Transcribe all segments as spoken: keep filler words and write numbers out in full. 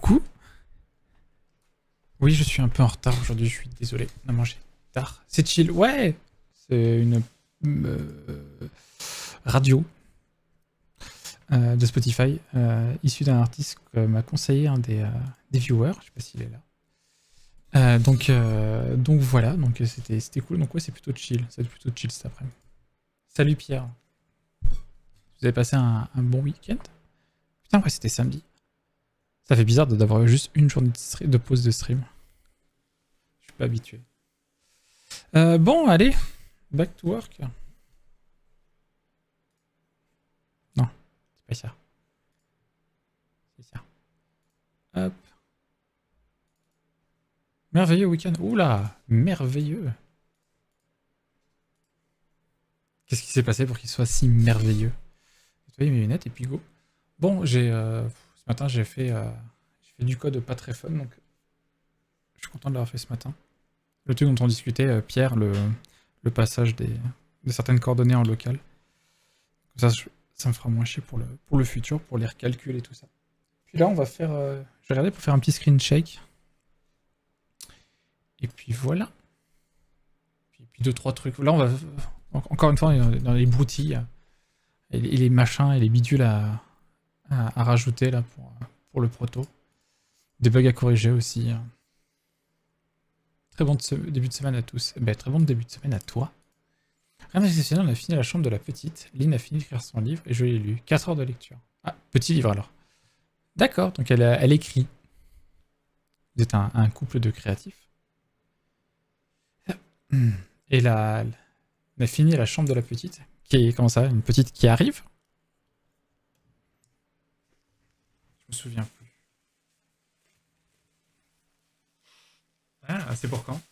coup... Oui, je suis un peu en retard aujourd'hui, je suis désolé. On a mangé tard. C'est chill, ouais. C'est une euh, radio euh, de Spotify, euh, issue d'un artiste que m'a conseillé un des, euh, des viewers, je sais pas s'il est là. Euh, donc, euh, donc voilà, donc c'était c'était cool. Donc ouais, c'est plutôt chill, c'est plutôt chill cet après-midi. Salut Pierre. Vous avez passé un, un bon week-end? Putain, ouais, c'était samedi. Ça fait bizarre d'avoir juste une journée de, stream, de pause de stream. Je suis pas habitué. Euh, bon, allez, back to work. Non, c'est pas ça. C'est ça. Hop. Merveilleux week-end. Oula, merveilleux. Qu'est-ce qui s'est passé pour qu'il soit si merveilleux? Nettoyer mes lunettes et puis go. Bon, j'ai euh, ce matin j'ai fait, euh, j'ai fait du code pas très fun, donc je suis content de l'avoir fait ce matin. Le truc dont on discutait, euh, Pierre, le, le passage des, de certaines coordonnées en local. Comme ça, je, ça me fera moins chier pour le, pour le futur, pour les recalculs et tout ça. Puis là, on va faire... Euh, je vais regarder pour faire un petit screen shake. Et puis voilà. Puis, puis deux, trois trucs. Là, on va... Encore une fois, dans les broutilles, et les, et les machins et les bidules à, à, à rajouter là pour, pour le proto. Des bugs à corriger aussi. Très bon de début de semaine à tous. Ben, très bon début de semaine à toi. Rien d'exceptionnel, on a fini La chambre de la petite. Lynn a fini d'écrire son livre et je l'ai lu. quatre heures de lecture. Ah, petit livre alors. D'accord, donc elle, elle écrit. Vous êtes un, un couple de créatifs. Et là, on a fini La chambre de la petite. Qui est, comment ça, une petite qui arrive? Je me souviens plus. Ah, c'est pour quand?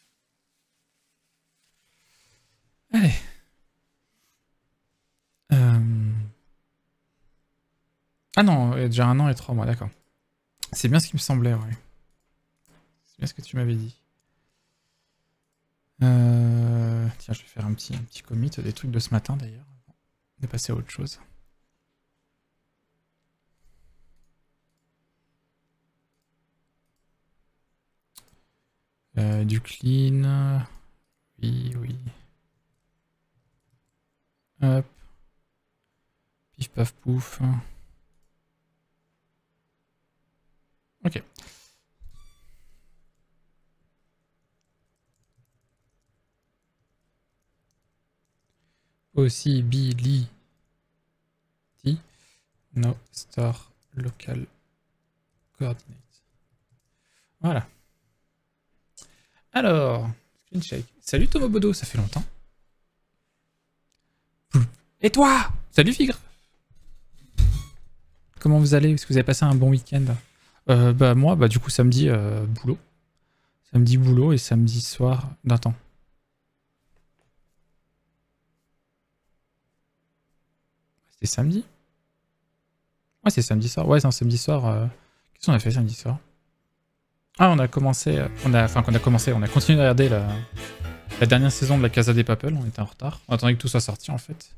Allez. Euh... Ah non, il y a déjà un an et trois mois, d'accord. C'est bien ce qui me semblait, ouais. C'est bien ce que tu m'avais dit. Euh... Tiens, je vais faire un petit, un petit commit des trucs de ce matin d'ailleurs. On est passé à autre chose. Euh, du clean. Oui, oui. Hop. Pif paf pouf. Ok. Aussi Billy T. No star local coordinate. Voilà. Alors, screen shake. Salut Tomobodo, ça fait longtemps. Et toi? Salut Figre. Comment vous allez? Est-ce que vous avez passé un bon week-end? euh, Bah moi, bah du coup samedi, euh, boulot. Samedi boulot et samedi soir d'un temps. C'était samedi? Ouais, c'est samedi soir. Ouais, c'est un samedi soir. Euh... Qu'est-ce qu'on a fait samedi soir? Ah, on a commencé, on a, enfin qu'on a commencé, on a continué à regarder la, la dernière saison de la Casa des Papel, on était en retard. On attendait que tout soit sorti en fait.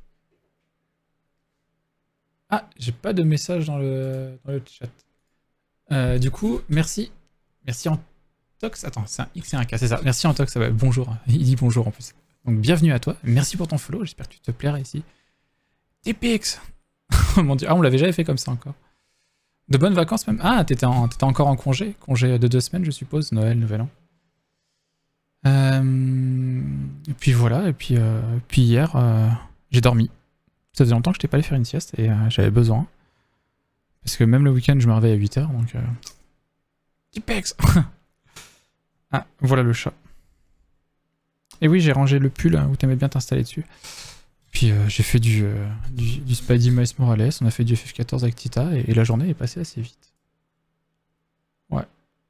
Ah, j'ai pas de message dans le, dans le chat. Euh, du coup, merci. Merci Antox. Attends, c'est un X et un K, c'est ça. Merci Antox, ça va. Bonjour. Il dit bonjour en plus. Donc bienvenue à toi. Merci pour ton follow, j'espère que tu te plairas ici. T P X. Oh mon dieu. Ah, on l'avait jamais fait comme ça encore. De bonnes vacances même. Ah, t'étais encore en congé. Congé de deux semaines, je suppose. Noël, Nouvel An. Euh... Et puis voilà. Et puis, euh... puis hier, euh... j'ai dormi. Ça faisait longtemps que je n'étais pas allé faire une sieste et euh, j'avais besoin. Parce que même le week-end, je me réveille à huit heures. Donc. Euh... Tipex. Ah, voilà le chat. Et oui, j'ai rangé le pull où t'aimais bien t'installer dessus. Puis euh, j'ai fait du, euh, du, du Spidey Miles Morales, on a fait du F F quatorze avec Tita, et, et la journée est passée assez vite. Ouais.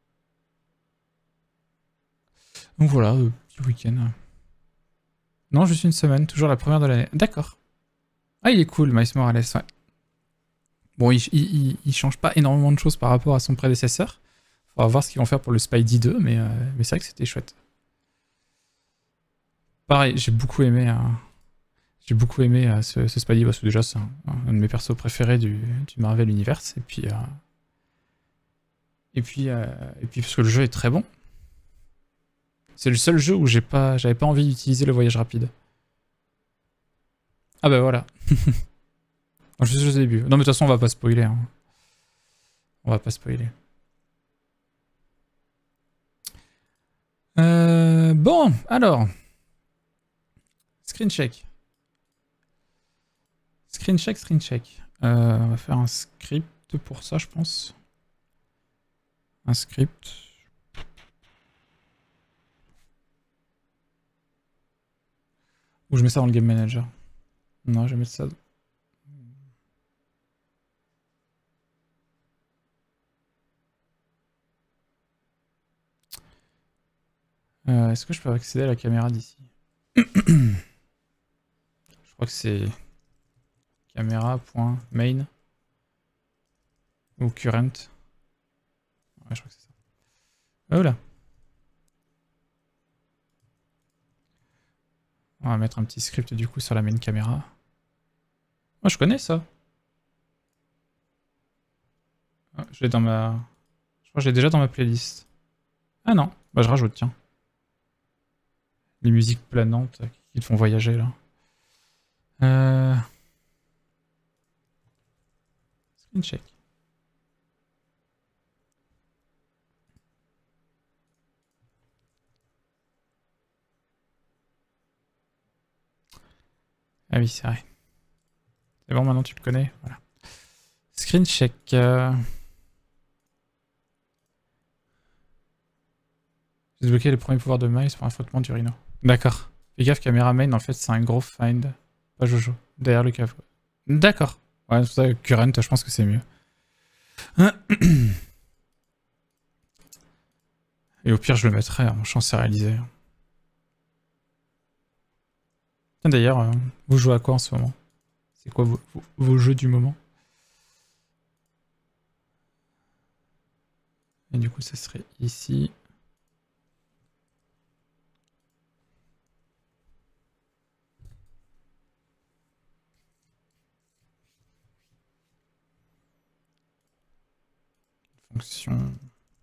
Donc voilà, euh, petit week-end. Non, juste une semaine, toujours la première de l'année. D'accord. Ah, il est cool, Miles Morales, ouais. Bon, il, il, il change pas énormément de choses par rapport à son prédécesseur. Faudra voir ce qu'ils vont faire pour le Spidey deux, mais, euh, mais c'est vrai que c'était chouette. Pareil, j'ai beaucoup aimé... Euh, J'ai beaucoup aimé euh, ce, ce Spidey, parce que déjà c'est un, un de mes persos préférés du, du Marvel Universe, et puis... Euh... Et puis, euh, et puis parce que le jeu est très bon. C'est le seul jeu où j'ai pas, j'avais pas envie d'utiliser le voyage rapide. Ah bah voilà. Je suis juste au début. Non mais de toute façon on va pas spoiler. Hein. On va pas spoiler. Euh, bon, alors. Screen check. Screen check, screen check. Euh, on va faire un script pour ça, je pense. Un script. Ou je mets ça dans le game manager. Non, je vais mettre ça. Euh, Est-ce que je peux accéder à la caméra d'ici? Je crois que c'est caméra.main ou current. Ouais, je crois que c'est ça. Oh là. On va mettre un petit script du coup sur la main caméra. Moi je connais ça. Ah, je l'ai dans ma... Je crois que je l'ai déjà dans ma playlist. Ah non, bah je rajoute, tiens. Les musiques planantes qui te font voyager là. Euh... Screen check. Ah oui, c'est vrai. C'est bon, maintenant tu le connais. Voilà. Screen check. Euh... J'ai débloqué les premiers pouvoirs de Miles pour un frottement du rhino. D'accord. Fais gaffe, caméra main, en fait, c'est un gros find. Pas Jojo. Derrière le cave. D'accord. Ouais, c'est pour ça que current, je pense que c'est mieux. Et au pire, je le mettrai en chance à réaliser. D'ailleurs, euh, vous jouez à quoi en ce moment? C'est quoi vos, vos, vos jeux du moment? Et du coup, ça serait ici. Fonction.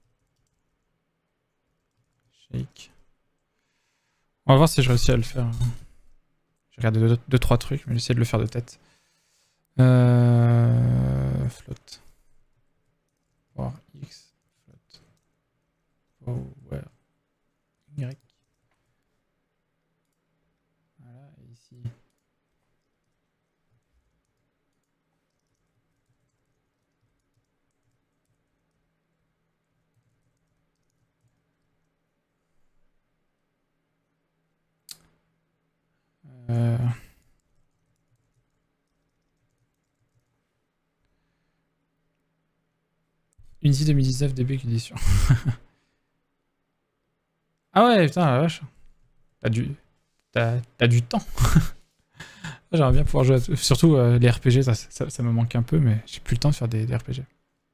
Shake. On va voir si je réussis à le faire. J'ai regardé deux, deux, trois trucs, mais j'essaie de le faire de tête. Euh... Float. Power X. Float. Power Y. Voilà, et ici. Euh... Unity deux mille dix-neuf, début édition. Ah ouais, putain, la vache. T'as du... T'as t'as du temps. J'aimerais bien pouvoir jouer à... Surtout euh, les R P G, ça, ça, ça me manque un peu, mais j'ai plus le temps de faire des, des R P G.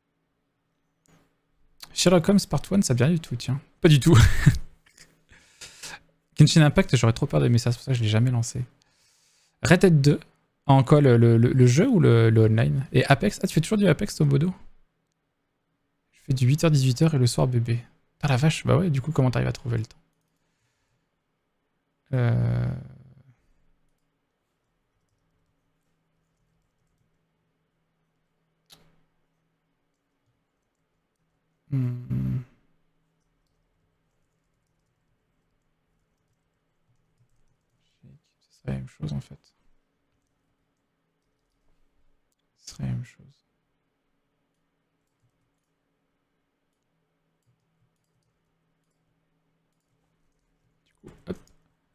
Sherlock Holmes Part un, ça vient du tout, tiens. Pas du tout. Genshin Impact, j'aurais trop peur d'aimer ça, c'est pour ça que je l'ai jamais lancé. Red Dead deux, en quoi, le, le, le jeu ou le, le online? Et Apex, ah tu fais toujours du Apex, Tomodo? Je fais du huit heures dix-huit heures et le soir bébé. Ah la vache, bah ouais, du coup comment t'arrives à trouver le temps? Euh... Hmm. Ce serait la même chose en fait. Ce serait la même chose. Du coup, hop.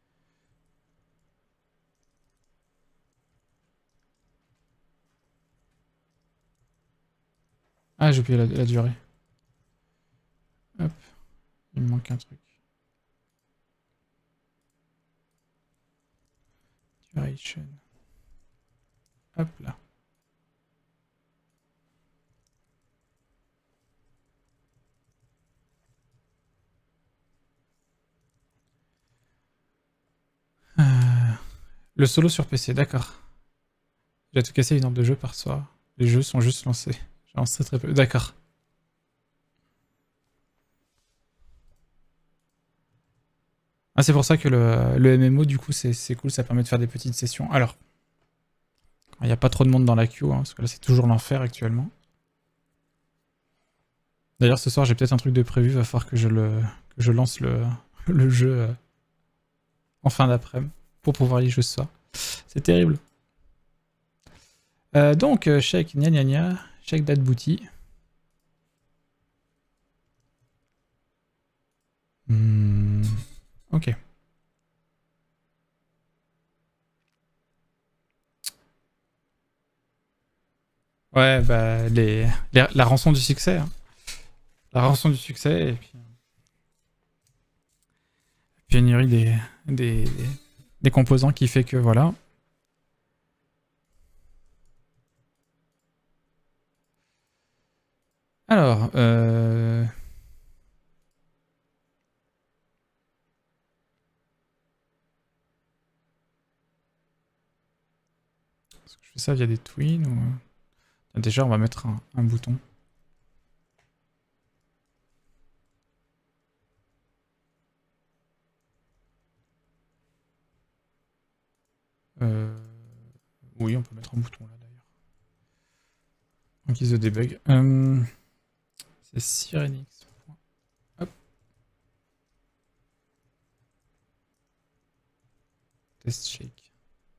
Ah, j'ai oublié la, la durée. Hop. Il me manque un truc. Duration. Hop là. Euh, Le solo sur P C, d'accord. J'ai tout cassé une heure de jeu par soir. Les jeux sont juste lancés. J'ai lancé très peu. D'accord. Ah, c'est pour ça que le, le M M O, du coup, c'est cool, ça permet de faire des petites sessions. Alors, il n'y a pas trop de monde dans la queue, hein, parce que là, c'est toujours l'enfer actuellement. D'ailleurs, ce soir, j'ai peut-être un truc de prévu, va falloir que je, le, que je lance le, le jeu euh, en fin d'après-midi, pour pouvoir y jouer ce soir. C'est terrible. Euh, donc, euh, check, gna gna gna, check that booty. Hmm, ok. Ouais, bah, les, les- la rançon du succès. Hein. La rançon du succès, et puis... Pénurie des, des, des composants qui fait que, voilà. Alors, euh... est-ce que je fais ça via des twins ou... Déjà, on va mettre un, un bouton. Euh... Oui, on peut mettre un bouton là d'ailleurs. En guise de debug. Euh... C'est Sirenix. Hop. Test shake.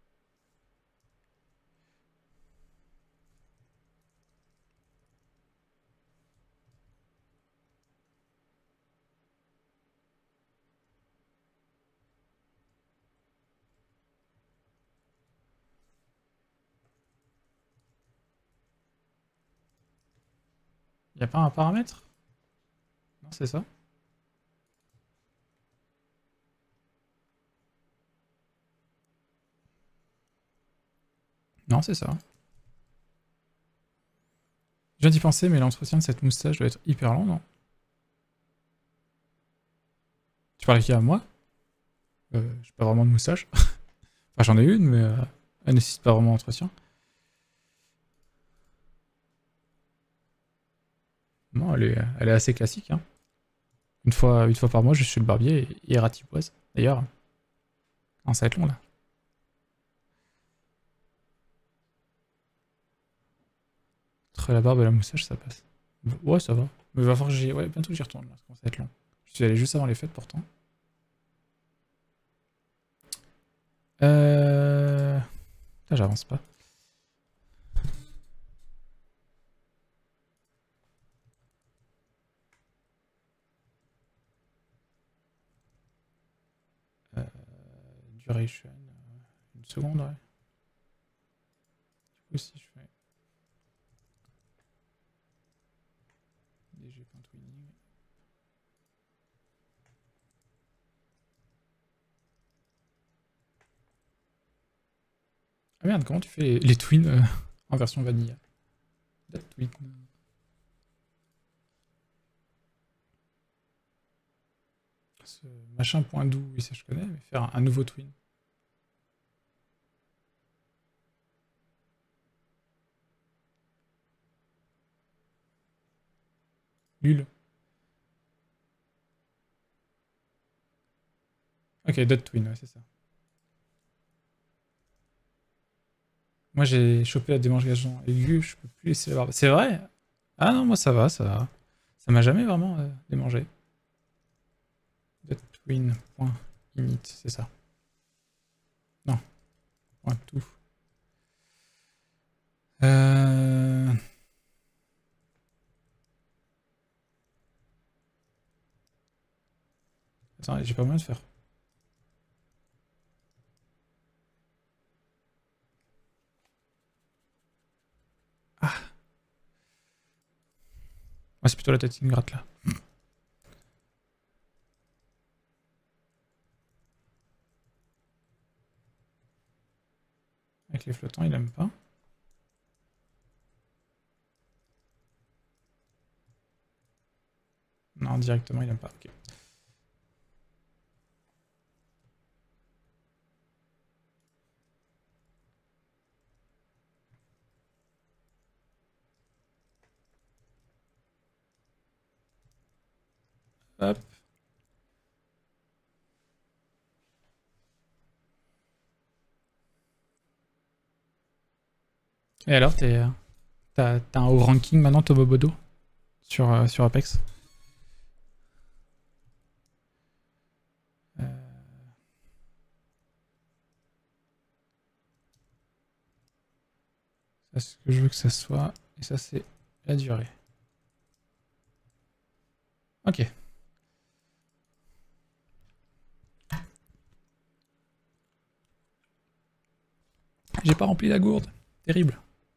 Y a pas un paramètre? Non, c'est ça? Non, c'est ça. Je viens d'y penser, mais l'entretien de cette moustache doit être hyper long, non? Tu parles qui à moi? euh, J'ai pas vraiment de moustache. Enfin, j'en ai une, mais euh, elle nécessite pas vraiment d'entretien. Non, elle est, elle est assez classique. Hein. Une fois, une fois par mois, je suis chez le barbier et il ratiboise. D'ailleurs, non, ça va être long là. Entre la barbe et la moustache, ça passe. Ouais, ça va. Mais il va falloir que j'y... Ouais, bientôt que j'y retourne là, ça commence à être long. Je suis allé juste avant les fêtes pourtant. Euh... Putain, j'avance pas. Euh... Duration. euh, Une seconde, ouais. Du coup, si je fais... dg.twinning... Ah merde, comment tu fais les, les twins euh, en version vanilla? That twin. Ce machin point doux, oui, ça je connais, mais faire un, un nouveau twin. Lul. Ok, dot twin, ouais, c'est ça. Moi j'ai chopé la démangeaison aiguë, je peux plus laisser la barbe. C'est vrai? Ah non, moi ça va, ça va. Ça m'a jamais vraiment euh, démangé. Twin.init, c'est ça. Non, point tout. Euh... Attends, j'ai pas moyen de faire. Ah, ouais, c'est plutôt la tête qui me gratte là. Avec les flottants, il aime pas. Non, directement, il aime pas. Ok. Hop. Et alors, t'es, t'as, t'as un haut ranking maintenant, Tobobodo, sur, euh, sur Apex. Euh... Ça, c'est ce que je veux que ça soit. Et ça, c'est la durée. Ok. J'ai pas rempli la gourde. Terrible.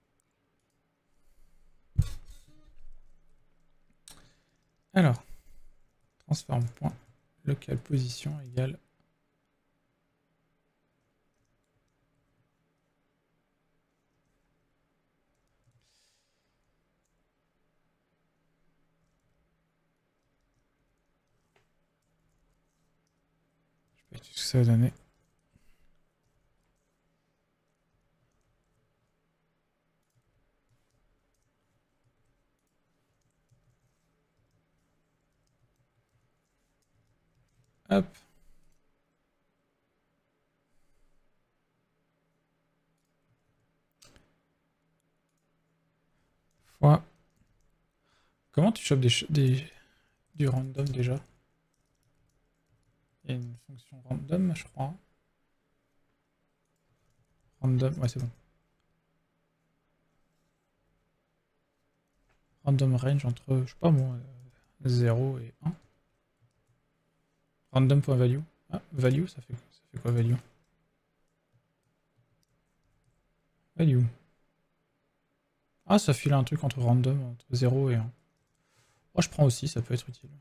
Alors, transforme point local position égale. Je sais pas ce que ça va donner. Hop. Fois. Comment tu chopes des, des, du random déjà? Il y a une fonction random, je crois. Random, ouais, c'est bon. Random range entre, je sais pas moi, zéro et un. Random.value. Ah, value, ça fait, ça fait quoi value? Value. Ah, ça file un truc entre random, entre zéro et un. Moi, je prends aussi, ça peut être utile.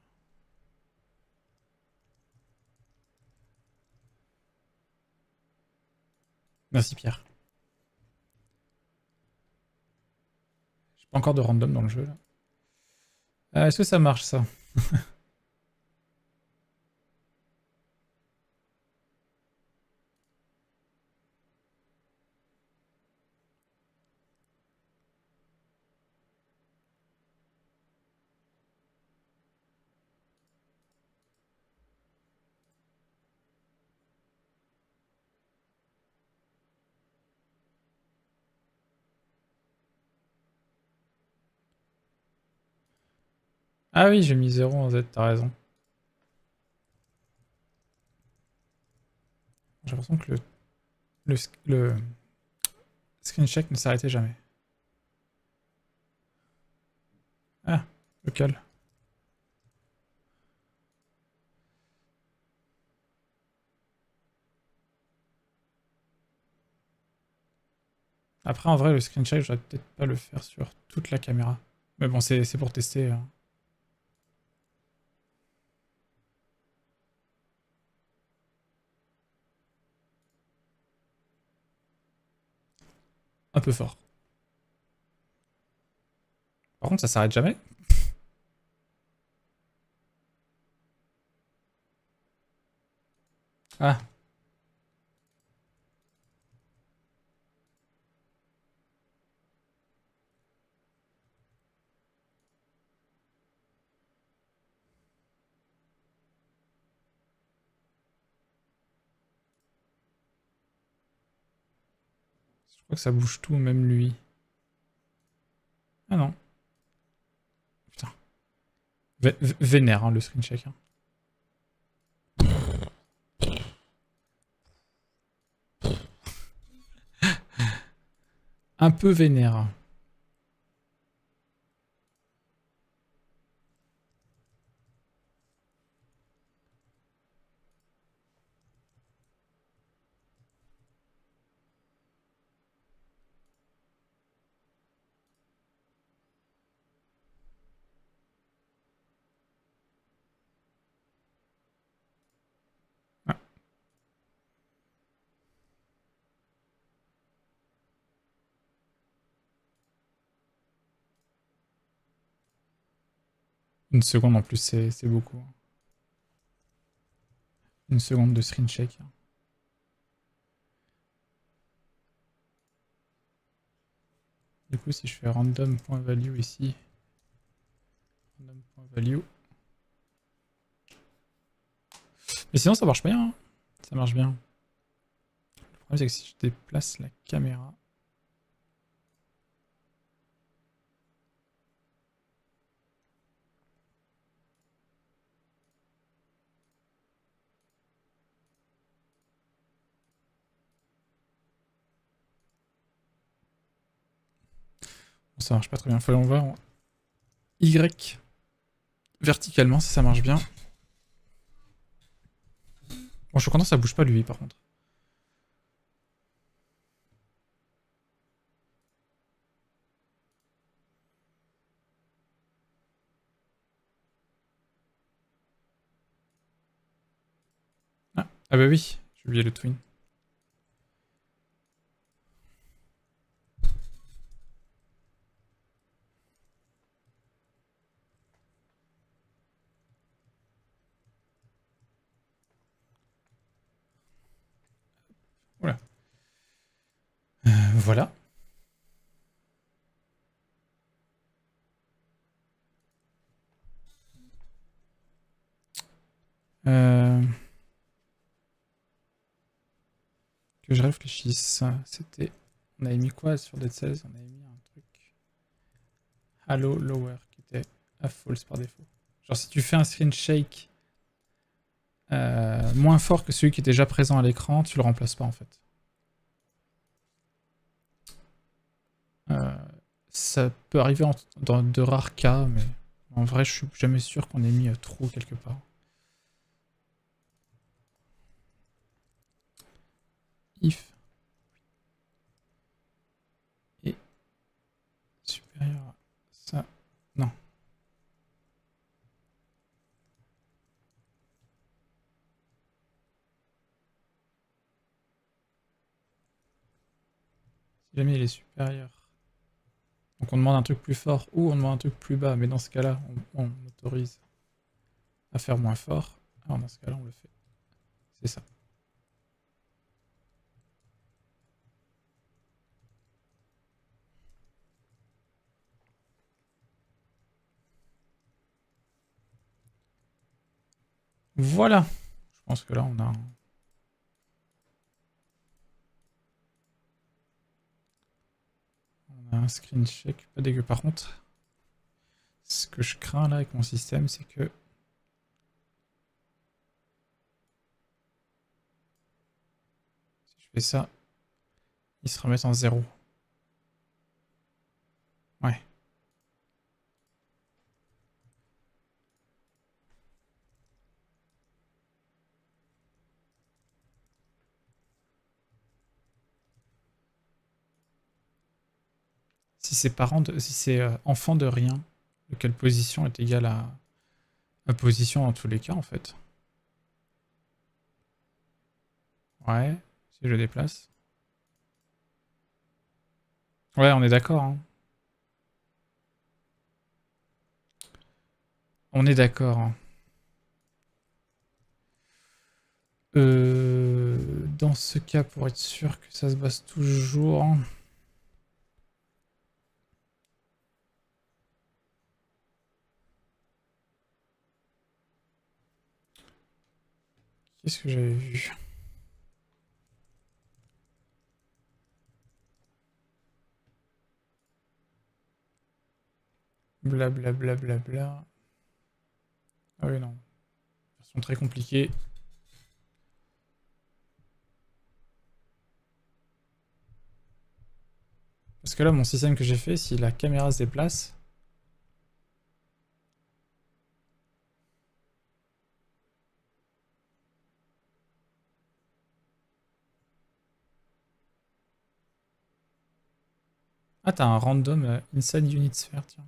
Merci Pierre. J'ai pas encore de random dans le jeu là. Euh, Est-ce que ça marche ça? Ah oui, j'ai mis zéro en Z, t'as raison. J'ai l'impression que le, le, le screen check ne s'arrêtait jamais. Ah, local. Après, en vrai, le screen check, je vais peut-être pas le faire sur toute la caméra. Mais bon, c'est pour tester. Hein. Un peu fort. Par contre, ça s'arrête jamais. Ah, je crois que ça bouge tout, même lui. Ah non. Putain. V vénère, hein, le screen check. Hein. Un peu vénère. Ah. Une seconde en plus, c'est beaucoup. Une seconde de screen check. Du coup, si je fais random.value ici, random.value. Mais sinon, ça marche bien. Hein. Ça marche bien. Le problème, c'est que si je déplace la caméra. Ça marche pas très bien. Faut l'en voir en Y. Verticalement, si ça marche bien. Bon, je suis content, ça bouge pas lui, par contre. Ah, ah bah oui, j'ai oublié le twin. Voilà. Euh, voilà. Euh... Que je réfléchisse. C'était... On avait mis quoi sur Dead Cells? On avait mis un truc... Halo Lower, qui était à false par défaut. Genre si tu fais un screen shake euh, moins fort que celui qui est déjà présent à l'écran, tu le remplaces pas en fait. Euh, ça peut arriver en, dans de rares cas, mais en vrai je suis jamais sûr qu'on ait mis euh, trop quelque part. If est supérieur à ça. Non. Si jamais il est supérieur. Donc on demande un truc plus fort ou on demande un truc plus bas, mais dans ce cas-là, on, on autorise à faire moins fort. Alors dans ce cas-là, on le fait. C'est ça. Voilà. Je pense que là, on a un... On a un screen check pas dégueu. Par contre, ce que je crains là avec mon système, c'est que... Si je fais ça, il se remet en zéro. Ouais. Si c'est parent de... si c'est euh, enfant de rien, de quelle position est égale à... à position dans tous les cas en fait. Ouais, si je le déplace. Ouais, on est d'accord. Hein. On est d'accord. Hein. Euh, dans ce cas, pour être sûr que ça se base toujours... Qu'est-ce que j'avais vu? Blablabla. Bla, bla, bla, bla. Ah oui, non. Version très compliquée. Parce que là, mon système que j'ai fait, si la caméra se déplace... Ah, t'as un random euh, inside unit sphere, tiens.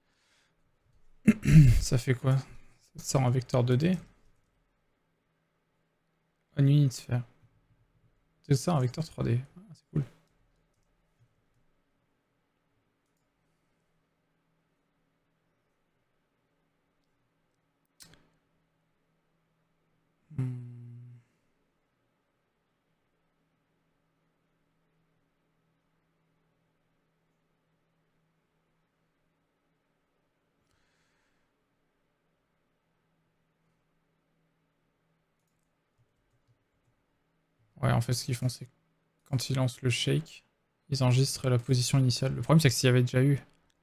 Ça fait quoi? Ça sort en vecteur deux D? Un unit sphere. C'est ça, en vecteur trois D. Ah, c'est cool. Hmm. Ouais, en fait, ce qu'ils font, c'est quand ils lancent le shake, ils enregistrent la position initiale. Le problème, c'est que s'il y avait déjà eu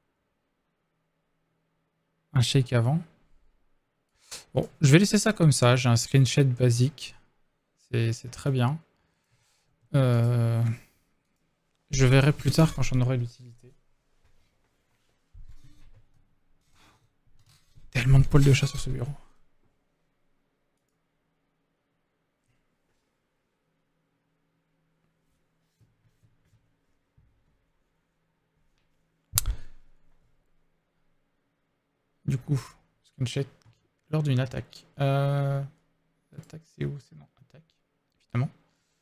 un shake avant... Bon, je vais laisser ça comme ça. J'ai un screenshot basique. C'est très bien. Euh... Je verrai plus tard quand j'en aurai l'utilité. Tellement de poils de chat sur ce bureau. Du coup, screenshot lors d'une attaque. Euh... Attaque, c'est où? C'est non, attaque, évidemment.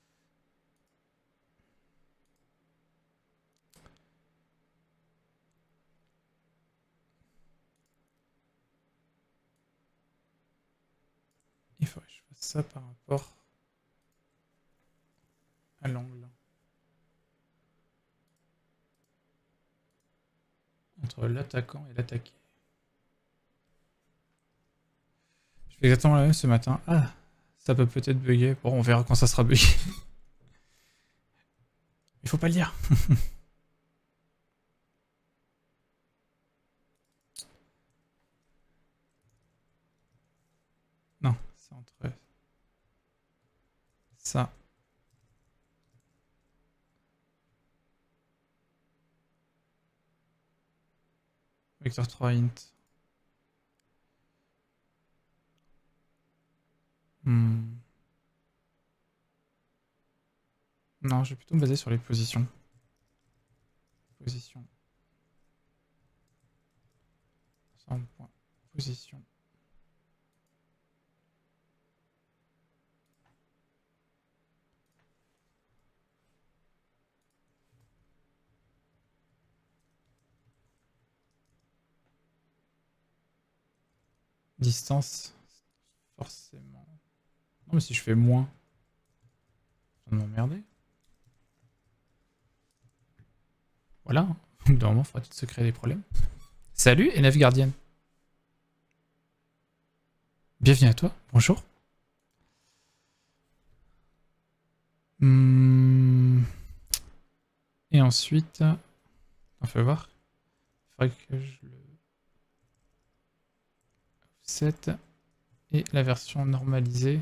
Il faudrait que je fasse ça par rapport à l'angle. Entre l'attaquant et l'attaqué. Je fais exactement la même ce matin. Ah, ça peut peut-être bugger. Bon, on verra quand ça sera bugué. Il faut pas le dire. Non, c'est entre ça. Vector trois int. Hmm. Non, je vais plutôt me baser sur les positions. Position. cent points. Position. Distance. Forcément. Non, mais si je fais moins. Ça va m'emmerder. Voilà. Au bout d'un moment, il faudra peut-être se créer des problèmes. Salut, N F Gardienne. Bienvenue à toi. Bonjour. Hum... Et ensuite, on fait voir. Il faudrait que je le set et la version normalisée.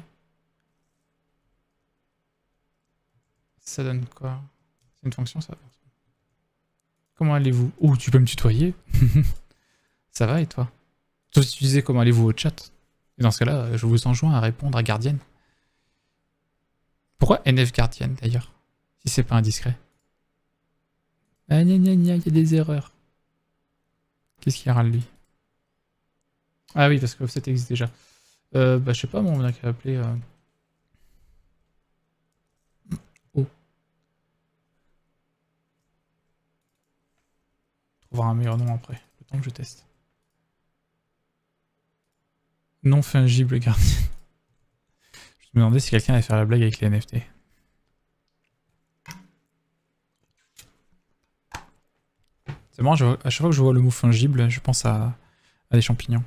Ça donne quoi? C'est une fonction ça? Comment allez-vous? Oh, tu peux me tutoyer? Ça va et toi? Toi, tu disais comment allez-vous au chat? Et dans ce cas-là, je vous enjoins à répondre à Gardienne. Pourquoi N F Gardienne d'ailleurs? Si c'est pas indiscret. Ah gna gna gna, il y a des erreurs. Qu'est-ce qu'il râle lui? Ah oui, parce que offset existe déjà. Euh, bah je sais pas, moi on a qu'à appeler... Euh... Oh. Trouver un meilleur nom après, le temps que je teste. Non fungible Gardienne. Je me demandais si quelqu'un allait faire la blague avec les N F T. C'est marrant, je, à chaque fois que je vois le mot fungible, je pense à, à des champignons.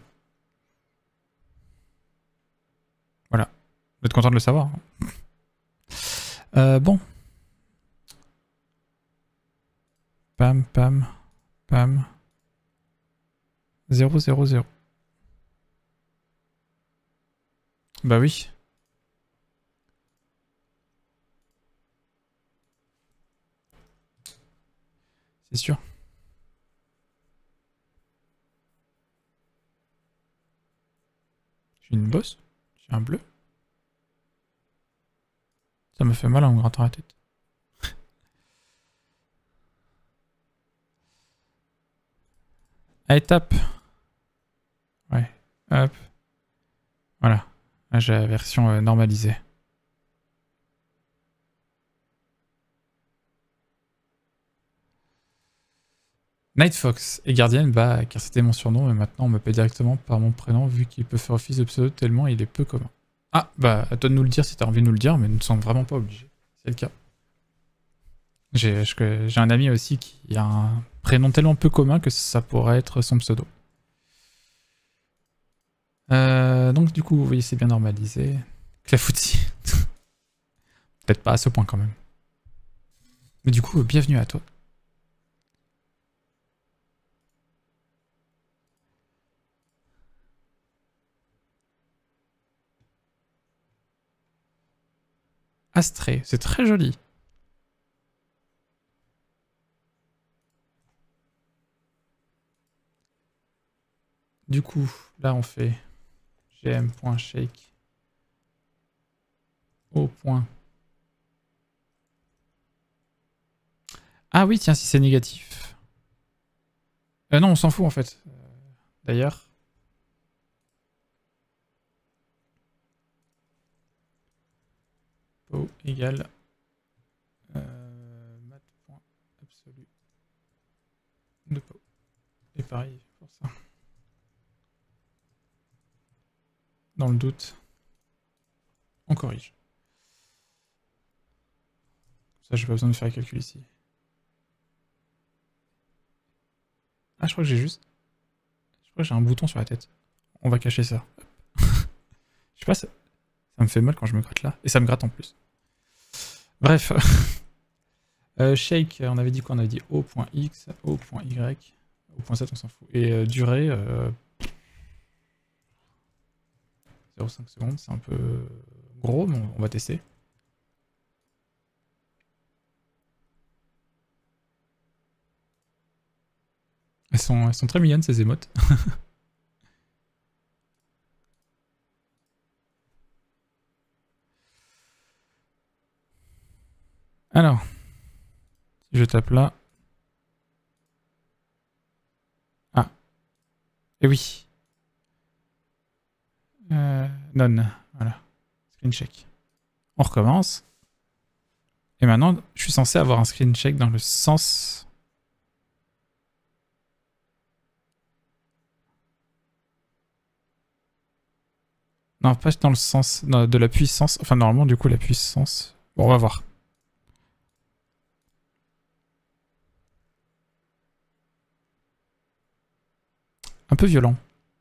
Voilà. Vous êtes content de le savoir. Euh, bon. Pam, pam, pam. zéro, zéro, zéro. Bah oui. C'est sûr. J'ai une bosse. J'ai un bleu. Ça me fait mal en me grattant la tête. Allez, tape. Ouais. Hop. Voilà. Là, j'ai la version euh, normalisée. Night Fox et Guardian, bah, car c'était mon surnom, mais maintenant on m'appelle directement par mon prénom, vu qu'il peut faire office de pseudo tellement il est peu commun. Ah, bah, à toi de nous le dire si t'as envie de nous le dire, mais nous ne sommes vraiment pas obligés. C'est le cas. J'ai j'ai un ami aussi qui a un prénom tellement peu commun que ça pourrait être son pseudo. Euh, donc du coup, vous voyez, c'est bien normalisé. Clafoutis. Peut-être pas à ce point quand même. Mais du coup, bienvenue à toi. Astrée, c'est très joli. Du coup, là on fait gm.shake au point. Ah oui, tiens, si c'est négatif. Euh, non, on s'en fout en fait. Euh, D'ailleurs. Po égale euh, mat.absolu de po. Et pareil pour ça. Dans le doute, on corrige. Ça, j'ai pas besoin de faire le calcul ici. Ah, je crois que j'ai juste... Je crois que j'ai un bouton sur la tête. On va cacher ça. Je sais pas, ça... ça me fait mal quand je me gratte là. Et ça me gratte en plus. Bref. euh, shake, on avait dit quoi? On avait dit O.X, O.Y, O.Z, on s'en fout. Et euh, durée... Euh... zéro virgule cinq secondes, c'est un peu gros, mais on va tester. Elles sont, elles sont très mignonnes ces émotes. Alors, si je tape là... Ah, et oui. Euh, none, voilà. Screen check. On recommence. Et maintenant, je suis censé avoir un screen check dans le sens... Non, pas dans le sens de la puissance. Enfin, normalement, du coup, la puissance... Bon, on va voir. Un peu violent.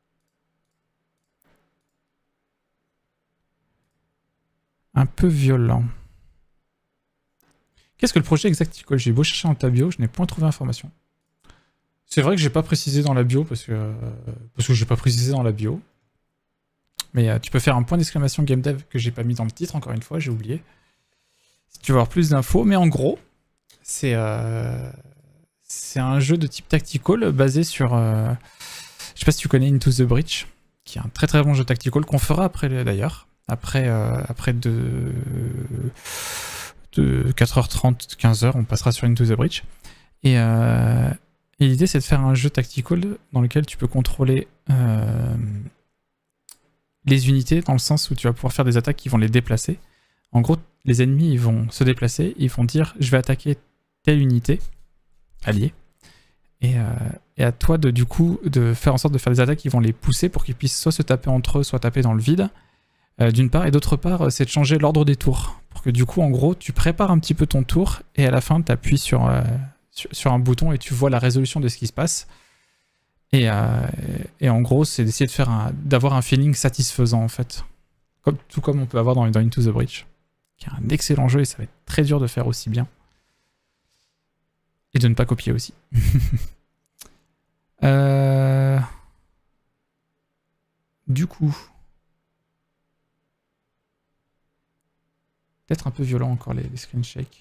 Un peu violent. Qu'est-ce que le projet Exacticall? J'ai beau chercher dans ta bio, je n'ai point trouvé d'information. C'est vrai que j'ai pas précisé dans la bio, parce que, euh, parce que j'ai pas précisé dans la bio. Mais euh, tu peux faire un point d'exclamation game dev que j'ai pas mis dans le titre, encore une fois, j'ai oublié. Si tu veux avoir plus d'infos, mais en gros, c'est euh, c'est un jeu de type tactical basé sur... Euh, je sais pas si tu connais Into the Breach, qui est un très très bon jeu tactical qu'on fera après d'ailleurs. Après, euh, après de, de quatre heures trente, quinze heures, on passera sur Into the Breach. Et, euh, et l'idée, c'est de faire un jeu tactical dans lequel tu peux contrôler euh, les unités, dans le sens où tu vas pouvoir faire des attaques qui vont les déplacer. En gros, les ennemis ils vont se déplacer, ils vont dire « je vais attaquer telle unité alliée ». Et, euh, et à toi, de, du coup, de faire en sorte de faire des attaques qui vont les pousser pour qu'ils puissent soit se taper entre eux, soit taper dans le vide. Euh, d'une part, et d'autre part, c'est de changer l'ordre des tours. Pour que du coup, en gros, tu prépares un petit peu ton tour, et à la fin, tu appuies sur, euh, sur, sur un bouton et tu vois la résolution de ce qui se passe. Et, euh, et en gros, c'est d'essayer de faire un, d'avoir un feeling satisfaisant, en fait. Comme, tout comme on peut avoir dans, dans Into the Breach, qui est un excellent jeu, et ça va être très dur de faire aussi bien. Et de ne pas copier aussi. euh... Du coup... Peut-être un peu violent encore les, les screen shakes.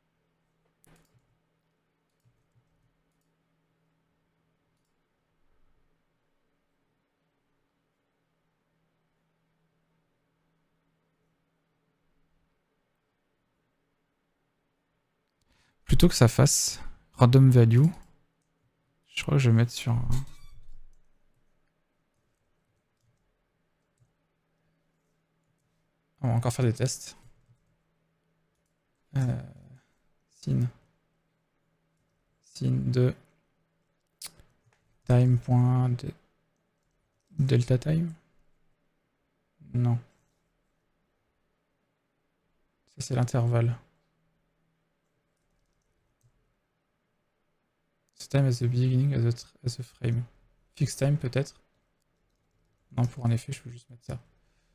Plutôt que ça fasse random value, je crois que je vais mettre sur... On va encore faire des tests. Euh, sin. Sin de time.delta time. Non. Ça c'est l'intervalle. Time as the beginning as a, as a frame. Fixed time peut-être. Non, pour un effet, je peux juste mettre ça.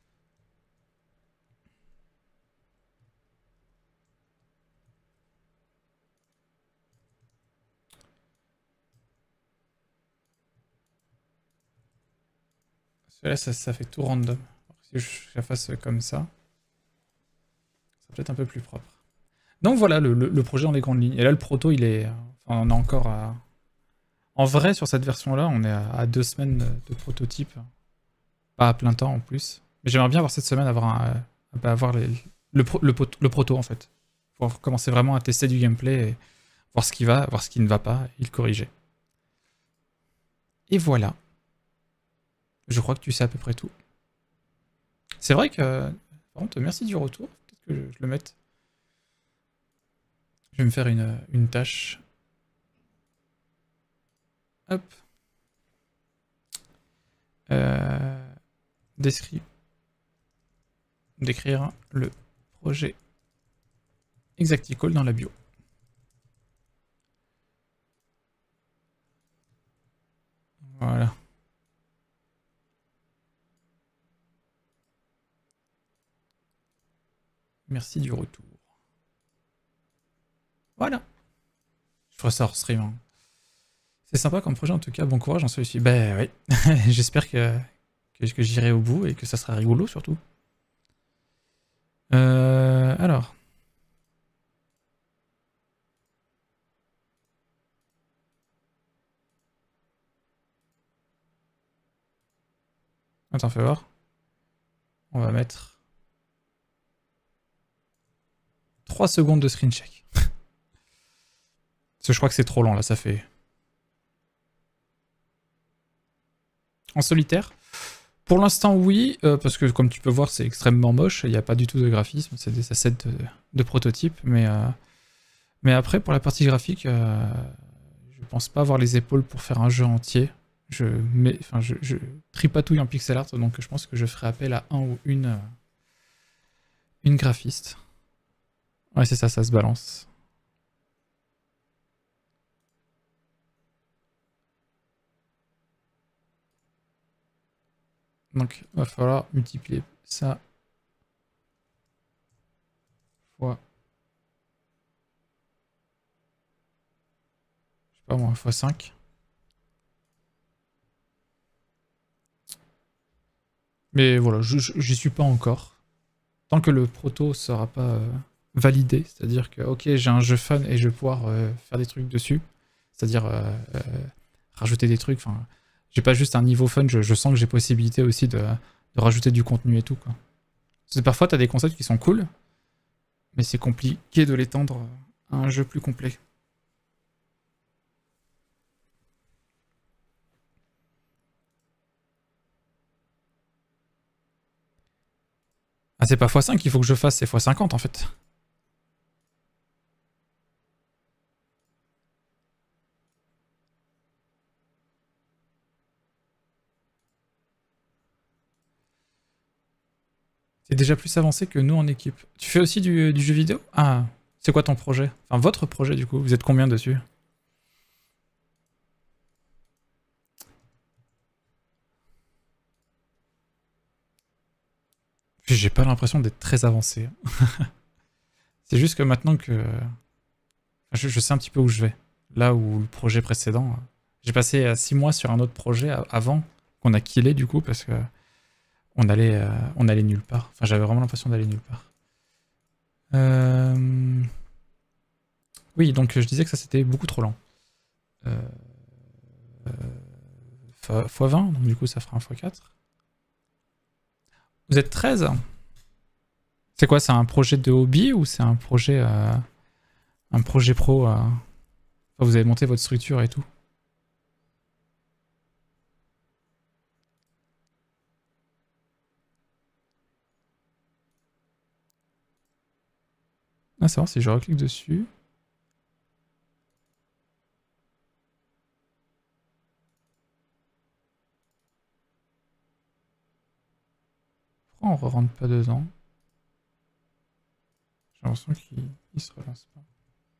Là, ça, ça fait tout random. Si je la fasse comme ça, ça peut être un peu plus propre. Donc voilà le, le, le projet dans les grandes lignes. Et là, le proto, il est... Enfin, on est encore à... En vrai, sur cette version-là, on est à, à deux semaines de prototype. Pas à plein temps en plus. Mais j'aimerais bien avoir cette semaine, avoir, un, euh, avoir les, le, pro, le, le proto en fait. Pour commencer vraiment à tester du gameplay et voir ce qui va, voir ce qui ne va pas et le corriger. Et voilà. Je crois que tu sais à peu près tout. C'est vrai que... Par contre, merci du retour. Peut-être que je, je le mette. Je vais me faire une, une tâche. Hop. Euh, Décrire d'écrire le projet Exactical dans la bio. Voilà. Merci du retour. Voilà. Je ferai ça hors stream. Hein. C'est sympa comme projet en tout cas. Bon courage en celui-ci. Ben oui. J'espère que, que, que j'irai au bout et que ça sera rigolo surtout. Euh, alors. Attends, fais voir. On va mettre trois secondes de screen check. Parce que je crois que c'est trop long là, ça fait... En solitaire? Pour l'instant oui, euh, parce que comme tu peux voir c'est extrêmement moche, il n'y a pas du tout de graphisme, c'est des assets de, de prototype, mais, euh, mais après pour la partie graphique, euh, je pense pas avoir les épaules pour faire un jeu entier. Je, mets, enfin, je, je tripatouille en pixel art, donc je pense que je ferai appel à un ou une, euh, une graphiste. Ouais c'est ça, ça se balance. Donc il va falloir multiplier ça fois... Je sais pas moi, fois cinq. Mais voilà, j'y suis pas encore. Tant que le proto sera pas euh, validé, c'est-à-dire que ok j'ai un jeu fun et je vais pouvoir euh, faire des trucs dessus, c'est-à-dire euh, euh, rajouter des trucs, enfin j'ai pas juste un niveau fun, je, je sens que j'ai possibilité aussi de, de rajouter du contenu et tout quoi. Parce que parfois t'as des concepts qui sont cool, mais c'est compliqué de l'étendre à un jeu plus complet. Ah c'est pas fois cinq qu'il faut que je fasse, c'est fois cinquante en fait. C'est déjà plus avancé que nous en équipe. Tu fais aussi du, du jeu vidéo? Ah, c'est quoi ton projet? Enfin votre projet du coup, vous êtes combien dessus? J'ai pas l'impression d'être très avancé. C'est juste que maintenant que... Je, je sais un petit peu où je vais. Là où le projet précédent... J'ai passé six mois sur un autre projet avant, qu'on a killé du coup, parce que on allait, euh, on allait nulle part. Enfin, j'avais vraiment l'impression d'aller nulle part. Euh... Oui, donc je disais que ça c'était beaucoup trop lent. Euh... Euh... fois vingt, donc du coup ça fera un fois quatre. Vous êtes treize? C'est quoi, c'est un projet de hobby ou c'est un projet... Euh... un projet pro euh... enfin, vous avez monté votre structure et tout? Ah, c'est bon, si je reclique dessus... Pourquoi on ne rentre pas dedans? J'ai l'impression qu'il ne se relance pas.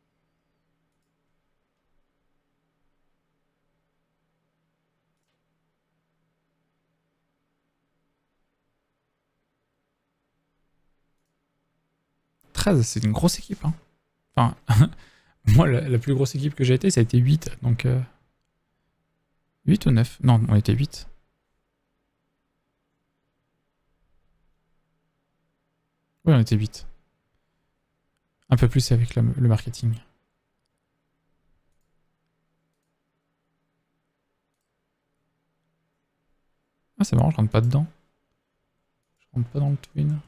treize, c'est une grosse équipe. Hein. Enfin, moi, la, la plus grosse équipe que j'ai été, ça a été huit. Donc, euh... huit ou neuf? Non, on était huit. Oui, on était huit. Un peu plus avec la, le marketing. Ah, c'est marrant, je rentre pas dedans. Je rentre pas dans le twin.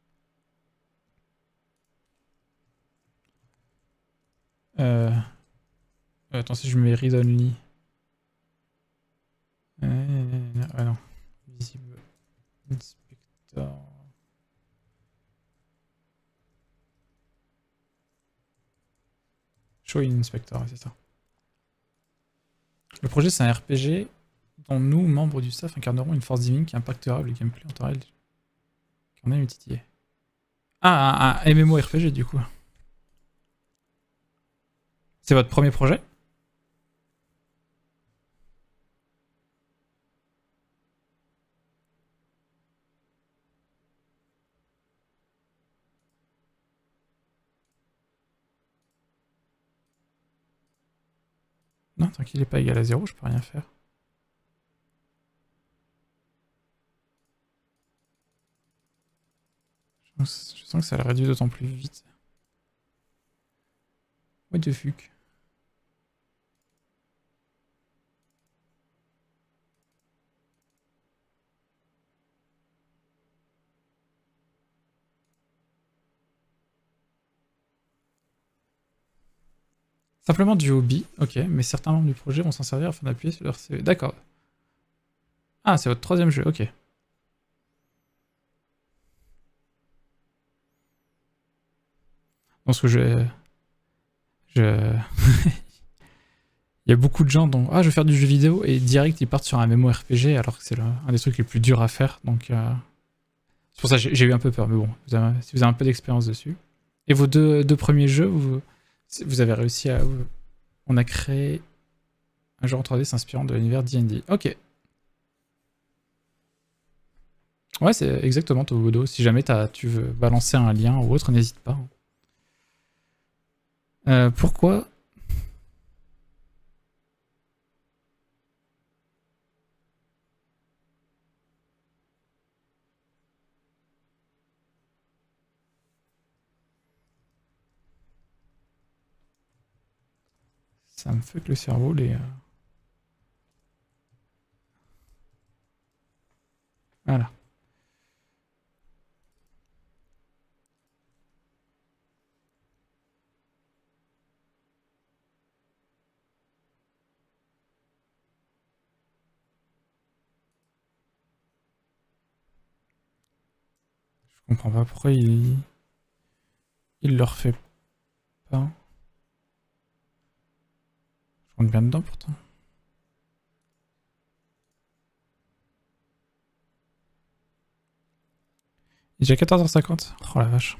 Euh... euh, attends, si je mets read only. Euh... Ah non. Visible. Inspector. Show in inspector, ouais, c'est ça. Le projet, c'est un R P G dont nous, membres du staff, incarnerons une force divine qui impactera le gameplay en temps réel. Qui en est titillé. Ah, un, un MMORPG du coup. C'est votre premier projet? Non, tant qu'il n'est pas égal à zéro, je peux rien faire. Je sens, je sens que ça le réduit d'autant plus vite. What the fuck? Simplement du hobby, ok, mais certains membres du projet vont s'en servir afin d'appuyer sur leur C V. D'accord. Ah, c'est votre troisième jeu, ok. Dans ce que je... Je... Il y a beaucoup de gens dont ah je vais faire du jeu vidéo et direct ils partent sur un MMORPG alors que c'est un des trucs les plus durs à faire donc euh... c'est pour ça que j'ai eu un peu peur mais bon vous avez, si vous avez un peu d'expérience dessus. Et vos deux, deux premiers jeux vous, vous avez réussi à on a créé un jeu en trois D s'inspirant de l'univers D and D. Ok. Ouais c'est exactement Tobodo. Si jamais as, tu veux balancer un lien ou autre n'hésite pas. Euh, pourquoi ça me fait que le cerveau les... Euh... Voilà. Je comprends pas pourquoi il... Il le refait pas. Je rentre bien dedans pourtant. Il est déjà quatorze heures cinquante. Oh la vache.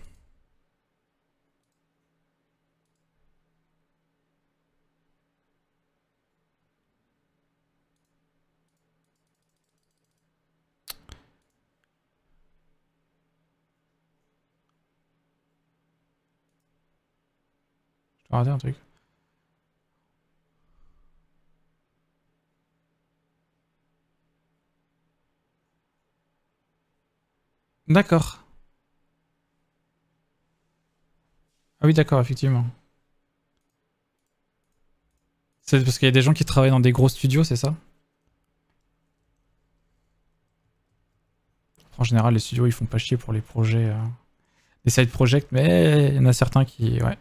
Je dois rater un truc. D'accord. Ah oui, d'accord, effectivement. C'est parce qu'il y a des gens qui travaillent dans des gros studios, c'est ça? En général, les studios, ils font pas chier pour les projets, euh, les side projects, mais il y en a certains qui... Ouais.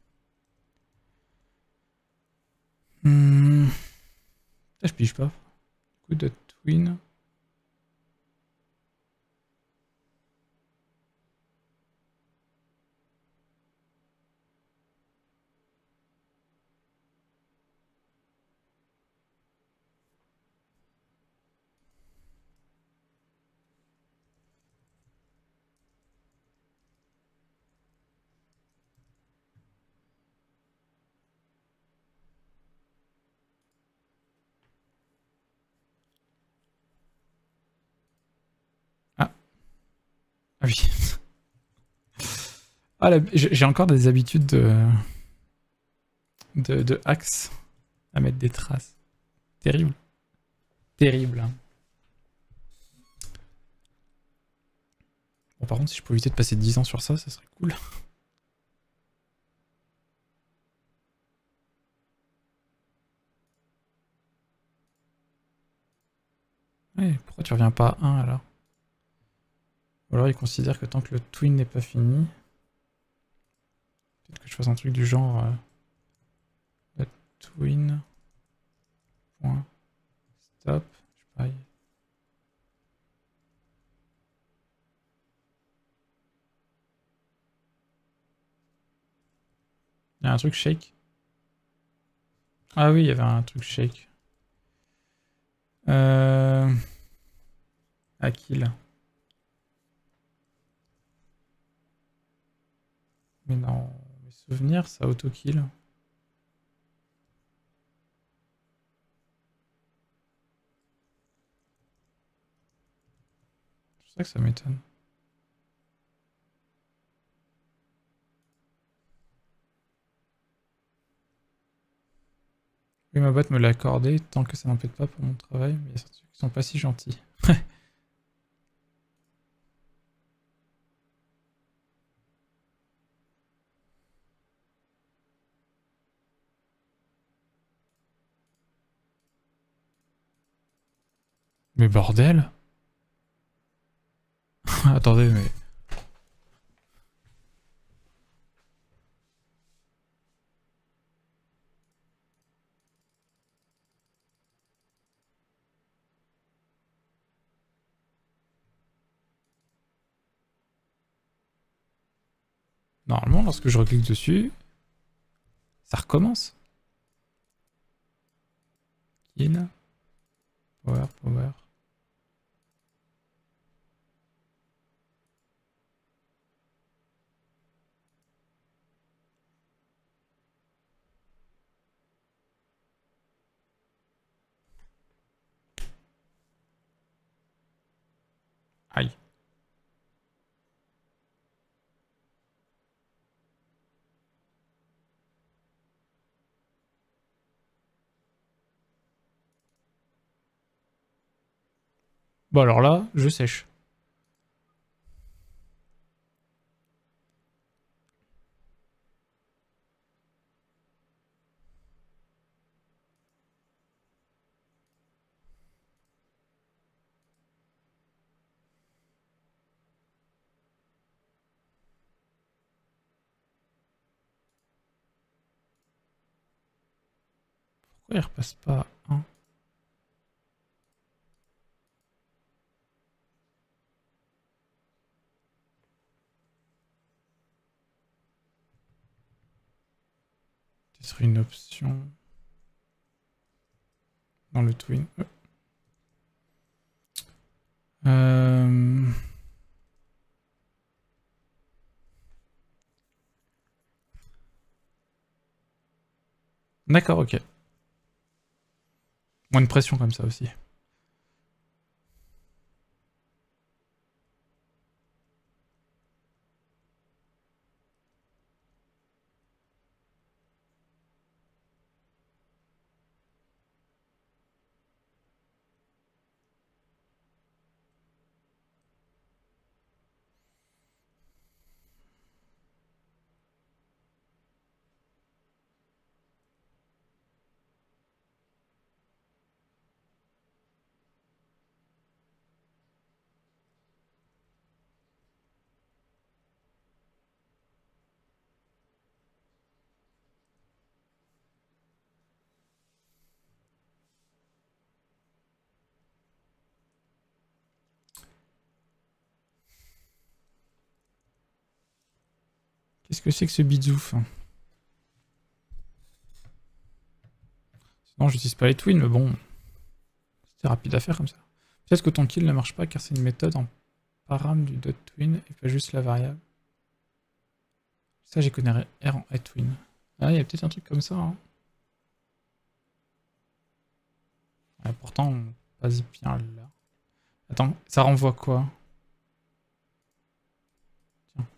Hmm. Ça, je pige pas. Coup de twin. Ah. Ah oui. Ah, j'ai encore des habitudes de... de... de axe à mettre des traces. Terrible. Terrible. Hein. Bon, par contre, si je pouvais éviter de passer dix ans sur ça, ça serait cool. Ouais, pourquoi tu reviens pas à un alors? Ou alors il considère que tant que le twin n'est pas fini... Peut-être que je fasse un truc du genre... Euh, le twin... Point... Stop... Je sais pas... Il y a un truc shake. Ah oui, il y avait un truc shake. Euh... À kill. Mais non, mes souvenirs, ça auto-kill. C'est ça que ça m'étonne. Oui, ma boîte me l'a accordé tant que ça n'empêche pas pour mon travail, mais il y a certains qui sont pas si gentils. Mais bordel! Attendez, mais... Normalement, lorsque je reclique dessus, ça recommence. Kill. Power, power. Aïe. Bon alors là, je sèche. Pourquoi il repasse pas à un? Ce serait une option... Dans le twin. Euh... D'accord, ok. Moins de pression comme ça aussi. Qu'est-ce que c'est que ce bizouf? Non, j'utilise pas les twins, mais bon... C'est rapide à faire comme ça. Peut-être que ton kill ne marche pas car c'est une méthode en param du dot twin et pas juste la variable. Ça, j'y connais R en twin. Ah, il y a peut-être un truc comme ça. Hein. Ouais, pourtant, on passe bien là. Attends, ça renvoie quoi? Tiens.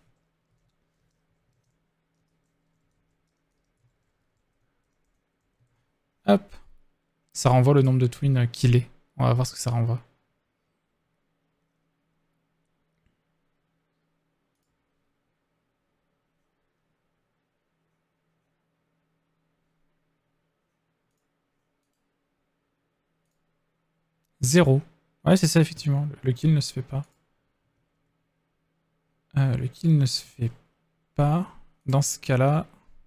Hop. Ça renvoie le nombre de twins qu'il est. On va voir ce que ça renvoie. Zéro. Ouais, c'est ça, effectivement. Le, le kill ne se fait pas. Euh, le kill ne se fait pas. Dans ce cas-là...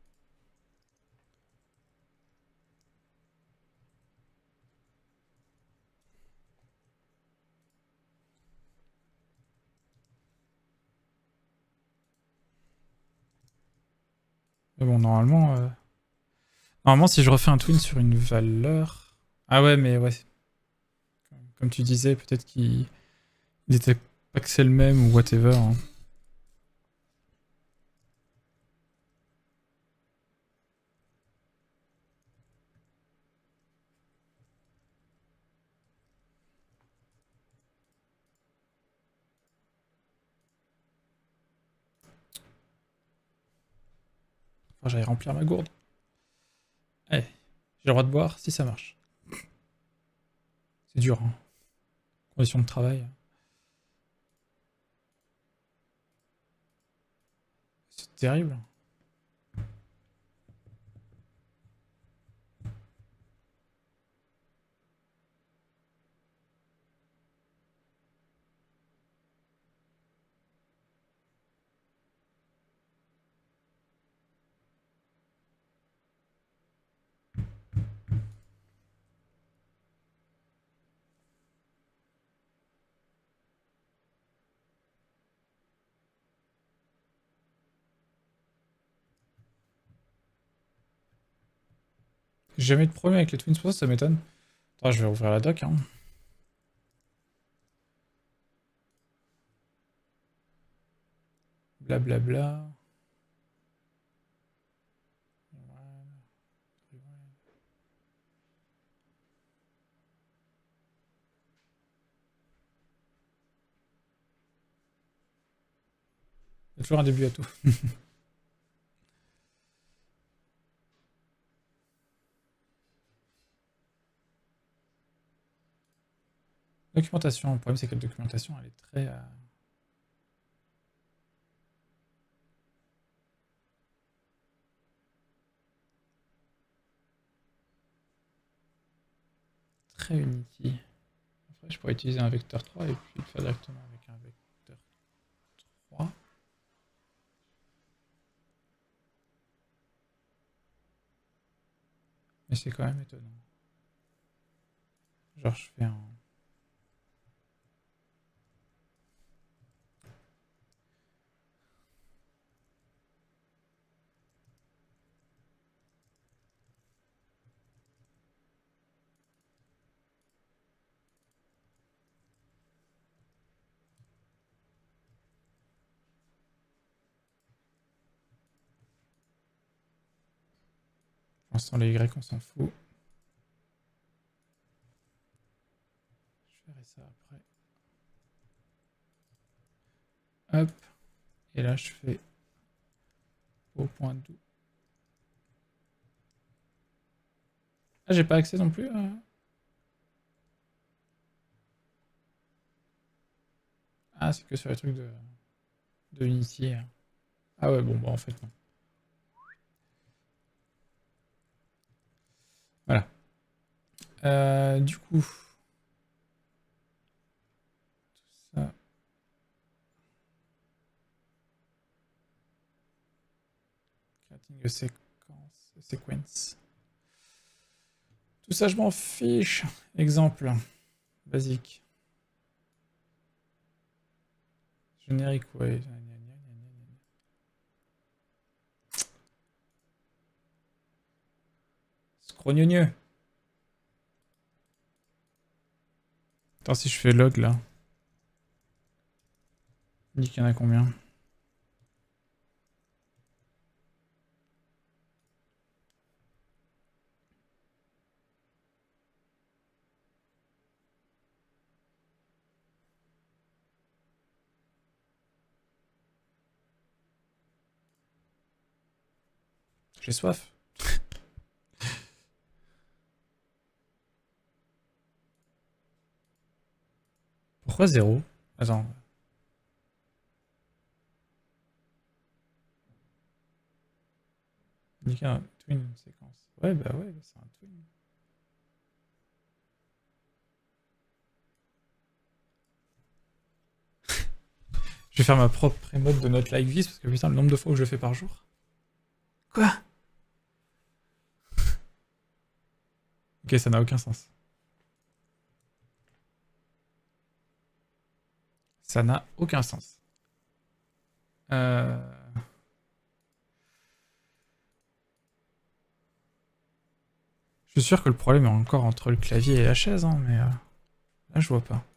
Mais bon, normalement... euh, Normalement, si je refais un twin sur une valeur... Ah ouais, mais ouais. Comme tu disais, peut-être qu'il il était pas que c'est le même ou whatever. Hein. Faut que j'aille remplir ma gourde. Allez, j'ai le droit de boire si ça marche. C'est dur, hein. Conditions de travail. C'est terrible. J'ai jamais eu de problème avec les twins, pour ça, ça m'étonne. Attends, je vais ouvrir la doc. Hein. Blablabla. Bla bla. Il y a toujours un début à tout. Documentation. Le problème, c'est que la documentation, elle est très... Euh... Très Unity. Après, je pourrais utiliser un vecteur trois et puis le faire directement avec un vecteur trois. Mais c'est quand même étonnant. Genre, je fais un... Pour l'instant, les Y, on s'en fout. Je ferai ça après. Hop. Et là, je fais au point doux. Ah, j'ai pas accès non plus à... Ah, c'est que sur les trucs de, de Unity. Ah ouais, bon, bah en fait, non. Voilà. Euh, du coup... Tout ça... Creating a sequence... sequence. Tout ça, je m'en fiche. Exemple. Basique. Générique, ouais. Scrogneux. Attends, si je fais log, là. Il dit qu'il y en a combien? J'ai soif. Pourquoi zéro? Attends. Indiquer un twin séquence. Ouais, bah ouais, c'est un twin. Je vais faire ma propre prémode de Not Like This parce que putain, le nombre de fois où je le fais par jour. Quoi? Ok, ça n'a aucun sens. Ça n'a aucun sens. Euh... Je suis sûr que le problème est encore entre le clavier et la chaise, hein, mais euh, là je vois pas.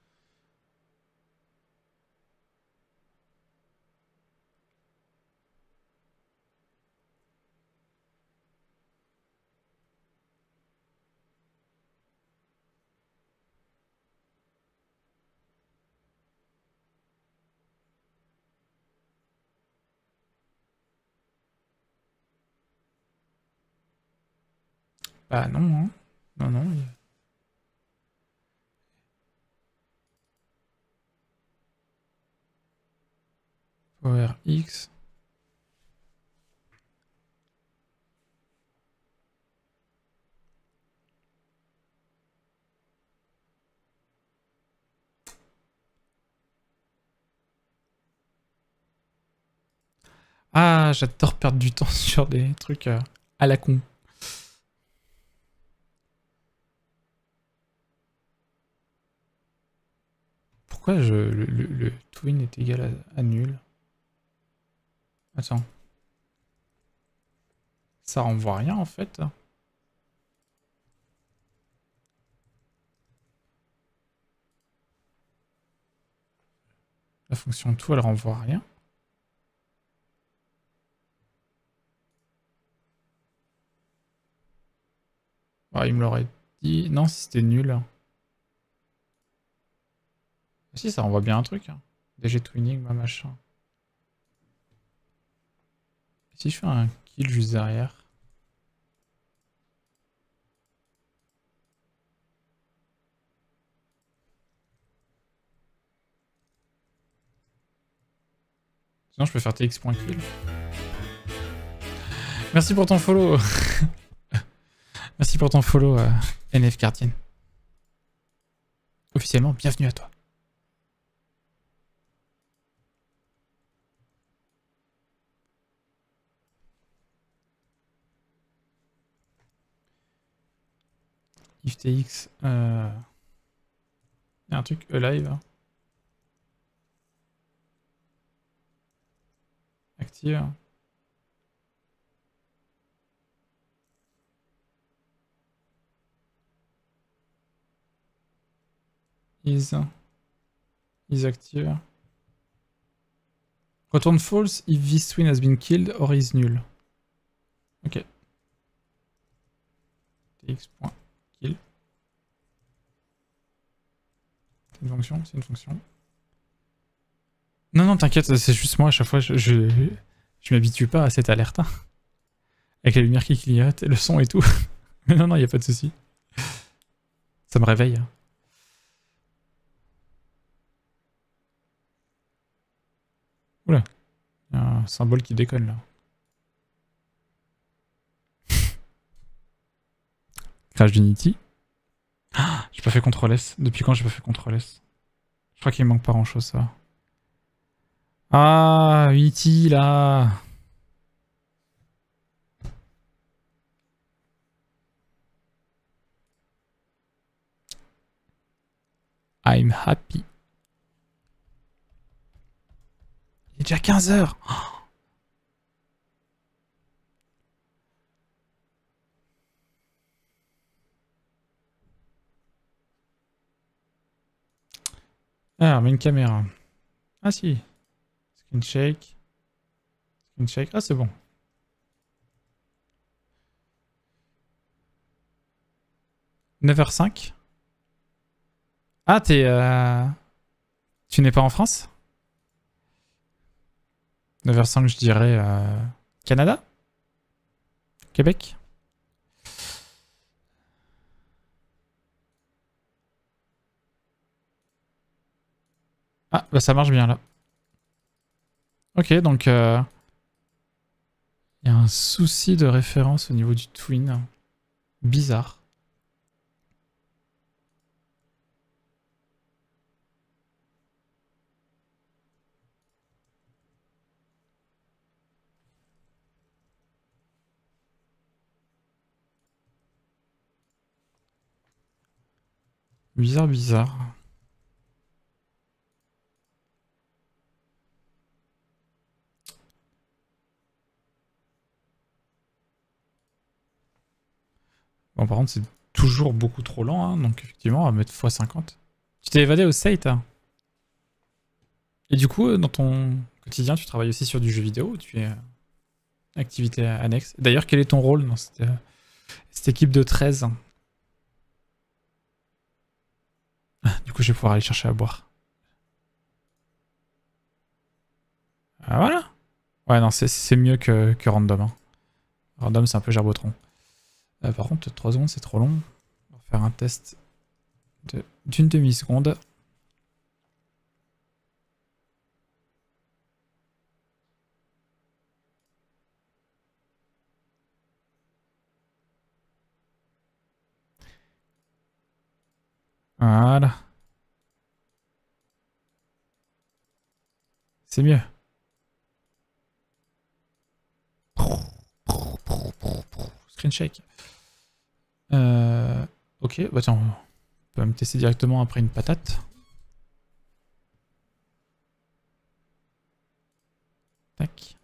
Bah non, hein. Non, non. Il... Power X. Ah, j'adore perdre du temps sur des trucs euh, à la con. Pourquoi je, le, le, le twin est égal à, à nul? Attends. Ça renvoie rien en fait. La fonction tout, elle renvoie rien. Ah, il me l'aurait dit. Non, si c'était nul. Ah, si, ça renvoie bien un truc. Hein. D G twinning, ma machin. Et si je fais un kill juste derrière? Sinon, je peux faire T X.kill. Merci pour ton follow. Merci pour ton follow, euh, N F Guardian. Officiellement, bienvenue à toi. If T X. Euh... Il y a un truc alive. Hein. Active. Is. Is active. Return false if this twin has been killed or is nul. Ok. Tx.kill. C'est une fonction, c'est une fonction. Non, non, t'inquiète, c'est juste moi, à chaque fois, je, je, je m'habitue pas à cette alerte. Hein. Avec la lumière qui clignote, le son et tout. Mais non, non, y a pas de souci. Ça me réveille. Hein. Oula. Y a un symbole qui déconne, là. Crash d'Unity. Ah, j'ai pas fait contrôle S. Depuis quand j'ai pas fait contrôle S? Je crois qu'il manque pas grand chose, ça. Ah, Unity, là. I'm happy. Il est déjà quinze heures. Oh. Ah, mais une caméra. Ah si. Screen shake. Screen shake. Ah, c'est bon. neuf heures cinq. Ah, t'es... Euh... Tu n'es pas en France? neuf heures cinq, je dirais... Euh... Canada? Québec? Ah, bah ça marche bien, là. Ok, donc... Il euh... y a un souci de référence au niveau du twin. Bizarre. Bizarre, bizarre. Bon, par contre, c'est toujours beaucoup trop lent, hein, donc effectivement, on va mettre fois cinquante. Tu t'es évadé au site, hein. Et du coup, dans ton quotidien, tu travailles aussi sur du jeu vidéo ou tu es euh, activité annexe? D'ailleurs, quel est ton rôle dans cette, euh, cette équipe de treize? Ah, du coup, je vais pouvoir aller chercher à boire. Ah, voilà. Ouais, non, c'est mieux que, que random. Hein. Random, c'est un peu gerbotron. Euh, par contre, trois secondes, c'est trop long. On va faire un test d'une demi-seconde. Voilà. C'est mieux. Screen shake. Euh, ok, bah tiens, on peut me tester directement après une patate. Tac.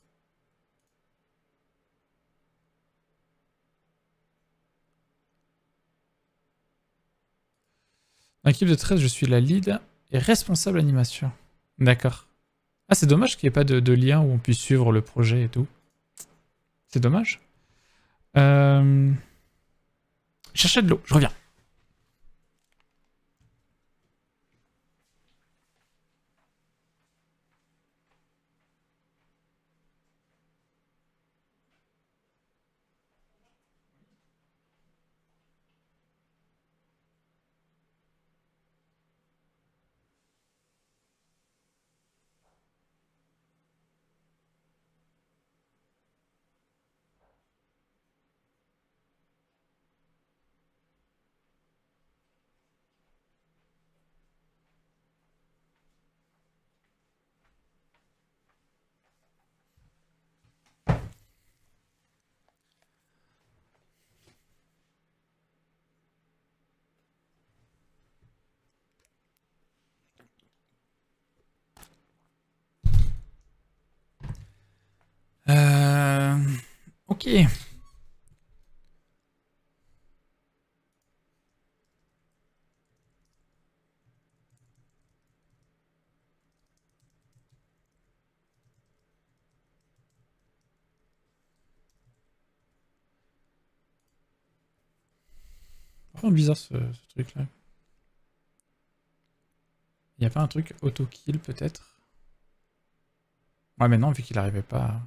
Dans l'équipe de treize, je suis la lead et responsable animation. D'accord. Ah, c'est dommage qu'il n'y ait pas de, de lien où on puisse suivre le projet et tout. C'est dommage. Euh... Chercher de l'eau, je reviens. Euh... Ok. Vraiment bizarre ce, ce truc-là. Il n'y a pas un truc auto-kill peut-être? Ouais, mais non, vu qu'il n'arrivait pas à...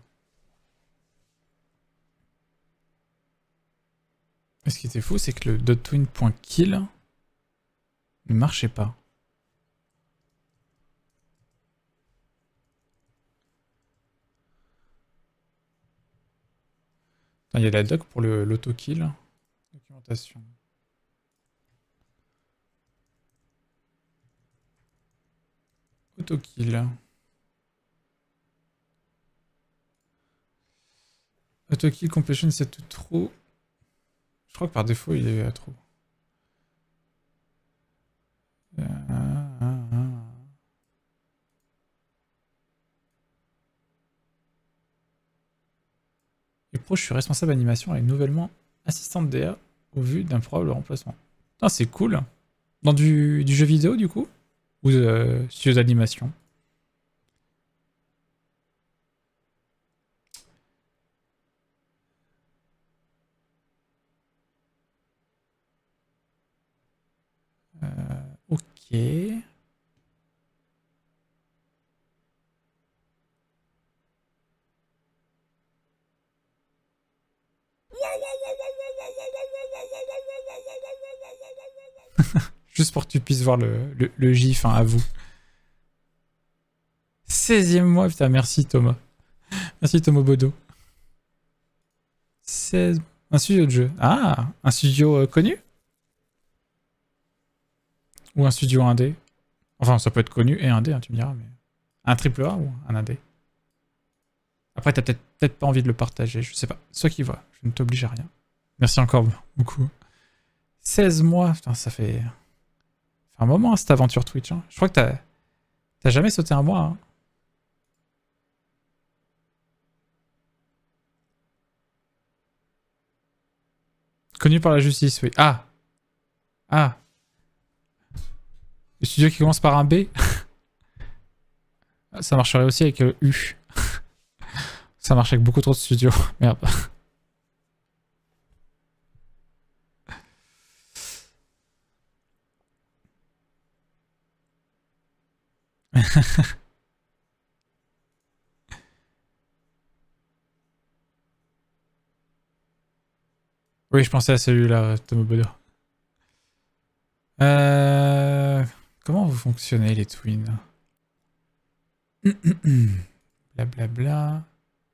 Et ce qui était fou, c'est que le dot-twin.kill ne marchait pas. Il y a la doc pour l'auto-kill. Documentation. Auto-kill. Auto-kill completion set to true. Je crois que par défaut, il est à true. Euh, ah, ah. Et pro, je suis responsable animation et nouvellement assistante D A au vu d'un probable remplacement. Ah, c'est cool. Dans du, du jeu vidéo, du coup? Ou euh, studio d'animation? euh, Ok. Juste pour que tu puisses voir le, le, le gif, hein, à vous. seizième mois, putain, merci Thomas. Merci Thomas Bodo. seize... Un studio de jeu. Ah, un studio euh, connu? Ou un studio indé? Enfin, ça peut être connu et indé, hein, tu me diras, mais... Un triple A ou un indé? Après, t'as peut-être peut-être pas envie de le partager, je sais pas. Soit qui voit, je ne t'oblige à rien. Merci encore beaucoup. seize mois, putain, ça fait... un moment, hein, cette aventure Twitch. Hein. Je crois que t'as t'as jamais sauté un mois. Hein. Connu par la justice, oui. Ah. Ah. Le studio qui commence par un B. Ça marcherait aussi avec le U. Ça marche avec beaucoup trop de studios. Merde. Oui, je pensais à celui-là, Tomobodo. Euh... Comment vous fonctionnez, les twins? Blablabla. Bla bla.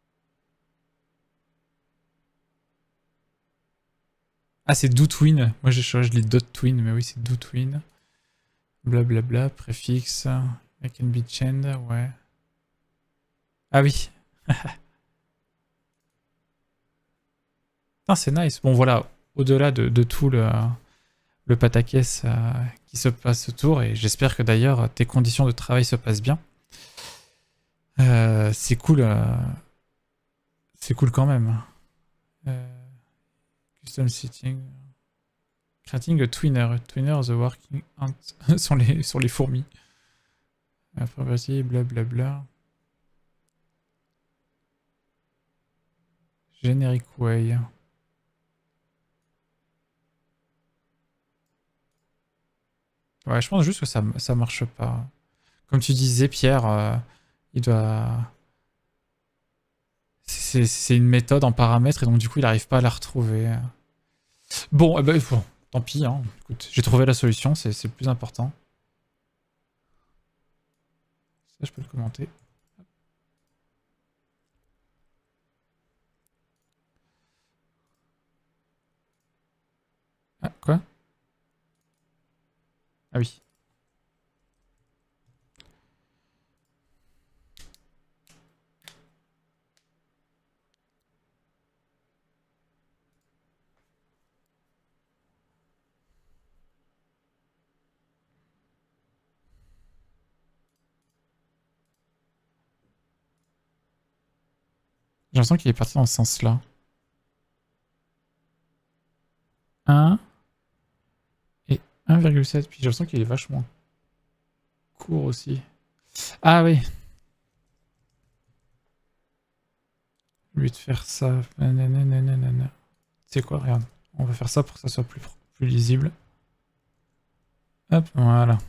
Ah, c'est do twin. Moi, je, je lis dot twin, mais oui, c'est do twin. Blablabla, bla bla, préfixe. I can be chained, ouais. Ah oui. C'est nice. Bon, voilà. Au-delà de, de tout le, le pataquès euh, qui se passe autour, et j'espère que d'ailleurs tes conditions de travail se passent bien. Euh, c'est cool. Euh, c'est cool quand même. Euh, custom sitting. Creating a twinner. A twinner, the working ant. sur, les, sur les fourmis. Property, blablabla. Generic way. Ouais, je pense juste que ça, ça marche pas. Comme tu disais, Pierre, euh, il doit... C'est une méthode en paramètres et donc du coup, il n'arrive pas à la retrouver. Bon, eh ben, bon tant pis. Hein. Écoute, j'ai trouvé la solution, c'est le plus important. Ça, je peux le commenter. Ah, quoi? Ah oui. J'ai l'impression qu'il est parti dans ce sens-là. un et un virgule sept. Puis j'ai l'impression qu'il est vachement court aussi. Ah oui. Au lieu de faire ça. C'est quoi, regarde. On va faire ça pour que ça soit plus, plus lisible. Hop, voilà.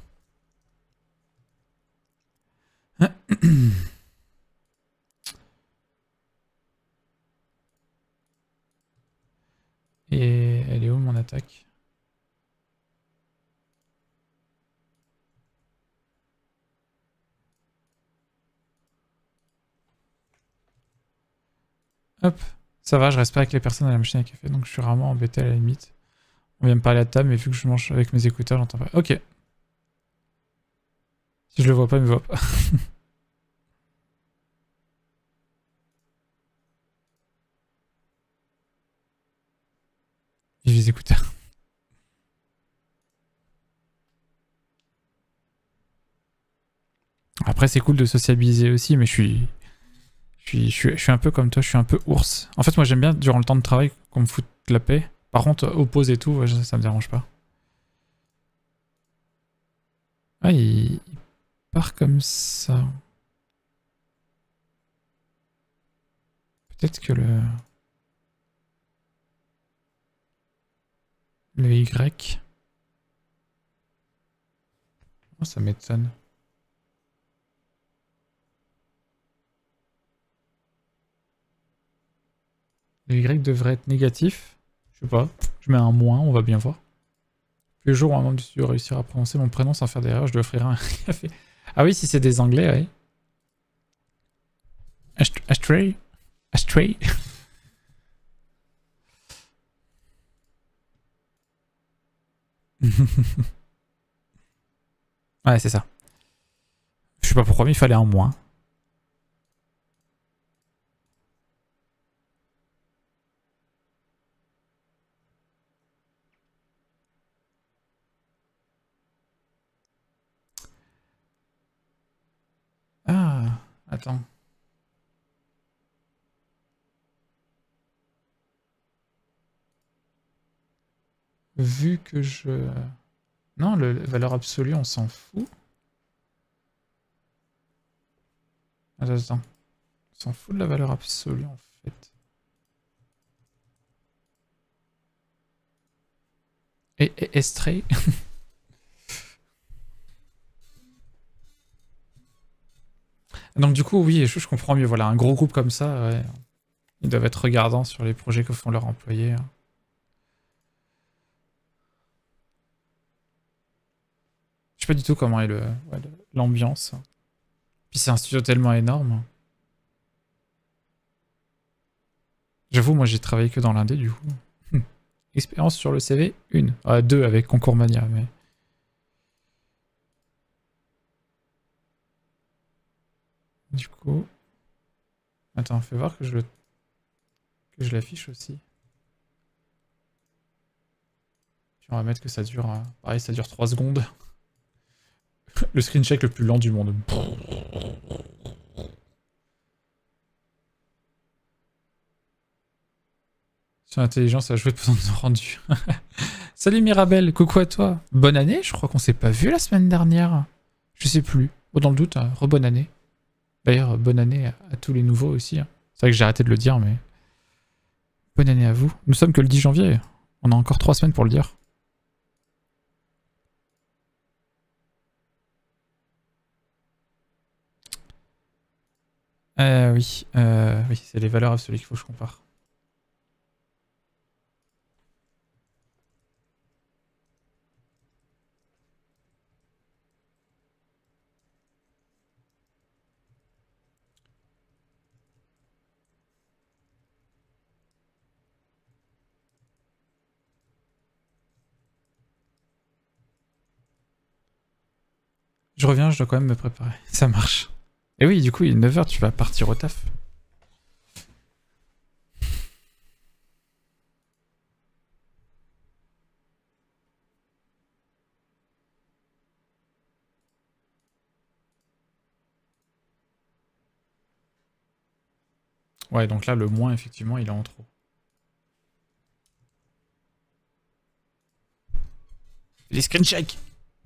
Et elle est où mon attaque? Hop, ça va, je reste pas avec les personnes à la machine à café, donc je suis rarement embêté à la limite. On vient me parler à table, mais vu que je mange avec mes écouteurs, j'entends pas. Ok. Si je le vois pas, il me voit pas. Vive les écouteurs. Après, c'est cool de sociabiliser aussi, mais je suis... Je suis, je, suis, je suis un peu comme toi, je suis un peu ours. En fait, moi, j'aime bien, durant le temps de travail, qu'on me foute la paix. Par contre, aux pauses et tout, ouais, ça me dérange pas. Ah, il, il part comme ça. Peut-être que le... Le Y... Oh, ça m'étonne. Le Y devrait être négatif. Je sais pas. Je mets un moins, on va bien voir. Plus le jour où un membre du studio réussira à prononcer mon prénom sans faire d'erreur, je lui offrirai un café. Ah oui, si c'est des anglais, oui. Astray. Astray. Ouais, c'est ça. Je sais pas pourquoi, mais il fallait un moins. Attends. Vu que je... Non, le, la valeur absolue, on s'en fout. Attends, attends. On s'en fout de la valeur absolue, en fait. Et, et Estray. Donc du coup, oui, je, je comprends mieux. Voilà, un gros groupe comme ça, ouais, ils doivent être regardants sur les projets que font leurs employés. Je sais pas du tout comment est le, ouais, l'ambiance. Puis c'est un studio tellement énorme. J'avoue, moi j'ai travaillé que dans l'indé du coup. Hum. Expérience sur le C V, une. Ah, deux avec Concours Mania, mais... Du coup... Attends, fais voir que je le... que je l'affiche aussi. Puis on va mettre que ça dure... Euh... Pareil, ça dure trois secondes. Le screen check le plus lent du monde. Sur l'intelligence à jouer de de rendu. Salut Mirabelle, coucou à toi. Bonne année, je crois qu'on s'est pas vu la semaine dernière. Je sais plus. Oh, dans le doute, hein, re-bonne année. D'ailleurs, bonne année à, à tous les nouveaux aussi. Hein. C'est vrai que j'ai arrêté de le dire, mais... Bonne année à vous. Nous sommes que le dix janvier. On a encore trois semaines pour le dire. Euh, oui, euh, oui, c'est les valeurs absolues qu'il faut que je compare. Je reviens, je dois quand même me préparer. Ça marche. Et oui, du coup, il est neuf heures, tu vas partir au taf. Ouais, donc là, le moins, effectivement, il est en trop. Les screen check.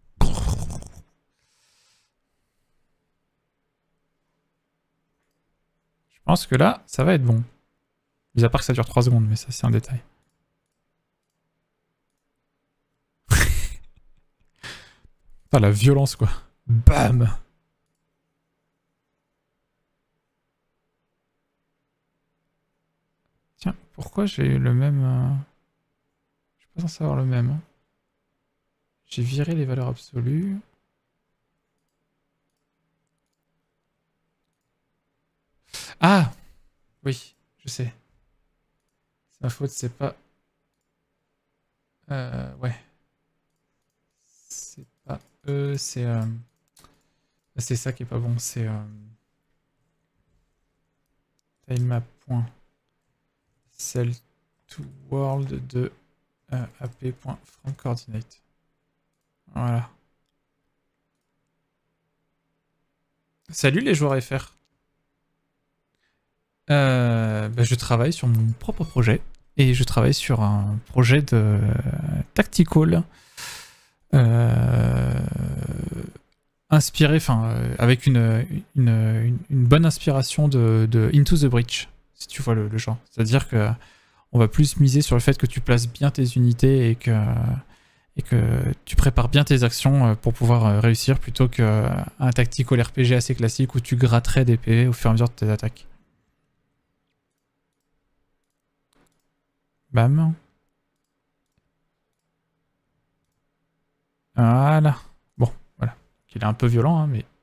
Je pense que là, ça va être bon. Mis à part que ça dure trois secondes, mais ça, c'est un détail. Putain, la violence, quoi. Bam! Tiens, pourquoi j'ai le même... Euh... Je suis pas censé avoir le même. Hein. J'ai viré les valeurs absolues. Ah! Oui, je sais. C'est ma faute, c'est pas... Euh, ouais. C'est pas eux, c'est... Euh... C'est ça qui est pas bon, c'est... Euh... Tilemap. Cell to world de euh, ap.fromCoordinate. Voilà. Salut les joueurs F R. Euh, bah, je travaille sur mon propre projet et je travaille sur un projet de tactical euh, inspiré, enfin euh, avec une, une, une, une bonne inspiration de, de Into the Breach, si tu vois le, le genre. C'est-à-dire que on va plus miser sur le fait que tu places bien tes unités et que, et que tu prépares bien tes actions pour pouvoir réussir plutôt qu'un tactical R P G assez classique où tu gratterais des P V au fur et à mesure de tes attaques. Bam. Voilà. Bon, voilà. Il est un peu violent, hein, mais...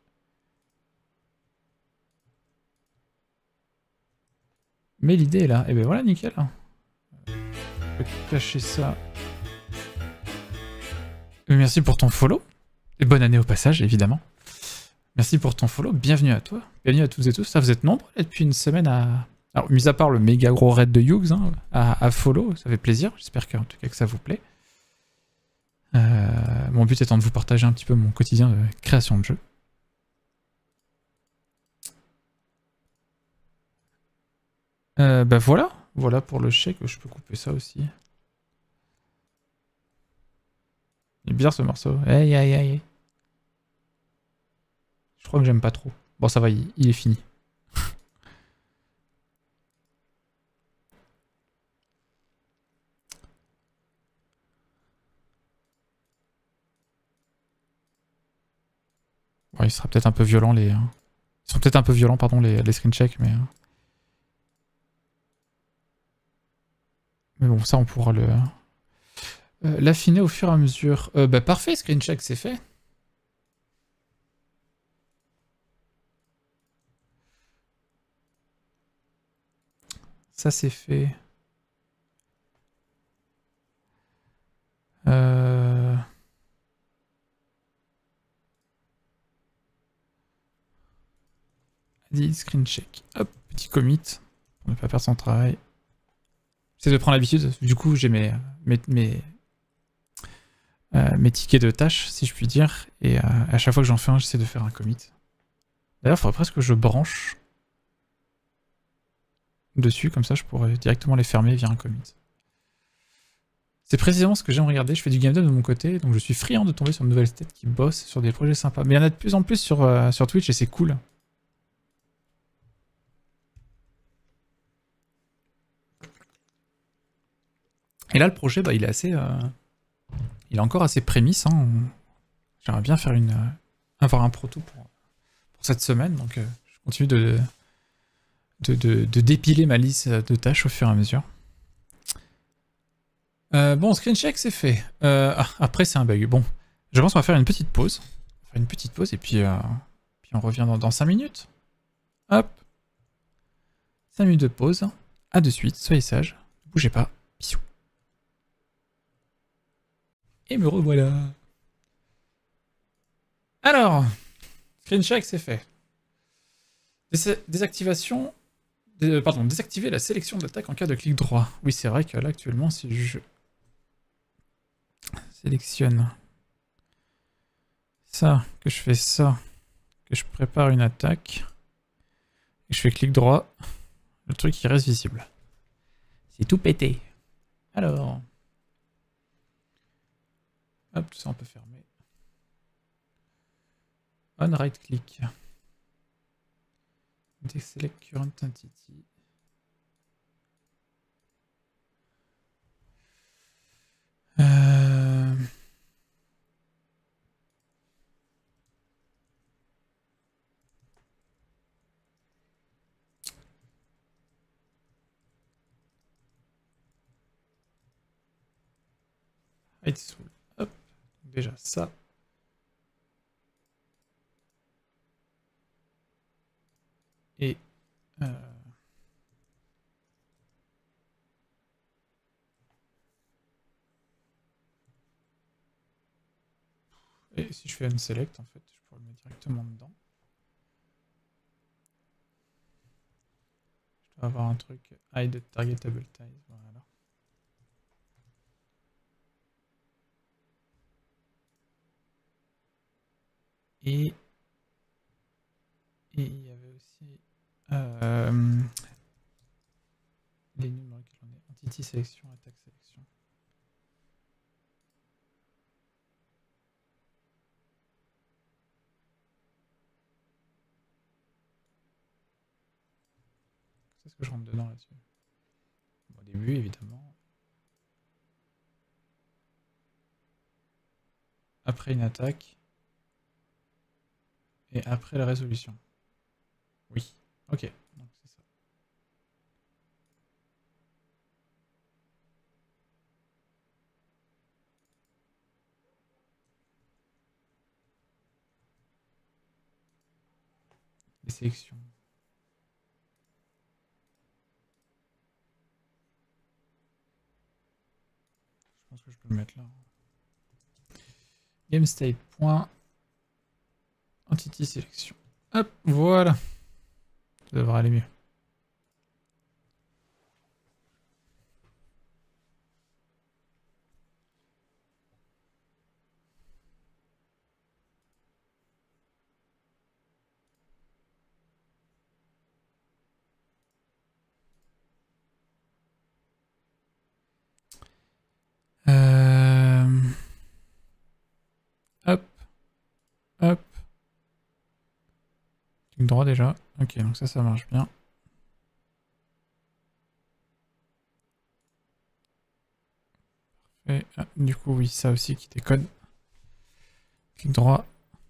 Mais l'idée est là. Et ben voilà, nickel. Je vais cacher ça. Merci pour ton follow. Et bonne année au passage, évidemment. Merci pour ton follow. Bienvenue à toi. Bienvenue à toutes et tous. Ça, vous êtes nombreux depuis une semaine à... Alors, mis à part le méga gros raid de Hughes, hein, à, à follow, ça fait plaisir. J'espère qu'en tout cas que ça vous plaît. Euh, mon but étant de vous partager un petit peu mon quotidien de création de jeu. Euh, bah voilà, voilà pour le chèque, je peux couper ça aussi. Il est bizarre ce morceau. Aïe aïe aïe. Je crois que j'aime pas trop. Bon ça va, il, il est fini. Bon, il sera peut-être un peu violent les... Ils sont peut-être un peu violents, pardon, les, les screen checks, mais... Mais bon, ça on pourra le... Euh, l'affiner au fur et à mesure. Euh, bah parfait, screen check c'est fait. Ça c'est fait. Euh... Dit screen check. Hop, petit commit. Pour ne pas perdre son travail. J'essaie de prendre l'habitude. Du coup, j'ai mes, mes, mes, euh, mes tickets de tâches, si je puis dire. Et euh, à chaque fois que j'en fais un, j'essaie de faire un commit. D'ailleurs, il faudrait presque que je branche dessus. Comme ça, je pourrais directement les fermer via un commit. C'est précisément ce que j'aime regarder. Je fais du game dev de mon côté. Donc je suis friand de tomber sur de nouvelles têtes qui bossent sur des projets sympas. Mais il y en a de plus en plus sur, euh, sur Twitch et c'est cool. Et là, le projet, bah, il est assez... Euh... Il est encore assez prémisse. Hein. J'aimerais bien faire une... Euh... avoir un proto pour, pour cette semaine. Donc euh, je continue de... De, de, de dépiler ma liste de tâches au fur et à mesure. Euh, bon, screen check, c'est fait. Euh, ah, après, c'est un bug. Bon, je pense qu'on va faire une petite pause. On va faire une petite pause et puis, euh, puis on revient dans, dans cinq minutes. Hop. cinq minutes de pause. À de suite, soyez sages. Ne bougez pas. Bisous. Et me revoilà. Alors, screen check, c'est fait. Dés désactivation... Dés pardon, désactiver la sélection de l'attaque en cas de clic droit. Oui, c'est vrai que là, actuellement, si je sélectionne ça, que je fais ça, que je prépare une attaque, et je fais clic droit, le truc il reste visible. C'est tout pété. Alors, hop, tout ça on peut fermer. On right click. Deselect current entity. Euh... Hide soul. Hop, déjà ça. Et euh... et si je fais unselect, en fait, je pourrais le mettre directement dedans. Je dois avoir un truc hide targetable ties. Voilà. Et et il y avait aussi euh... les numéros qu'il en est. Entity sélection, attaque sélection. C'est ce que je rentre dedans là-dessus. Bon, au début, évidemment. Après une attaque. Et après la résolution. Oui. Ok. Donc c'est ça. Les sélections. Je pense que je peux le mettre là. GameState. Entity sélection. Hop, voilà. Ça devrait aller mieux. Hop. Clic droit déjà. Ok, donc ça, ça marche bien. Et ah, du coup, oui, ça aussi qui déconne. Clic droit.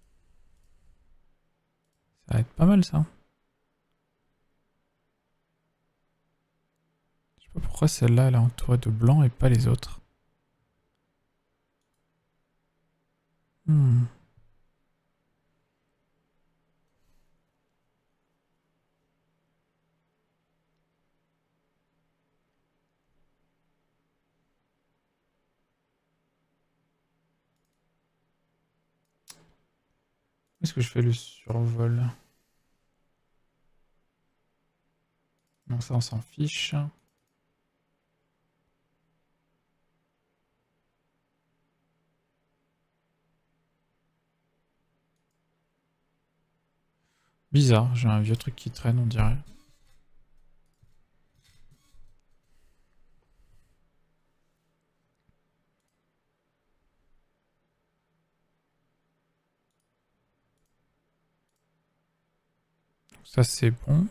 Ça va être pas mal ça. Je sais pas pourquoi celle-là elle est entourée de blanc et pas les autres. Hmm. Est-ce que je fais le survol? Non, ça on s'en fiche. Bizarre, j'ai un vieux truc qui traîne, on dirait. Ça c'est bon.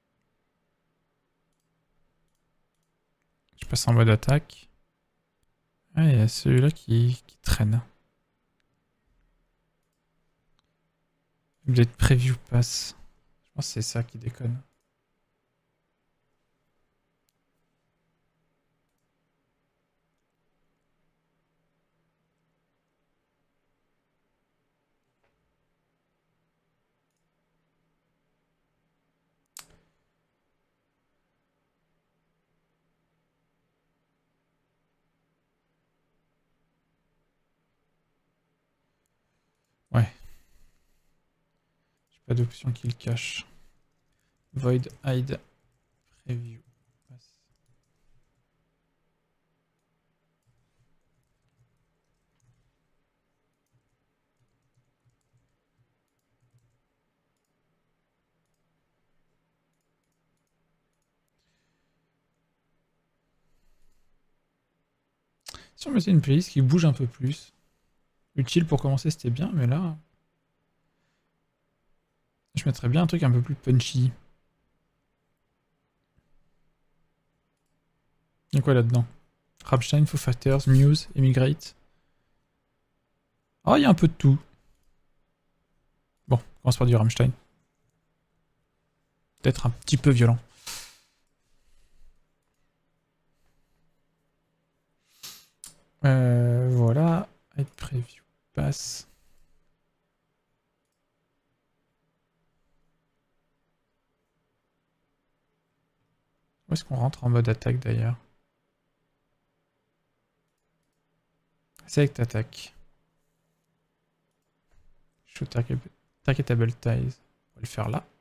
Je passe en mode attaque. Ah, il y a celui-là qui, qui traîne. Update preview pass. Je pense que c'est ça qui déconne. Ouais. J'ai pas d'option qui le cache. Void hide preview pass. Si on mettait une playlist qui bouge un peu plus. Utile pour commencer, c'était bien, mais là... Je mettrais bien un truc un peu plus punchy. Il y a quoi là-dedans? Rammstein, Foo Fighters, Muse, Emigrate. Oh, il y a un peu de tout. Bon, on commence par du Rammstein. Peut-être un petit peu violent. Euh, voilà. Hide preview pass. Où est-ce qu'on rentre en mode attaque d'ailleurs? Select attaque. Show target, targetable ties. On va le faire là.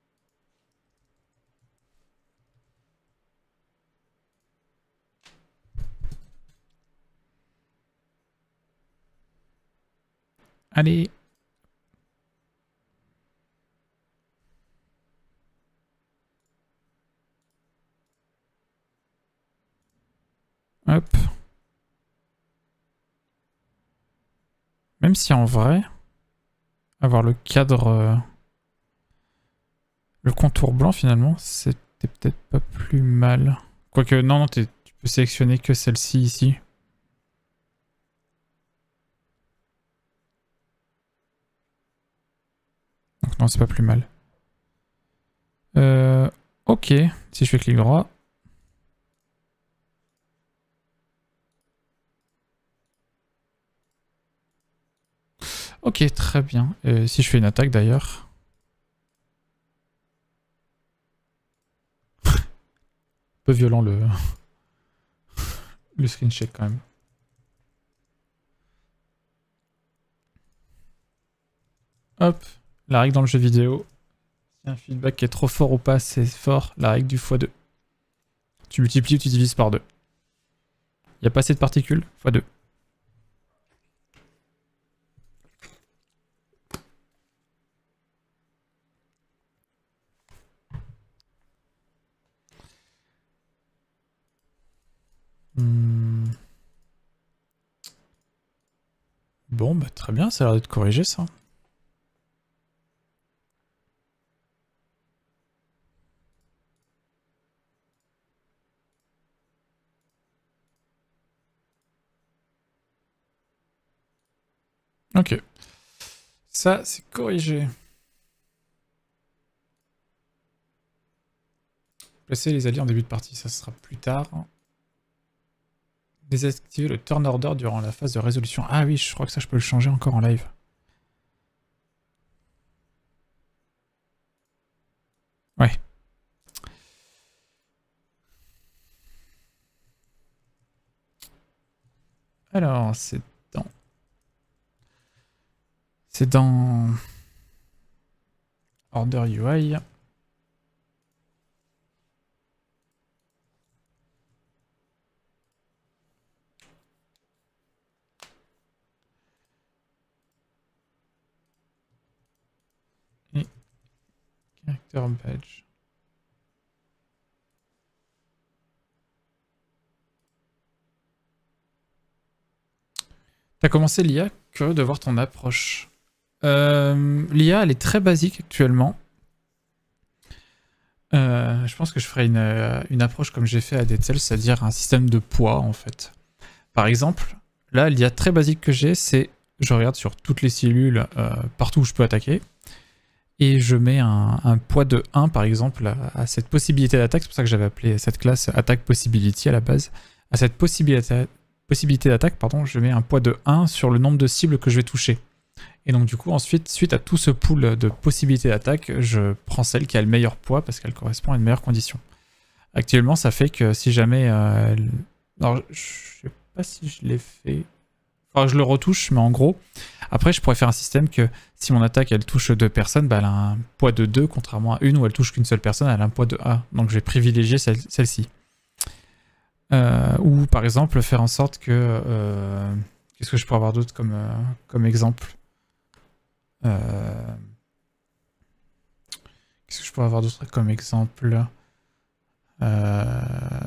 Allez. Hop. Même si en vrai, avoir le cadre, euh, le contour blanc finalement, c'était peut-être pas plus mal. Quoique, non, non, tu peux sélectionner que celle-ci ici. Donc non, c'est pas plus mal. Euh, ok, si je fais clic droit. Ok, très bien. Et si je fais une attaque d'ailleurs. Un peu violent le, le screen shake quand même. Hop, la règle dans le jeu vidéo. Si un feedback est trop fort ou pas assez fort, la règle du fois deux. Tu multiplies ou tu divises par deux. Il n'y a pas assez de particules, fois deux. Hmm. Bon, bah très bien, ça a l'air d'être corrigé ça. Ok. Ça, c'est corrigé. Placer les alliés en début de partie, ça sera plus tard. Désactiver le turn order durant la phase de résolution. Ah oui, je crois que ça, je peux le changer encore en live. Ouais. Alors, c'est dans... C'est dans... Order U I. Et Character Badge. T'as commencé l'I A, curieux de voir ton approche. Euh, L'I A, elle est très basique actuellement. Euh, je pense que je ferai une, euh, une approche comme j'ai fait à Dead Cells, c'est-à-dire un système de poids en fait. Par exemple, là, l'I A très basique que j'ai, c'est je regarde sur toutes les cellules euh, partout où je peux attaquer et je mets un, un poids de un par exemple à, à cette possibilité d'attaque. C'est pour ça que j'avais appelé cette classe Attack Possibility à la base. À cette possibilité, possibilité d'attaque, pardon, je mets un poids de un sur le nombre de cibles que je vais toucher. Et donc du coup, ensuite, suite à tout ce pool de possibilités d'attaque, je prends celle qui a le meilleur poids parce qu'elle correspond à une meilleure condition. Actuellement, ça fait que si jamais... Euh... Alors, je sais pas si je l'ai fait... Enfin, je le retouche, mais en gros, après, je pourrais faire un système que si mon attaque, elle touche deux personnes, bah, elle a un poids de deux, contrairement à une où elle touche qu'une seule personne, elle a un poids de un. Donc, je vais privilégier celle- celle-ci. Euh, ou, par exemple, faire en sorte que... Euh... Qu'est-ce que je pourrais avoir d'autre comme, euh, comme exemple euh... Qu'est-ce que je pourrais avoir d'autre comme exemple euh...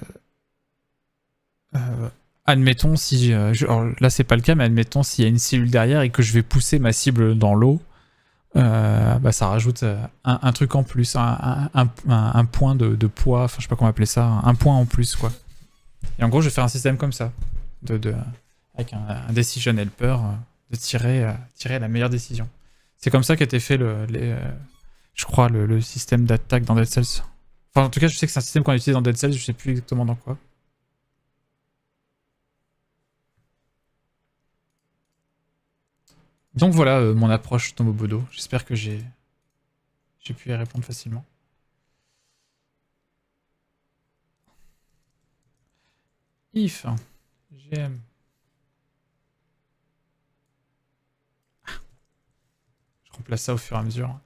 Euh... Admettons si... Euh, je... Alors, là, c'est pas le cas, mais admettons s'il y a une cellule derrière et que je vais pousser ma cible dans l'eau, euh, bah, ça rajoute un, un truc en plus, un, un, un, un point de, de poids, enfin je sais pas comment appeler ça, un point en plus quoi. Et en gros je vais faire un système comme ça, de, de, avec un, un decision helper, de tirer, euh, tirer la meilleure décision. C'est comme ça qu'était fait le, les, euh, je crois le, le système d'attaque dans Dead Cells. Enfin en tout cas je sais que c'est un système qu'on a utilisé dans Dead Cells, je sais plus exactement dans quoi. Donc voilà euh, mon approche Tomobodo, j'espère que j'ai j'ai pu y répondre facilement. If, G M. Je remplace ça au fur et à mesure.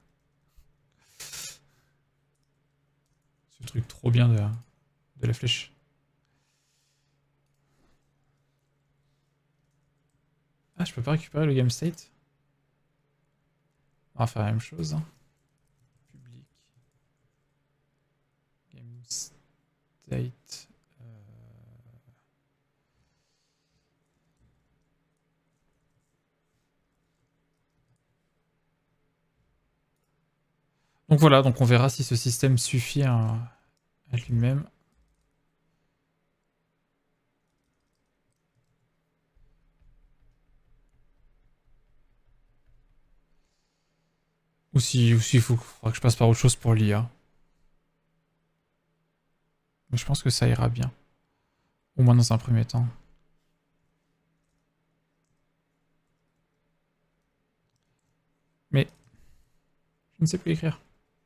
Ce truc trop bien de, de la flèche. Ah, je peux pas récupérer le game state. On va faire la même chose. Hein. Public. Game state. Euh... Donc voilà, donc on verra si ce système suffit à, à lui-même. Ou si, ou si il faut, faudra que je passe par autre chose pour l'I A. Mais je pense que ça ira bien. Au moins dans un premier temps. Mais je ne sais plus écrire.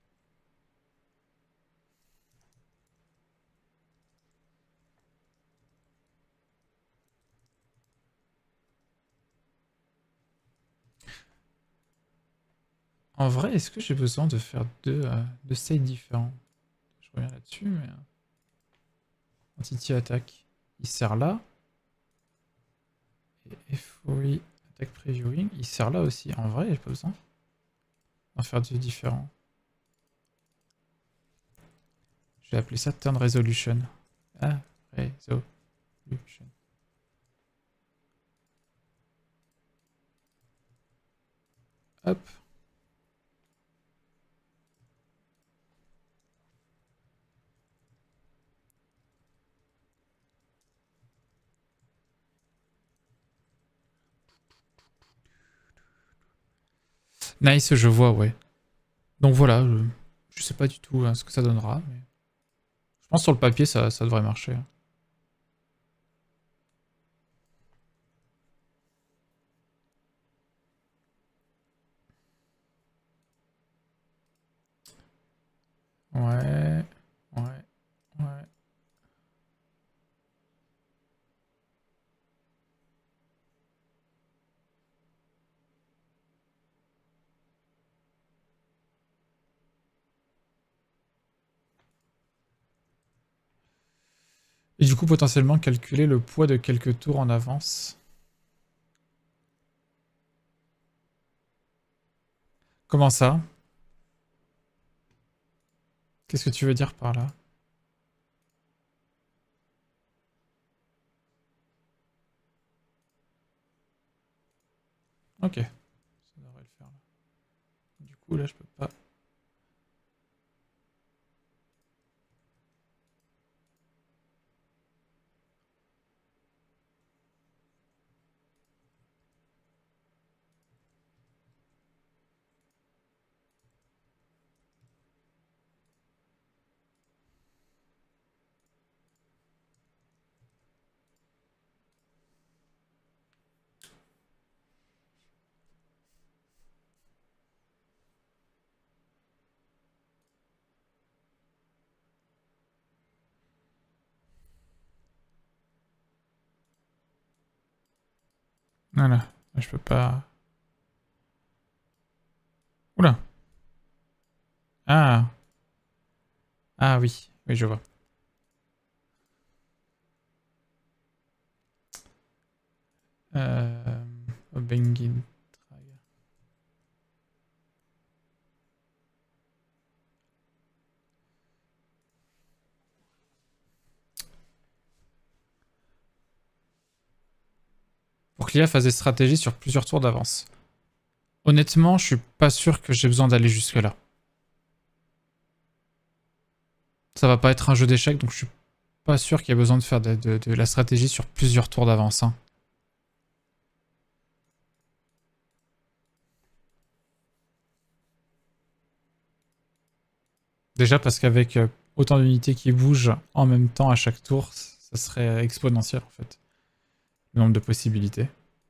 En vrai, est-ce que j'ai besoin de faire deux, euh, deux states différents? Je reviens là-dessus, mais... Entity attack, il sert là. Et F O I attack previewing, il sert là aussi. En vrai, j'ai pas besoin d'en faire deux différents. Je vais appeler ça turn resolution. Ah, resolution. Hop. Nice, je vois, ouais. Donc voilà, je, je sais pas du tout hein, ce que ça donnera. Mais... je pense que sur le papier, ça, ça devrait marcher. Ouais, ouais, ouais. Et du coup, potentiellement, calculer le poids de quelques tours en avance. Comment ça? Qu'est-ce que tu veux dire par là? Ok. Ça devrait le faire là. Du coup, là, je peux pas. Voilà. Là, je peux pas. Oula. Ah. Ah oui. Oui, je vois. Euh... Bengin. Pour que l'I A fasse des stratégies sur plusieurs tours d'avance. Honnêtement, je suis pas sûr que j'ai besoin d'aller jusque-là. Ça va pas être un jeu d'échecs, donc je suis pas sûr qu'il y ait besoin de faire de, de- de la stratégie sur plusieurs tours d'avance. Hein. Déjà parce qu'avec euh, autant d'unités qui bougent en même temps à chaque tour, ça serait exponentiel en fait. Le nombre de possibilités.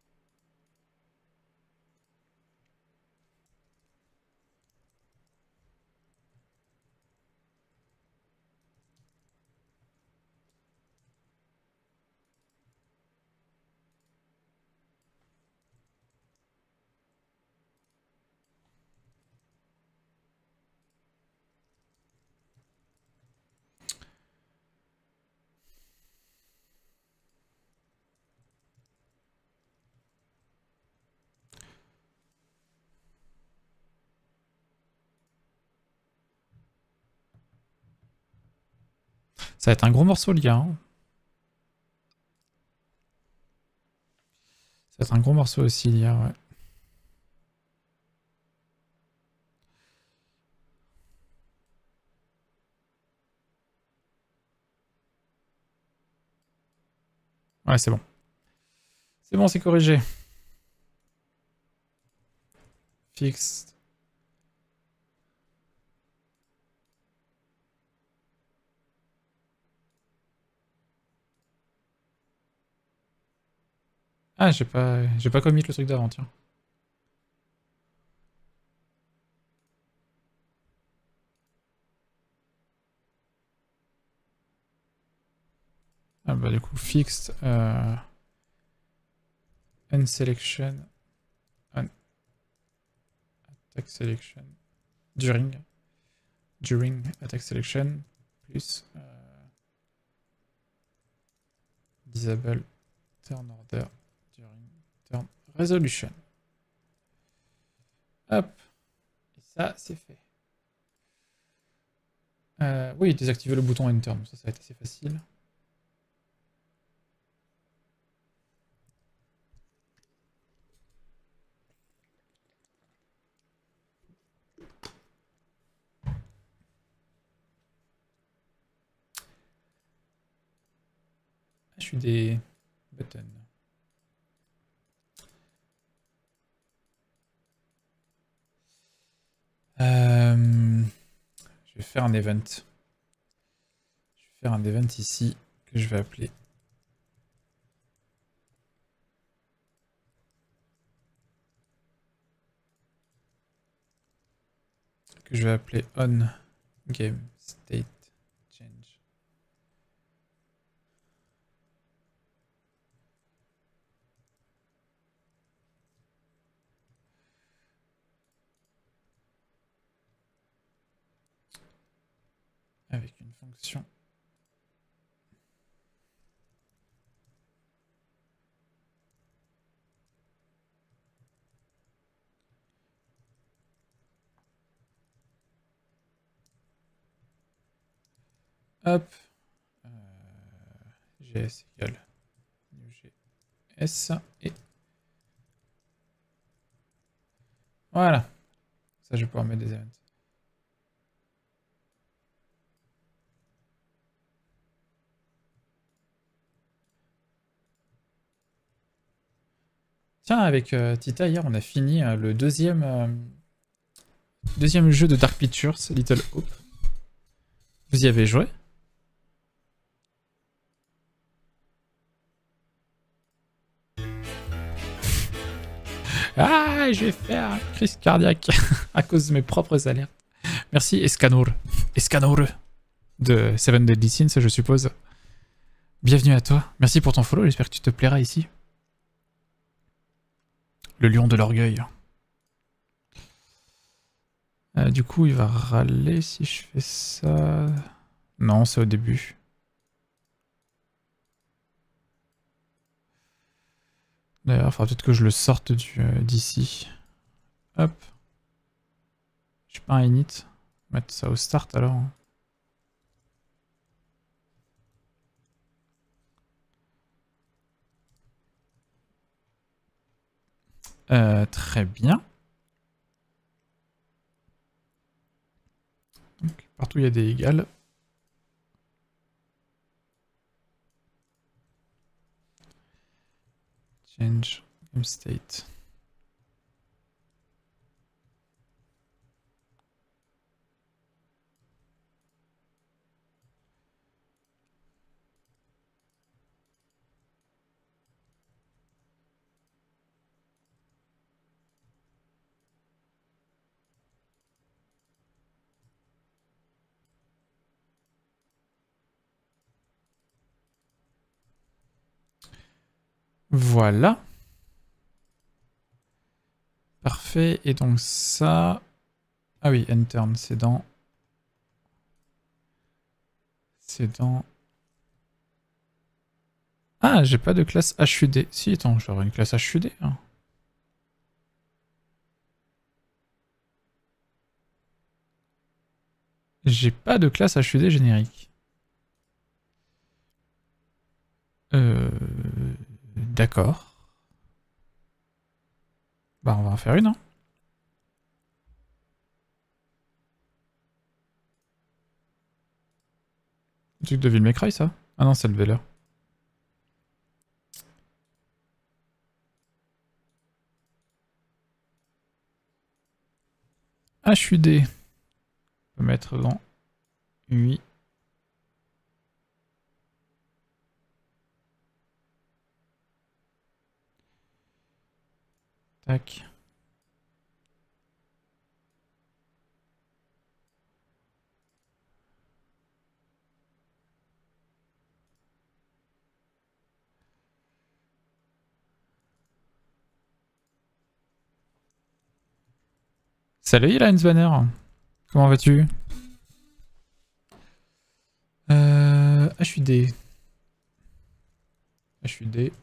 Ça va être un gros morceau l'I A. Hein. Ça va être un gros morceau aussi l'I A, ouais. Ouais, c'est bon. C'est bon, c'est corrigé. Fixe. Ah, j'ai pas, j'ai pas commis le truc d'avant, tiens. Ah bah du coup, fixed, euh, unselection, un attack selection, during, during attack selection, plus euh, disable turn order during turn resolution. Hop, et ça c'est fait. Euh, oui, désactiver le bouton enter, ça ça va être assez facile. Ah, je suis des buttons. Euh, je vais faire un event. Je vais faire un event ici que je vais appeler. Que je vais appeler on game state change. Avec une fonction. Hop. Euh, gs égale gs et voilà. Ça, je vais pouvoir mettre des events. Tiens, avec euh, Tita, hier, on a fini euh, le deuxième, euh, deuxième jeu de Dark Pictures, Little Hope. Vous y avez joué? Ah, je vais faire une crise cardiaque à cause de mes propres alertes. Merci Escanor. Escanor de Seven Deadly Sins, je suppose. Bienvenue à toi. Merci pour ton follow, j'espère que tu te plairas ici. Le lion de l'orgueil. Euh, du coup, il va râler si je fais ça. Non, c'est au début. D'ailleurs, il faudra peut-être que je le sorte euh, d'ici. Hop. Je suis pas un init. Mettre ça au start alors. Euh, très bien. Donc, partout il y a des égales. Change game state. Voilà. Parfait. Et donc ça... Ah oui, Entern, c'est dans... C'est dans... Ah, j'ai pas de classe H U D. Si, attends, j'aurais une classe H U D. Hein. J'ai pas de classe H U D générique. Euh... D'accord. Bah, on va en faire une, hein. Le truc de Villemecraï, ça? Ah non, c'est le Veller. H U D. On peut mettre dans U I. Tac. Salut Lance Banner. Comment vas-tu? euh, H U D. H U D.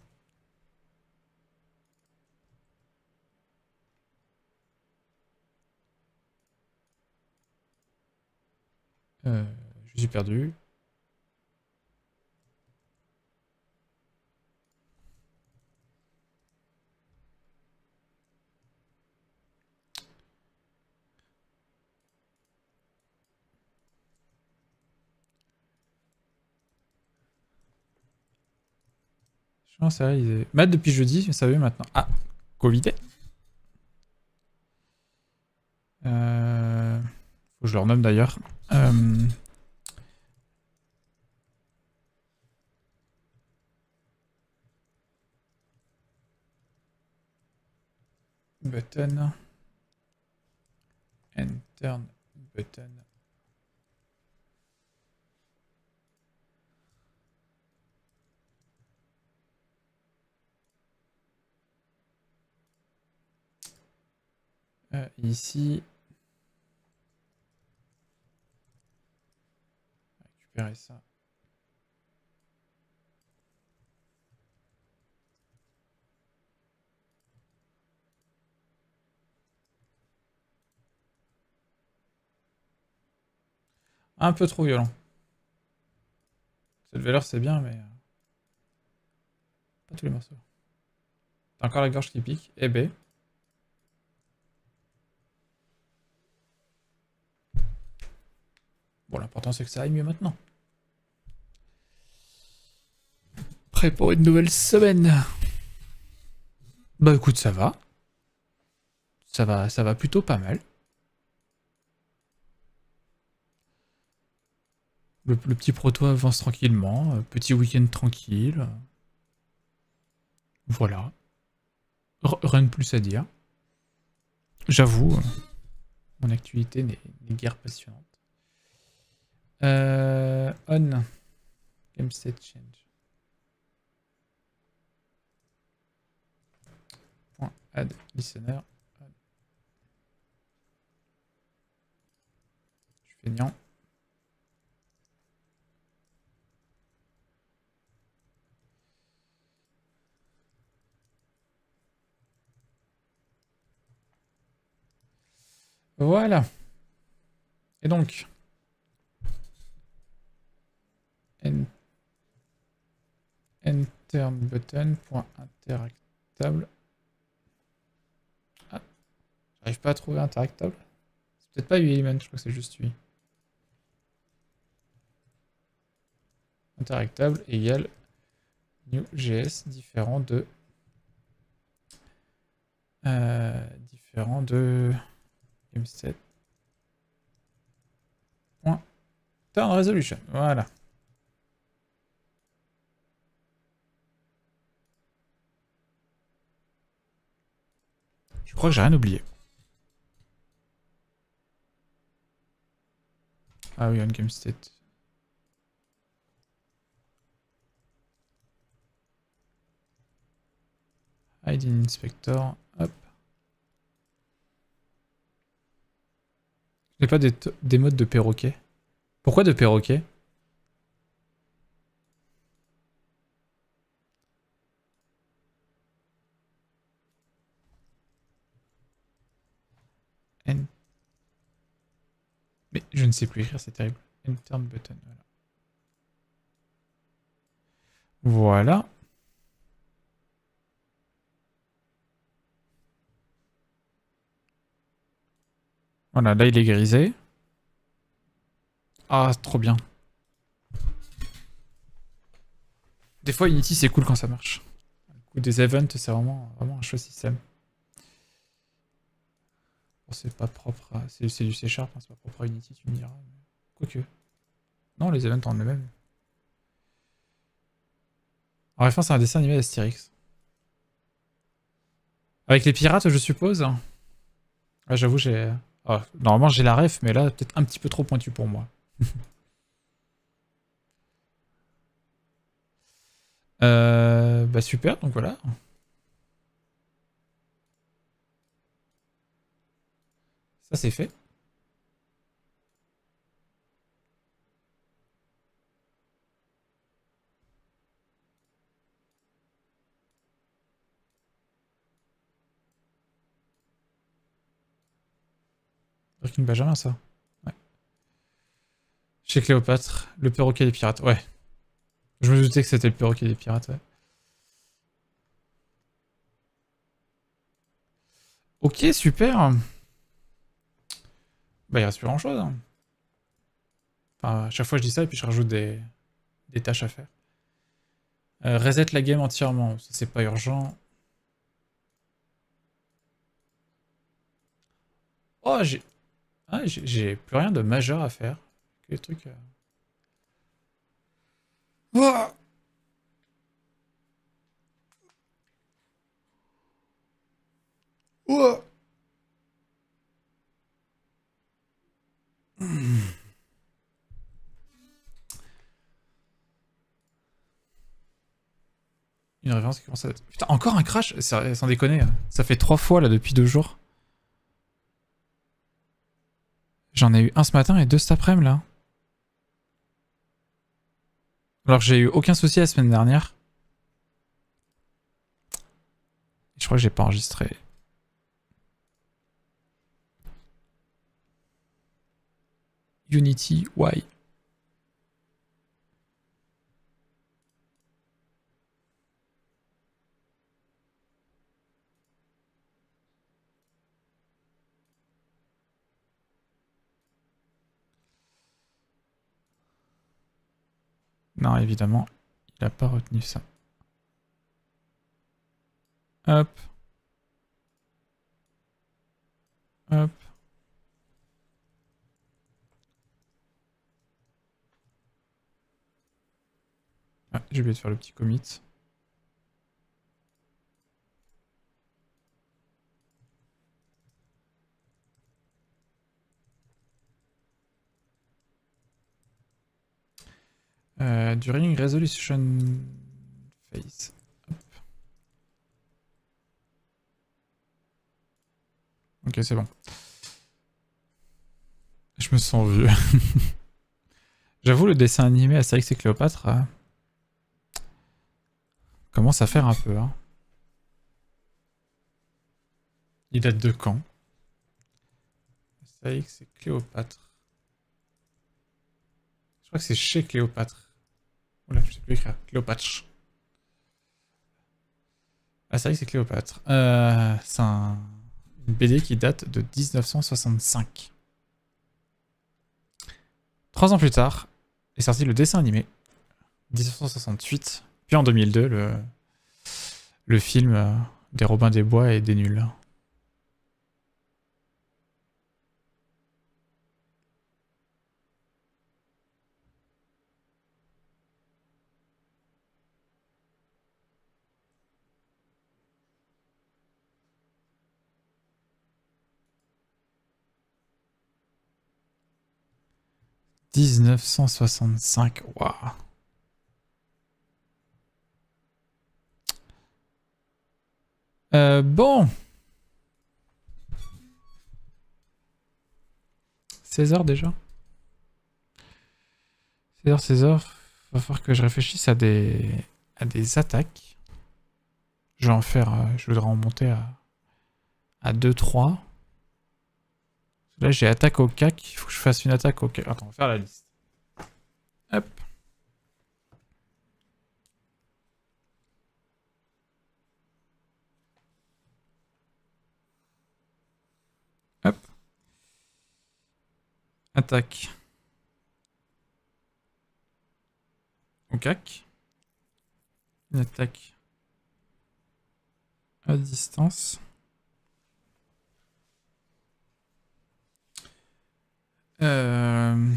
Euh, je suis perdu. Je pense que ils est... Matt depuis jeudi, ça veut maintenant. Ah, Covid. Euh... Faut que je leur nomme d'ailleurs. Euh... Button. Intern button. Euh, ici. Récupérer ça. Un peu trop violent. Cette valeur c'est bien, mais... Pas tous les morceaux. T'as encore la gorge qui pique. Eh ben. Bon, l'important c'est que ça aille mieux maintenant. Prêt pour une nouvelle semaine. Bah écoute, ça va. Ça va, ça va plutôt pas mal. Le, le petit proto avance tranquillement. Euh, petit week-end tranquille. Voilà. R rien de plus à dire. J'avoue, euh, mon actualité n'est guère passionnante. Euh, on. Game set change. Point add listener. Je suis feignant. Voilà. Et donc, intern button point interactable. Ah, j'arrive pas à trouver interactable. C'est peut-être pas UElement, je crois que c'est juste lui. Interactable égale new.js différent de euh, différent de gameset. Point turn resolution. Voilà. Je crois que j'ai rien oublié. Ah oui, on game state. Hide in inspector. Hop. Je n'ai pas des, des modes de perroquet. Pourquoi de perroquet? N. Mais je ne sais plus écrire, c'est terrible. Enter button, voilà. Voilà. Voilà, là il est grisé. Ah, trop bien. Des fois Unity c'est cool quand ça marche. Ou des events, c'est vraiment, vraiment un chouette système. Bon, c'est pas propre à... C'est du C Sharp, hein, c'est pas propre à Unity, tu me diras. Quoique. Non, les events en eux-mêmes. En référence, c'est un dessin animé d'Astérix. Avec les pirates, je suppose. Ouais, j'avoue, j'ai... Oh, normalement, j'ai la ref, mais là, peut-être un petit peu trop pointu pour moi. euh, bah super, donc voilà. Ça, c'est fait. Breaking Benjamin, ça. Ouais. Chez Cléopâtre, le perroquet des pirates. Ouais. Je me doutais que c'était le perroquet des pirates, ouais. Ok, super. Bah, il reste plus grand chose. Hein. Enfin, à chaque fois je dis ça et puis je rajoute des, des tâches à faire. Euh, reset la game entièrement, ça c'est pas urgent. Oh, j'ai... Ah, j'ai j'ai plus rien de majeur à faire. Que des trucs... euh. Ouah. Ouah. Hmm. Une référence qui commence à... Putain, encore un crash? Ça- Sans déconner. Ça fait trois fois là depuis deux jours. J'en ai eu un ce matin et deux cet après-midi là. Alors que j'ai eu aucun souci la semaine dernière. Je crois que j'ai pas enregistré. Unity, why? Non, évidemment, il a pas retenu ça. Hop. Hop. Ah, j'ai oublié de faire le petit commit. Euh, during resolution phase. Hop. Ok, c'est bon. Je me sens vieux. J'avoue, le dessin animé Astérix et Cléopâtre euh, commence à faire un peu. Hein. Il date de quand? Astérix et Cléopâtre. Je crois que c'est chez Cléopâtre. Oula, je sais plus écrire. Cléopâtre. Astérix et Cléopâtre. Euh, c'est un... une B D qui date de mille neuf cent soixante-cinq. Trois ans plus tard est sorti le dessin animé. mille neuf cent soixante-huit. Puis en deux mille deux, le, le film euh, des Robins des Bois et des Nuls. mille neuf cent soixante-cinq. Waouh. Euh, bon. seize heures déjà. seize heures, seize heures. Va falloir que je réfléchisse à des, à des attaques. Je vais en faire, euh, je voudrais en monter à, à deux trois. Là, j'ai attaque au C A C. Il faut que je fasse une attaque au C A C. Attends, on va faire la liste. Hop. Hop. Attaque. Au C A C. Une attaque à distance. Euh...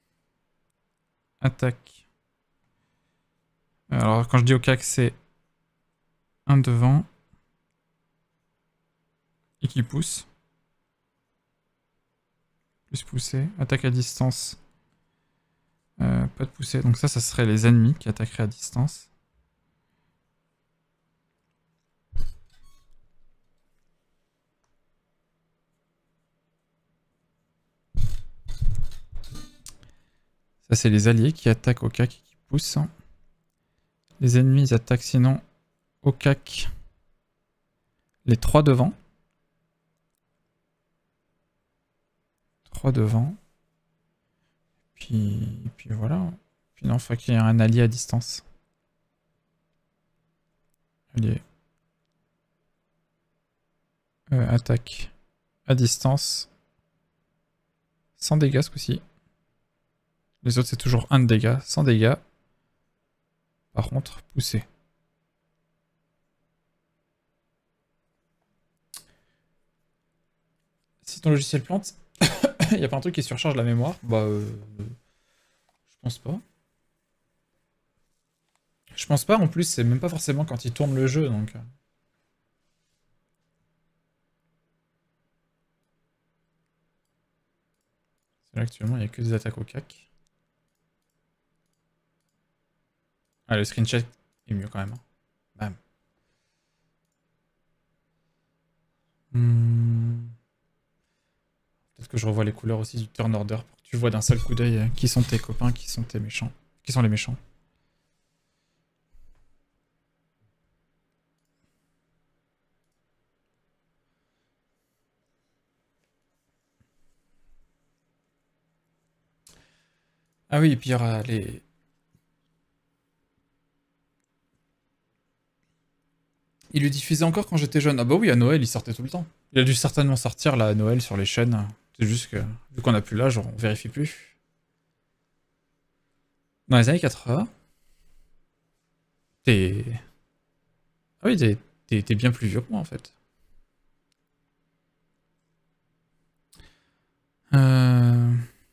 Attaque. Alors, quand je dis au C A C, c'est un devant et qui pousse. Plus pousser. Attaque à distance. Euh, pas de pousser. Donc ça, ça serait les ennemis qui attaqueraient à distance. Ça, c'est les alliés qui attaquent au C A C et qui poussent. Les ennemis, ils attaquent sinon au C A C. Les trois devant. Trois devant. Puis, puis voilà. Puis non, il faut qu'il y ait un allié à distance. Allié. Euh, attaque à distance. Sans dégâts ce coup-ci. Les autres, c'est toujours un de dégâts. Sans dégâts. Par contre, pousser. Si ton logiciel plante, Il y a pas un truc qui surcharge la mémoire? Bah, euh, je pense pas. Je pense pas, en plus, c'est même pas forcément quand il tourne le jeu, donc... Là, actuellement, il n'y a que des attaques au cac. Ah, le screen check est mieux quand même. Hein. Bam. Hmm. Peut-être que je revois les couleurs aussi du turn order pour que tu vois d'un seul coup d'œil euh, qui sont tes copains, qui sont tes méchants. Qui sont les méchants. Ah oui, et puis il y aura les... Il le diffusait encore quand j'étais jeune. Ah bah oui, à Noël, il sortait tout le temps. Il a dû certainement sortir là à Noël sur les chaînes. C'est juste que, vu qu'on a plus l'âge, on vérifie plus. Dans les années quatre-vingts, t'es... Ah oui, t'es t'es- t'es bien plus vieux que moi en fait. Euh...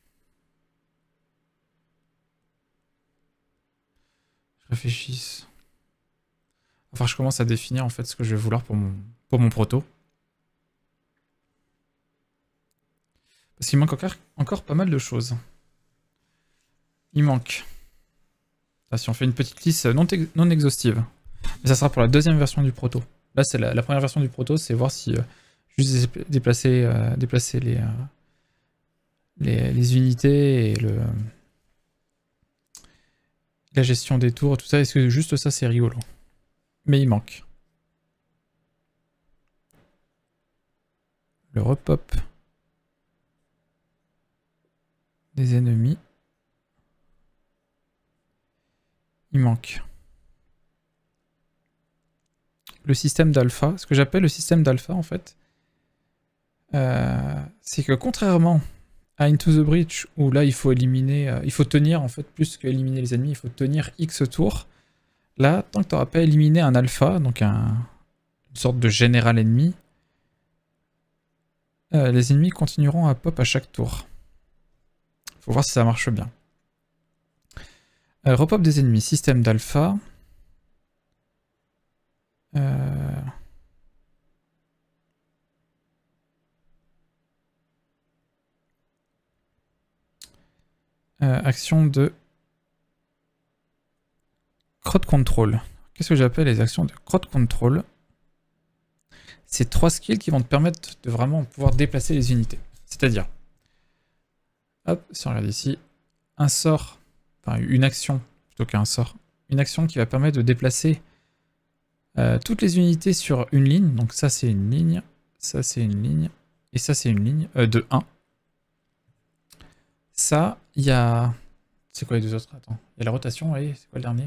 Je réfléchisse. Enfin, je commence à définir en fait ce que je vais vouloir pour mon, pour mon proto. Parce qu'il manque encore, encore pas mal de choses. Il manque. Ah, si on fait une petite liste non, non exhaustive. Mais ça sera pour la deuxième version du proto. Là, c'est la, la première version du proto, c'est voir si euh, juste déplacer, euh, déplacer les, euh, les, les unités et le, la gestion des tours, tout ça. Est-ce que juste ça, c'est rigolo? Mais il manque. Le repop des ennemis. Il manque. Le système d'alpha. Ce que j'appelle le système d'alpha, en fait, euh, c'est que contrairement à Into the Breach, où là, il faut éliminer... Euh, il faut tenir, en fait, plus qu'éliminer les ennemis, il faut tenir X tours. Là, tant que tu n'auras pas éliminé un alpha, donc un, une sorte de général ennemi, euh, les ennemis continueront à pop à chaque tour. Faut voir si ça marche bien. Euh, repop des ennemis, système d'alpha. Euh... Euh, action de crowd control. Qu'est-ce que j'appelle les actions de crowd control? C'est trois skills qui vont te permettre de vraiment pouvoir déplacer les unités. C'est-à-dire, hop, si on regarde ici, un sort, enfin une action plutôt qu'un sort, une action qui va permettre de déplacer euh, toutes les unités sur une ligne. Donc ça c'est une ligne, ça c'est une ligne, et ça c'est une ligne euh, de un. Ça, il y a... C'est quoi les deux autres? Attends, il y a la rotation et c'est quoi le dernier?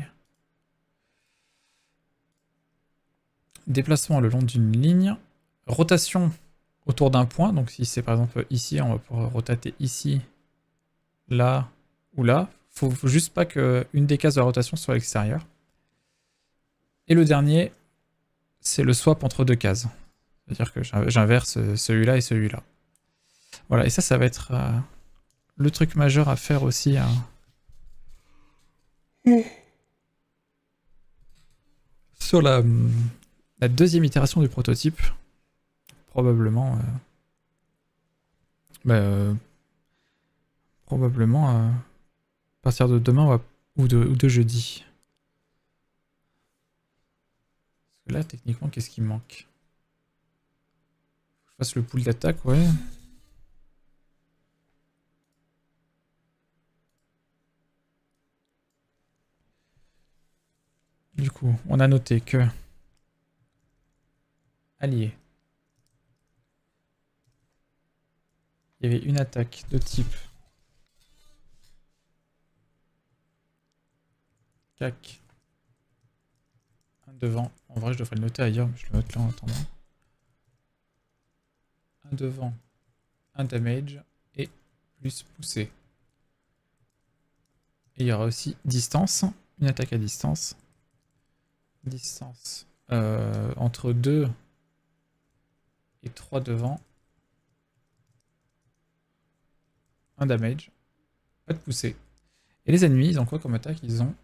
Déplacement le long d'une ligne. Rotation autour d'un point. Donc si c'est par exemple ici, on va pouvoir rotater ici, là ou là. Faut, faut juste pas qu'une des cases de la rotation soit à l'extérieur. Et le dernier, c'est le swap entre deux cases. C'est-à-dire que j'inverse celui-là et celui-là. Voilà, et ça, ça va être euh, le truc majeur à faire aussi. Hein. Sur la, la deuxième itération du prototype, probablement... Euh, bah, euh, probablement euh, à partir de demain ou, ou, de, ou de jeudi. Parce que là, techniquement, qu'est-ce qui me manque? Je fasse le pool d'attaque, ouais. Du coup, on a noté que allié. Il y avait une attaque de type cac. Un devant. En vrai, je devrais le noter ailleurs, mais je le note là en attendant. Un devant, un damage et plus poussé. Et il y aura aussi distance, une attaque à distance. Distance euh, entre deux et trois devant. un damage. Pas de poussée. Et les ennemis, ils ont quoi comme attaque? Ils ont...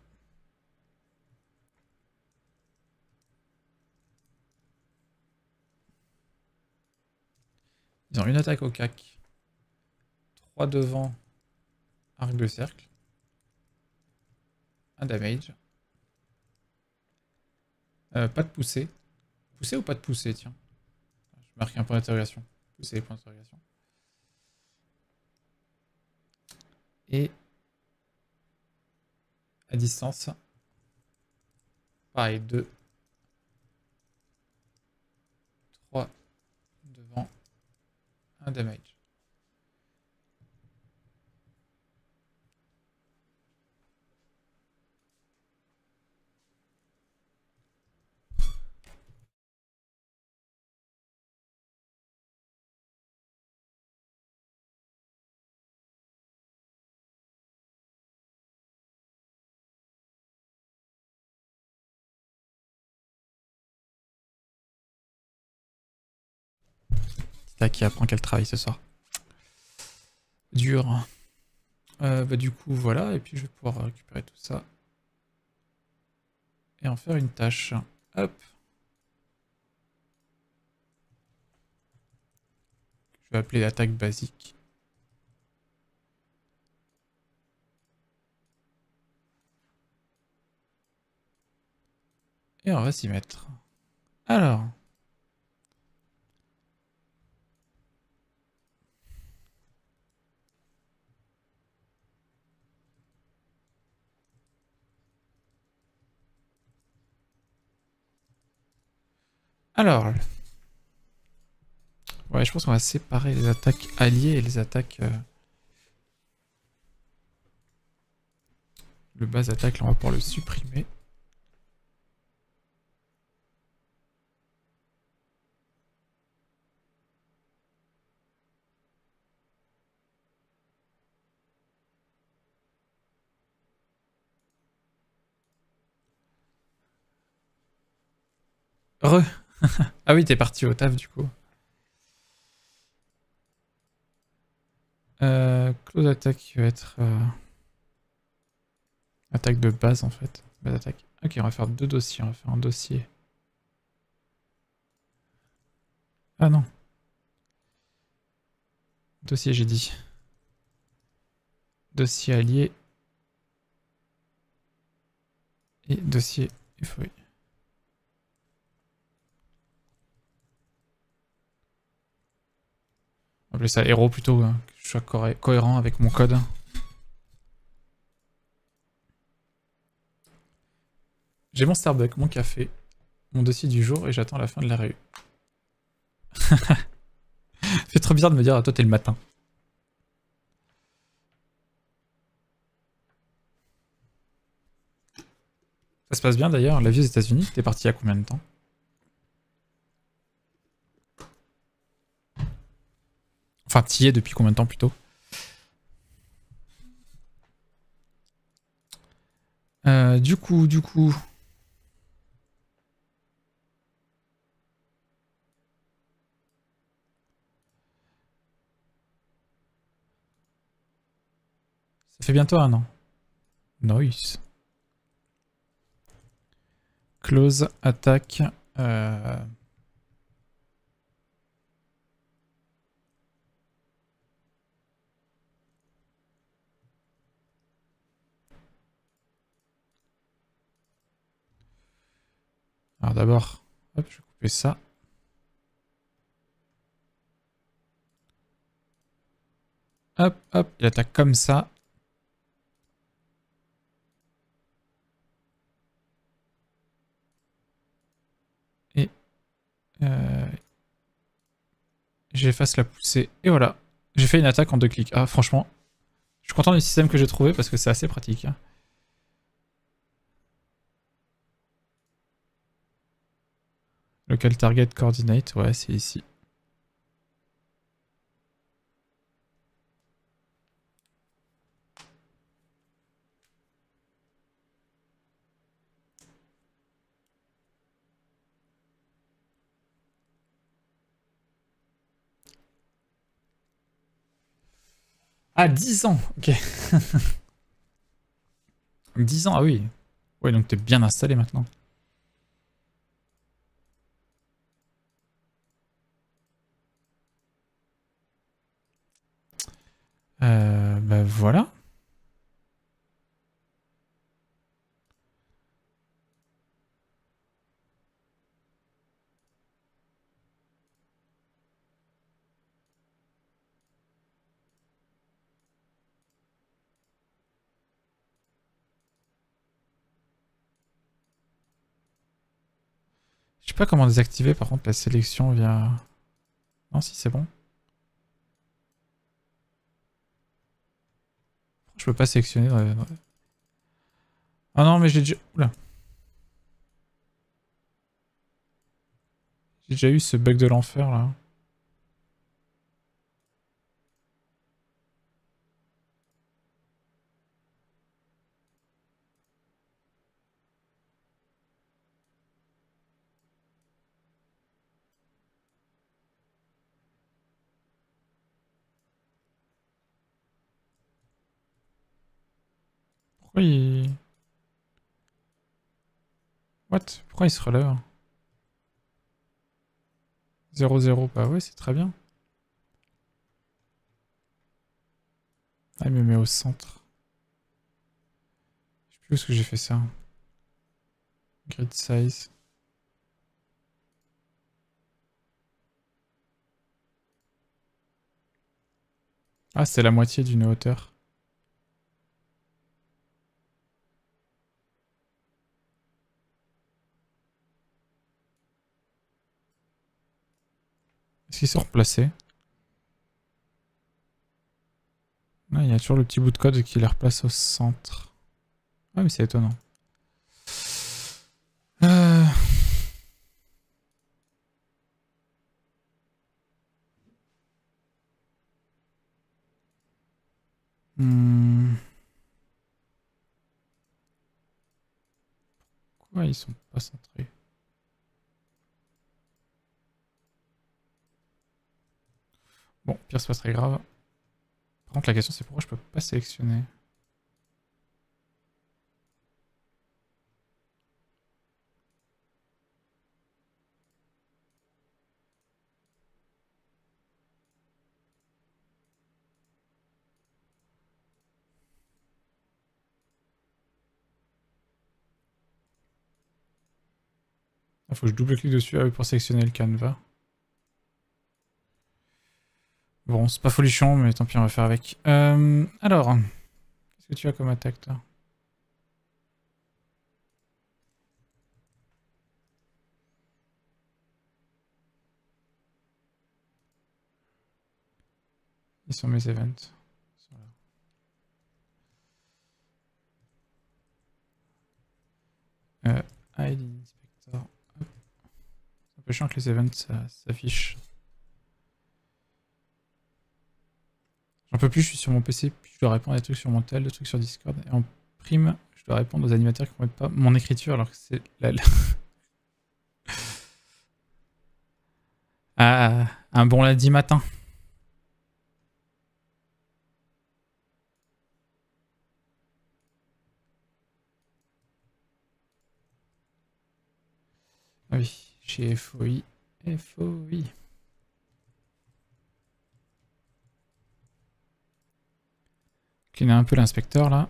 Ils ont une attaque au cac. trois devant. Arc de cercle. Un damage. Euh, pas de poussée. Poussée ou pas de poussée, tiens. Je marque un point d'interrogation. Poussée, point d'interrogation. Et... à distance. Pareil, deux. trois devant. Un damage. C'est là qui apprend qu'elle travaille ce soir. Dur. Euh, bah, du coup, voilà. Et puis, je vais pouvoir récupérer tout ça. Et en faire une tâche. Hop. Je vais appeler l'attaque basique. Et on va s'y mettre. Alors. Alors. Ouais, je pense qu'on va séparer les attaques alliées et les attaques... Euh... Le base attaque, là, on va pouvoir le supprimer. Re. Ah oui, t'es parti au taf, du coup. Euh, close attaque qui va être... Euh... Attaque de base, en fait. Base attaque. Ok, on va faire deux dossiers. On va faire un dossier... Ah non. Dossier, j'ai dit. Dossier allié. Et dossier F O I. On va appeler ça héros plutôt, hein, que je sois co cohérent avec mon code. J'ai mon Starbucks, mon café, mon dossier du jour et j'attends la fin de la réu. Fait trop bizarre de me dire, ah, toi t'es le matin. Ça se passe bien d'ailleurs, la vie aux États-Unis, t'es parti il y a combien de temps? Enfin, t'y es depuis combien de temps plutôt? euh, Du coup, du coup... Ça fait bientôt un an. Nice. Close, attaque... Euh... Alors d'abord, hop, je vais couper ça. Hop, hop, il attaque comme ça. Et... Euh... J'efface la poussée. Et voilà. J'ai fait une attaque en deux clics. Ah, franchement, je suis content du système que j'ai trouvé parce que c'est assez pratique. Hein. Local target coordinate, ouais, c'est ici. Ah, dix ans, ok. dix ans, ah oui. Ouais, donc t'es bien installé maintenant. Euh, bah voilà. Je sais pas comment désactiver par contre la sélection via... Non, si c'est bon. Je peux pas sélectionner dans les- dans les- Ah non, mais j'ai déjà... Oula. J'ai déjà eu ce bug de l'enfer là. Pourquoi il... What? Pourquoi il se relève? zéro zéro, bah ouais, c'est très bien. Ah, il me met au centre. Je sais plus où est-ce que j'ai fait ça. Grid size. Ah, c'est la moitié d'une hauteur. Est-ce qu'ils sont replacés? Ah, il y a toujours le petit bout de code qui les replace au centre. Ah, mais c'est étonnant. Euh... Hmm. Pourquoi ils sont pas centrés? Bon, pire, c'est pas très grave. Par contre, la question, c'est pourquoi je peux pas sélectionner. Il faut que je double-clique dessus ah oui, pour sélectionner le canevas. Bon, c'est pas folichon, mais tant pis, on va faire avec. Euh, alors, qu'est-ce que tu as comme attaque, toi? Ils sont mes events. Ils sont là. Euh, I D Inspector. Hop. C'est un peu chiant que les events s'affichent. J'en peux plus, je suis sur mon P C, puis je dois répondre à des trucs sur mon tel, des trucs sur Discord. Et en prime, je dois répondre aux animateurs qui ne mettent pas mon écriture alors que c'est la... Ah, un bon lundi matin. Ah oui, chez F O I. F O I. Cleaner un peu l'inspecteur là.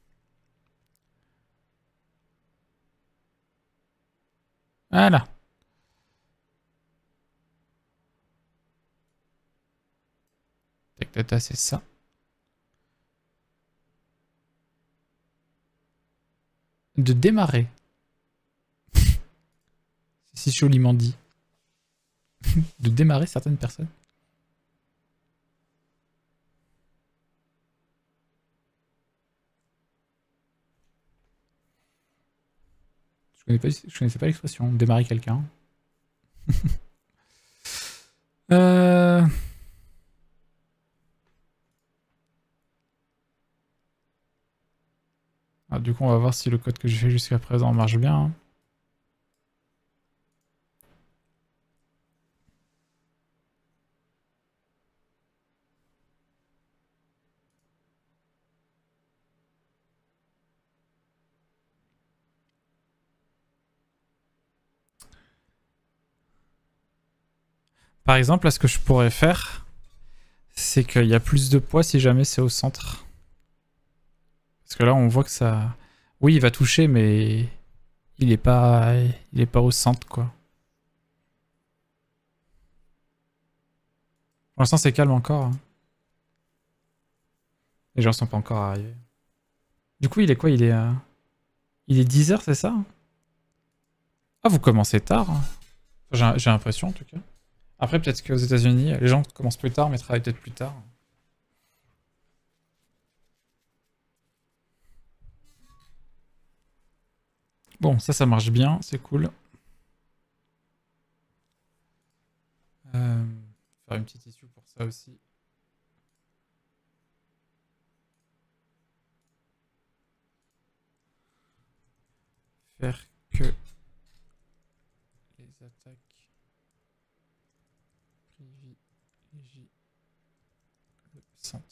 Voilà. Tech data, c'est ça. De démarrer. C'est si joliment dit. De démarrer certaines personnes. Je connais pas, je connaissais pas l'expression. Démarrer quelqu'un. euh... Ah, du coup, on va voir si le code que j'ai fait jusqu'à présent marche bien. Hein. Par exemple, là, ce que je pourrais faire, c'est qu'il y a plus de poids si jamais c'est au centre. Parce que là, on voit que ça... Oui, il va toucher, mais il est pas, il est pas au centre, quoi. Pour l'instant, c'est calme encore. Hein. Les gens sont pas encore arrivés. Du coup, il est quoi? Il est, euh... il est dix heures, c'est ça? Ah, vous commencez tard. Hein. J'ai j'ai l'impression, en tout cas. Après, peut-être qu'aux États-Unis, les gens commencent plus tard, mais travaillent peut-être plus tard. Bon, ça, ça marche bien, c'est cool. Euh, faire une petite issue pour ça aussi. Faire que les attaques privilégient le centre.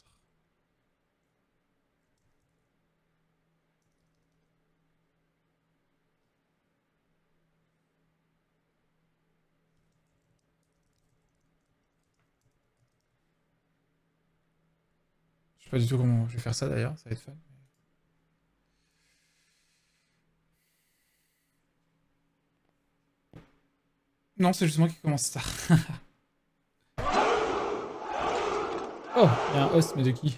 Je sais pas du tout comment je vais faire ça d'ailleurs, ça va être fun. Non, c'est juste moi qui commence tard. Oh, il y a un host, mais de qui?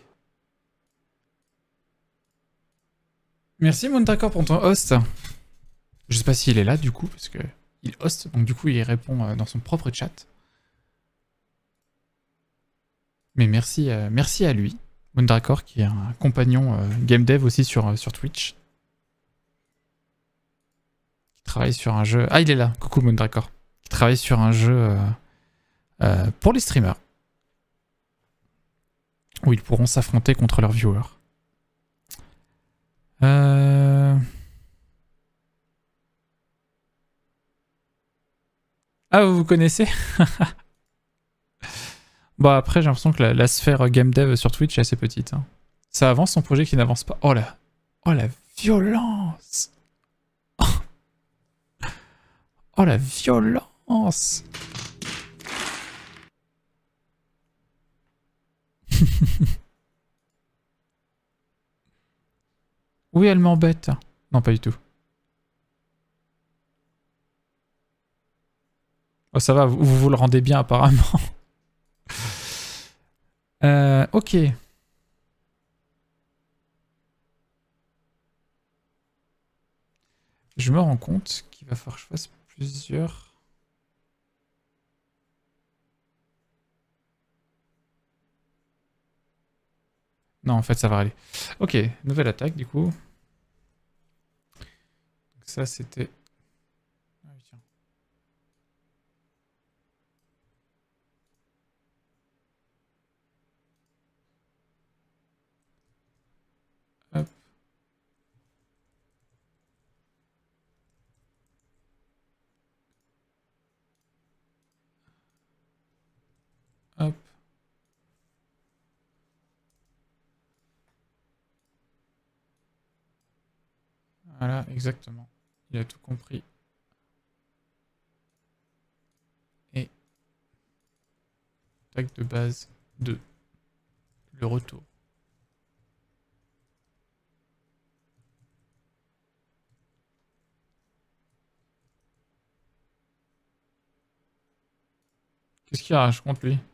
Merci Montacor pour ton host. Je sais pas s'il est là du coup, parce que il host, donc du coup il répond dans son propre chat. Mais merci, euh, merci à lui, Moondracor, qui est un compagnon euh, game dev aussi sur, euh, sur Twitch. Qui travaille sur un jeu... Ah, il est là, coucou Moondracor. Qui travaille sur un jeu euh, euh, pour les streamers. Où ils pourront s'affronter contre leurs viewers. Euh... Ah, vous vous connaissez? Bon, après, j'ai l'impression que la, la sphère game dev sur Twitch est assez petite. Hein. Ça avance son projet qui n'avance pas. Oh la... Oh la violence! Oh la violence! Oui, elle m'embête. Non, pas du tout. Oh, ça va, vous vous, vous le rendez bien apparemment. euh, ok. Je me rends compte qu'il va falloir que je fasse plusieurs... Non, en fait, ça va aller. Ok, nouvelle attaque, du coup. Donc ça, c'était... Ah, oui, tiens. Hop. Hop. Voilà, exactement. Il a tout compris. Et... Attaque de base deux. Le retour. Qu'est-ce qu'il arrache contre lui?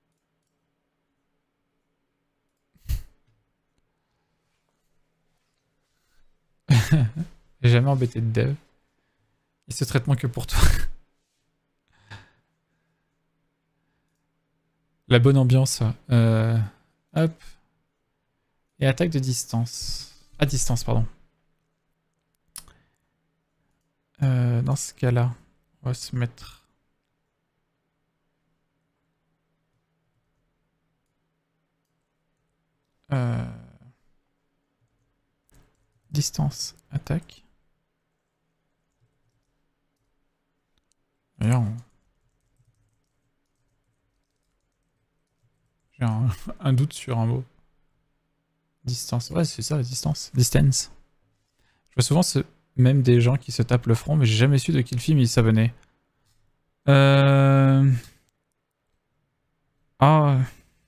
J'ai jamais embêté de dev. Il se traitement que pour toi. La bonne ambiance. Euh, hop. Et attaque de distance. À distance, pardon. Euh, dans ce cas-là, on va se mettre... Euh... Distance, attaque. D'ailleurs, on... j'ai un, un doute sur un mot. Distance, ouais c'est ça, distance. Distance. Je vois souvent ce... même des gens qui se tapent le front, mais j'ai jamais su de quel film ils s'abonnaient. Euh... Ah,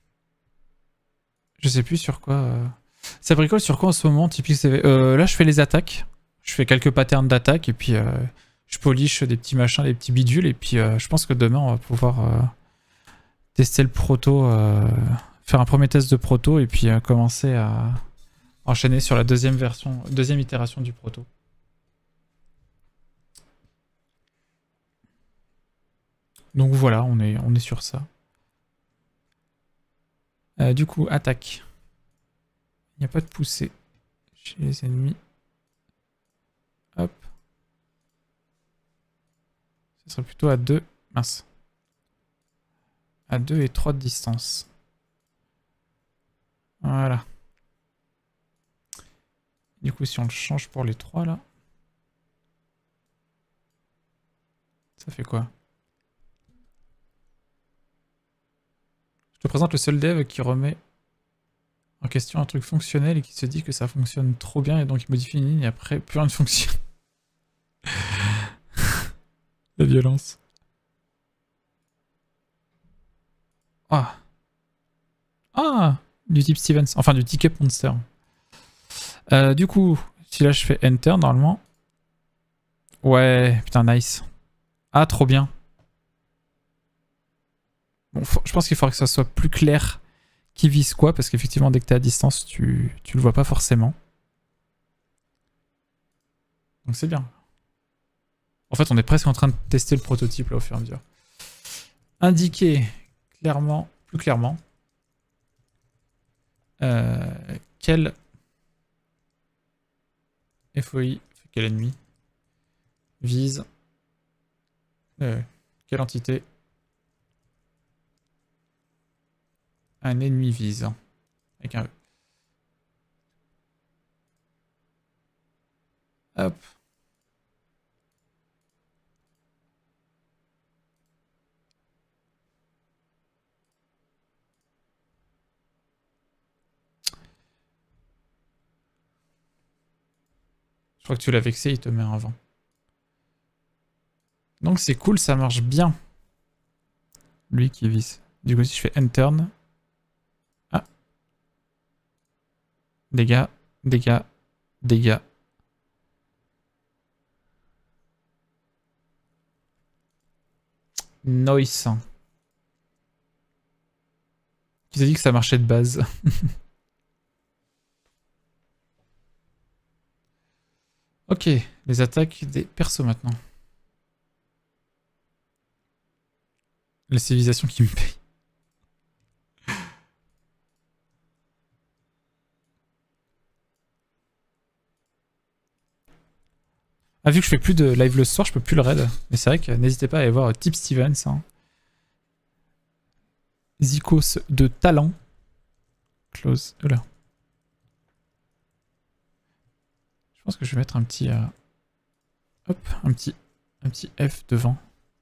je sais plus sur quoi. euh. Ça bricole sur quoi en ce moment, typique C V? Euh, Là, je fais les attaques. Je fais quelques patterns d'attaque et puis euh, je polish des petits machins, des petits bidules. Et puis euh, je pense que demain, on va pouvoir euh, tester le proto, euh, faire un premier test de proto et puis euh, commencer à enchaîner sur la deuxième version, deuxième itération du proto. Donc voilà, on est, on est sur ça. Euh, du coup, attaque. Il n'y a pas de poussée chez les ennemis. Hop. Ce serait plutôt à deux. Mince. À deux et trois de distance. Voilà. Du coup, si on le change pour les trois là. Ça fait quoi? Je te présente le seul dev qui remet en question un truc fonctionnel et qui se dit que ça fonctionne trop bien et donc il modifie une ligne et après plus rien ne fonctionne. La violence. Ah. Ah, du type Stevens. Enfin, du ticket monster. Euh, du coup, si là je fais Enter, normalement... Ouais, putain, nice. Ah, trop bien. Bon, faut- je pense qu'il faudrait que ça soit plus clair qui vise quoi, parce qu'effectivement, dès que t'es à distance, tu, tu le vois pas forcément. Donc c'est bien. En fait, on est presque en train de tester le prototype là au fur et à mesure. Indiquer clairement, plus clairement, euh, quel F O I, quel ennemi vise, euh, quelle entité un ennemi vise. Avec un E. Hop. Je crois que tu l'as vexé, il te met un avant. Donc c'est cool, ça marche bien. Lui qui vise. Du coup, si je fais Enter. Ah. Dégâts, dégâts, dégâts. Noise. Qui t'a dit que ça marchait de base? Ok, les attaques des persos maintenant. La civilisation qui me paye. Ah, vu que je fais plus de live le soir, je peux plus le raid. Mais c'est vrai que n'hésitez pas à aller voir Tip Stevens. Hein. Zikos de talent. Close. Oh là. Je pense que je vais mettre un petit... Euh, hop, un petit, un petit F devant.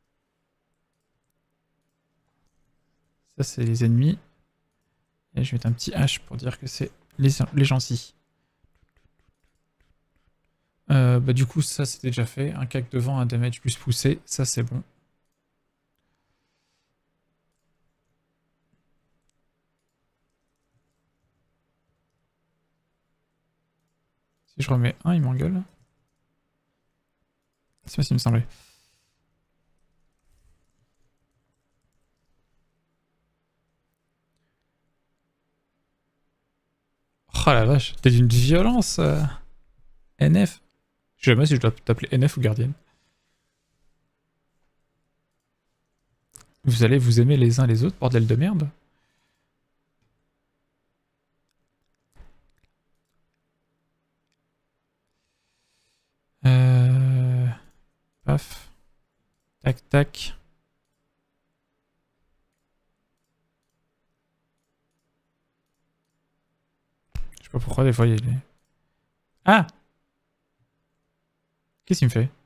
Ça, c'est les ennemis. Et je vais mettre un petit H pour dire que c'est les, les gentils. Euh, bah, du coup, ça, c'était déjà fait. Un cac devant, un damage plus poussé. Ça, c'est bon. Si je remets un, il m'engueule. C'est pas ce qu'il me semblait. Oh la vache, t'es d'une violence, euh... N F. Je sais jamais si je dois t'appeler N F ou gardienne. Vous allez vous aimer les uns les autres, bordel de merde. Euh... Paf. Tac, tac. Je sais pas pourquoi des fois il est... Ah! Qu'est-ce qu'il me fait?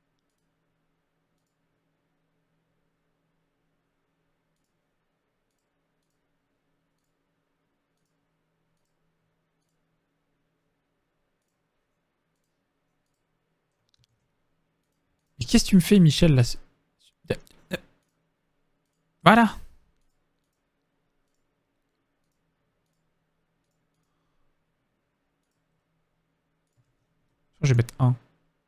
Mais qu'est-ce que tu me fais, Michel, là? Voilà! Je vais mettre un.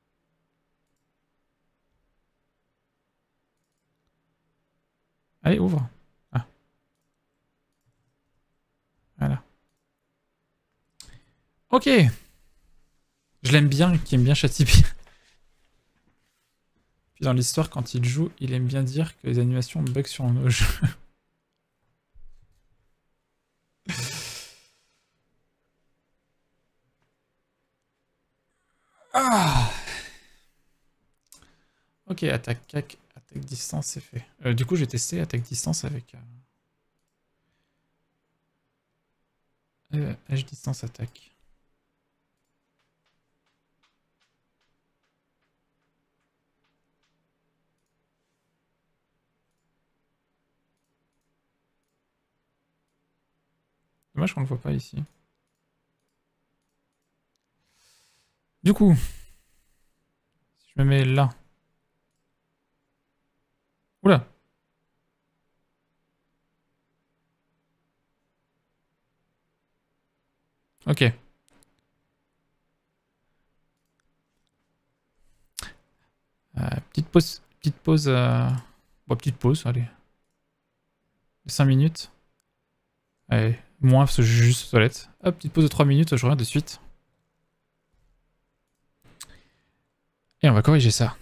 Allez, ouvre. Ah. Voilà. Ok. Je l'aime bien, qui aime bien Chatipi. Puis dans l'histoire, quand il joue, il aime bien dire que les animations bug sur nos jeux. Ah. Ok, attaque, cac, attaque distance, c'est fait. Euh, du coup, j'ai testé attaque distance avec... Euh, euh, H distance attaque. Dommage qu'on le voit pas ici. Du coup, si je me mets là... Oula. Ok. Euh, petite pause. Petite pause. Euh... Bon, petite pause, allez. cinq minutes. Allez, moins parce que je suis juste aux toilettes. Hop, petite pause de trois minutes, je reviens de suite. Et on va corriger ça.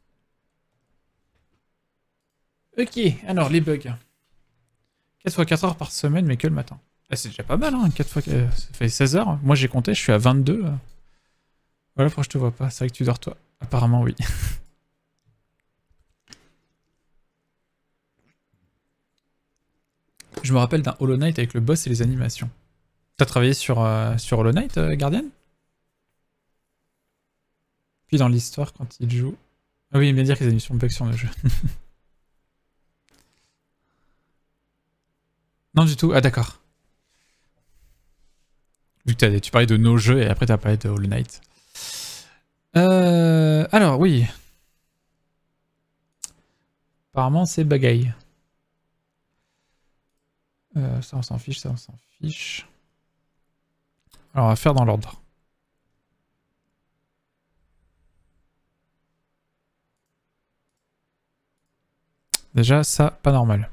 Ok, alors les bugs. quatre fois quatre heures par semaine, mais que le matin. Ah, c'est déjà pas mal, hein, quatre fois... euh, ça fait seize heures. Moi j'ai compté, je suis à vingt-deux. Voilà pourquoi je te vois pas. C'est vrai que tu dors toi. Apparemment, oui. Je me rappelle d'un Hollow Knight avec le boss et les animations. T'as travaillé sur, euh, sur Hollow Knight, euh, Guardian? Puis dans l'histoire, quand il joue... Ah oui, il vient dire que les animations bug sur le jeu. Non du tout, ah d'accord. Vu que tu parlais de nos jeux et après t'as parlé de Hollow Knight. Euh, alors oui. Apparemment c'est bagaille. Euh, ça on s'en fiche, ça on s'en fiche. Alors on va faire dans l'ordre. Déjà ça, pas normal.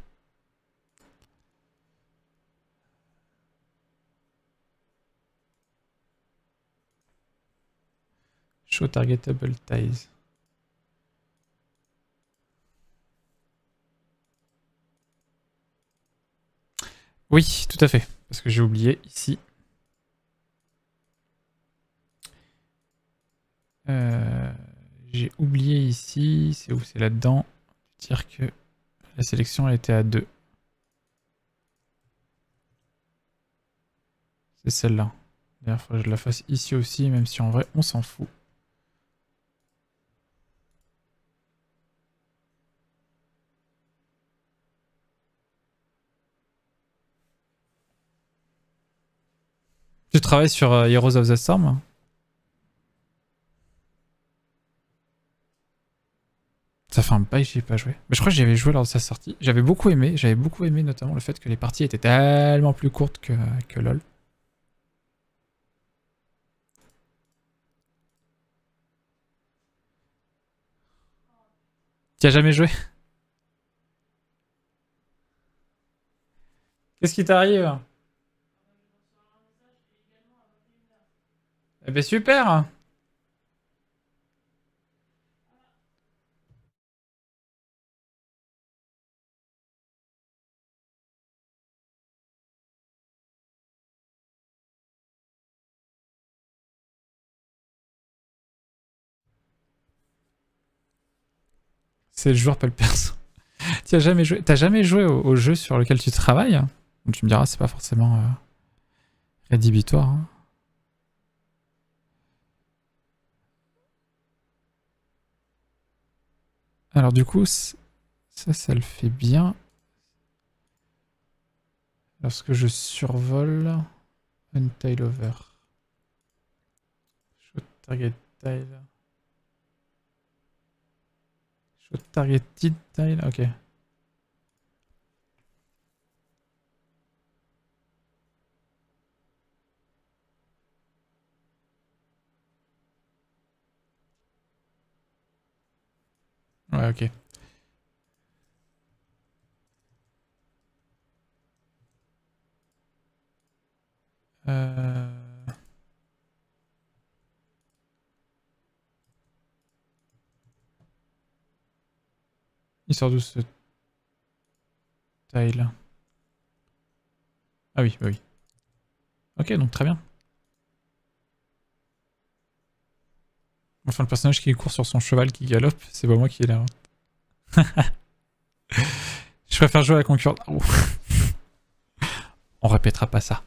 Show targetable ties. Oui, tout à fait. Parce que j'ai oublié ici. Euh, j'ai oublié ici. C'est où? C'est là-dedans. Dire que la sélection elle était à deux. C'est celle-là. D'ailleurs, il faudrait que je la fasse ici aussi, même si en vrai, on s'en fout. Tu travailles sur euh, Heroes of the Storm? Ça fait un bail que j'y ai pas joué. Mais je crois que j'y avais joué lors de sa sortie. J'avais beaucoup aimé. J'avais beaucoup aimé notamment le fait que les parties étaient tellement plus courtes que, que LoL. Tu as jamais joué? Qu'est-ce qui t'arrive? Eh ben super! C'est le joueur, pas le perso. Tu as jamais joué, t'as jamais joué au, au jeu sur lequel tu travailles? Donc tu me diras, c'est pas forcément euh, rédhibitoire. Hein. Alors du coup, ça, ça le fait bien. Lorsque je survole Untail Over. Shoot target tile. Shoot targeted tile, ok. Ouais, ok. Euh... Il sort d'où ce tile? Ah oui, bah oui. Ok, donc très bien. Enfin, le personnage qui court sur son cheval qui galope, c'est pas moi qui est là. Je préfère jouer à la concurrence. Oh. On répétera pas ça.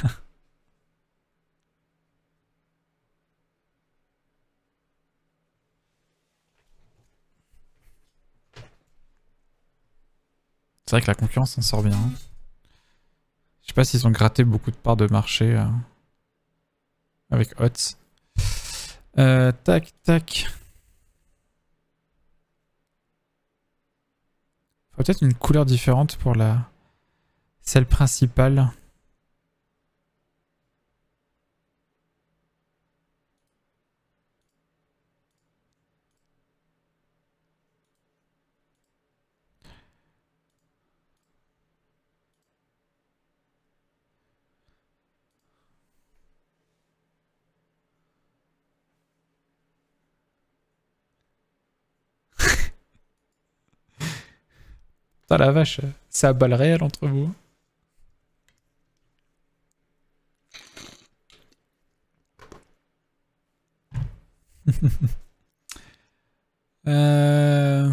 C'est vrai que la concurrence s'en sort bien. Je sais pas s'ils ont gratté beaucoup de parts de marché euh, avec Hotz. Euh, tac, tac. Faut peut-être une couleur différente pour la celle principale. Putain la vache, c'est à balles réelles entre vous. euh...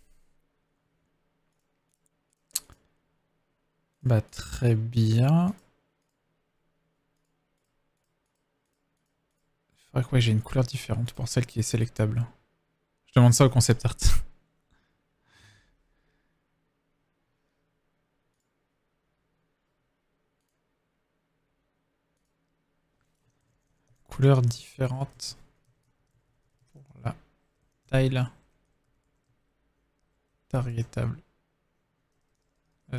Bah très bien. Faudrait que ouais, j'ai une couleur différente pour celle qui est sélectable. Je demande ça au concept art. Couleur différente pour la tile targetable. Euh,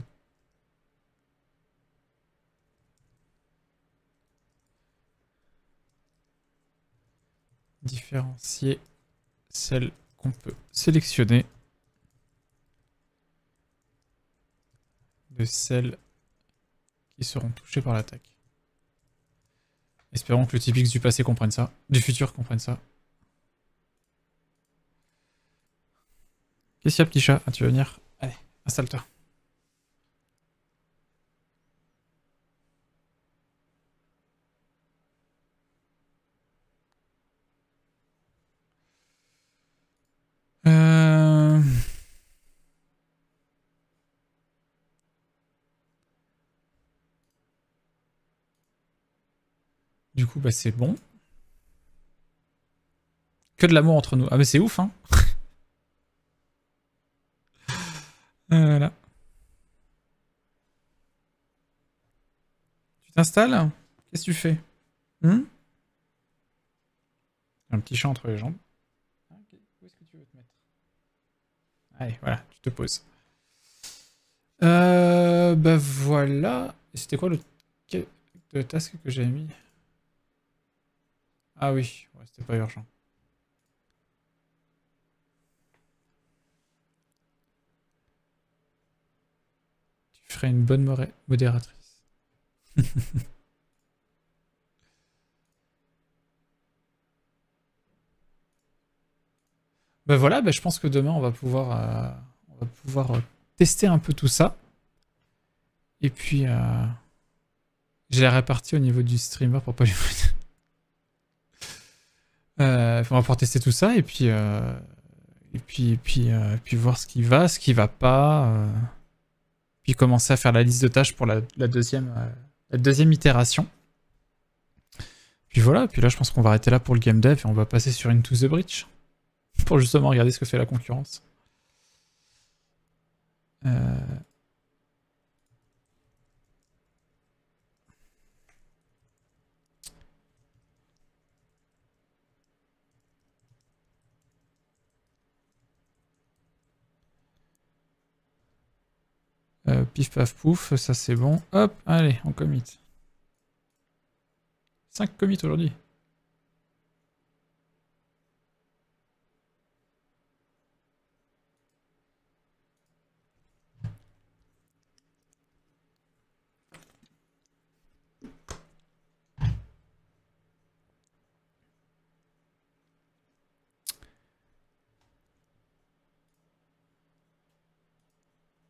différencier celle qu'on peut sélectionner de celles qui seront touchées par l'attaque. Espérons que le typix du passé comprenne ça, du futur comprenne ça. Qu'est-ce qu'il y a, petit chat? Ah, tu veux venir? Allez, installe-toi. Euh... Du coup, bah c'est bon. Que de l'amour entre nous. Ah mais c'est ouf, hein. Voilà. Tu t'installes? Qu'est-ce que tu fais? hmm Un petit chat entre les jambes. Ah, okay. Où est-ce que tu veux te mettre? Allez, voilà, tu te poses. Euh, bah voilà. C'était quoi le le task que j'avais mis? Ah oui, ouais, c'était pas urgent. Tu ferais une bonne modératrice. Bah voilà, bah je pense que demain on va pouvoir, euh, on va pouvoir euh, tester un peu tout ça. Et puis, euh, j'ai la répartie au niveau du streamer pour pas lui foutre. Euh, on va pouvoir tester tout ça et puis, euh, et puis, et puis, euh, et puis voir ce qui va, ce qui va pas. Euh, puis commencer à faire la liste de tâches pour la, la deuxième, euh, la deuxième itération. Puis voilà, puis là je pense qu'on va arrêter là pour le game dev et on va passer sur Into the Breach pour justement regarder ce que fait la concurrence. Euh... Euh, pif paf pouf, ça c'est bon. Hop, allez, on commit. cinq commits aujourd'hui.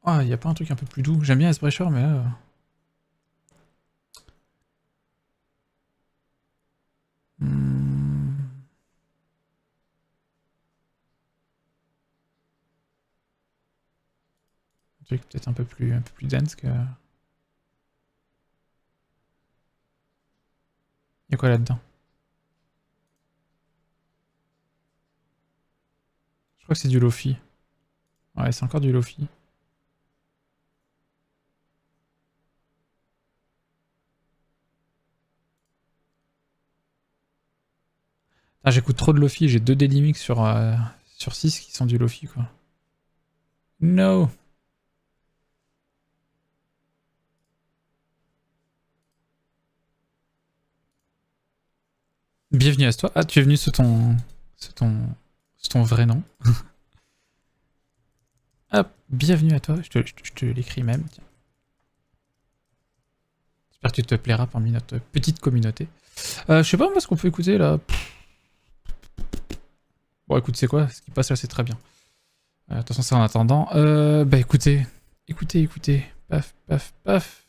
Ah, y a pas un truc un peu plus doux. J'aime bien Icebreaker, mais là... Hmm. Un truc peut-être un peu plus, un peu plus dense que... Y'a quoi là-dedans? Je crois que c'est du Lofi. Ouais, c'est encore du Lofi. Ah, j'écoute trop de Lofi, j'ai deux Daily Mix sur, euh, sur six qui sont du Lofi, quoi. No! Bienvenue à toi. Ah, tu es venu sous ton... sous ton... sous ton vrai nom. Hop, bienvenue à toi. Je te, je te, je te l'écris même, tiens. J'espère que tu te plairas parmi notre petite communauté. Euh, je sais pas moi ce qu'on peut écouter là. Bon écoute, c'est quoi? Ce qui passe là, c'est très bien. Euh, de toute façon, c'est en attendant. Euh, bah écoutez, écoutez, écoutez. Paf, paf, paf.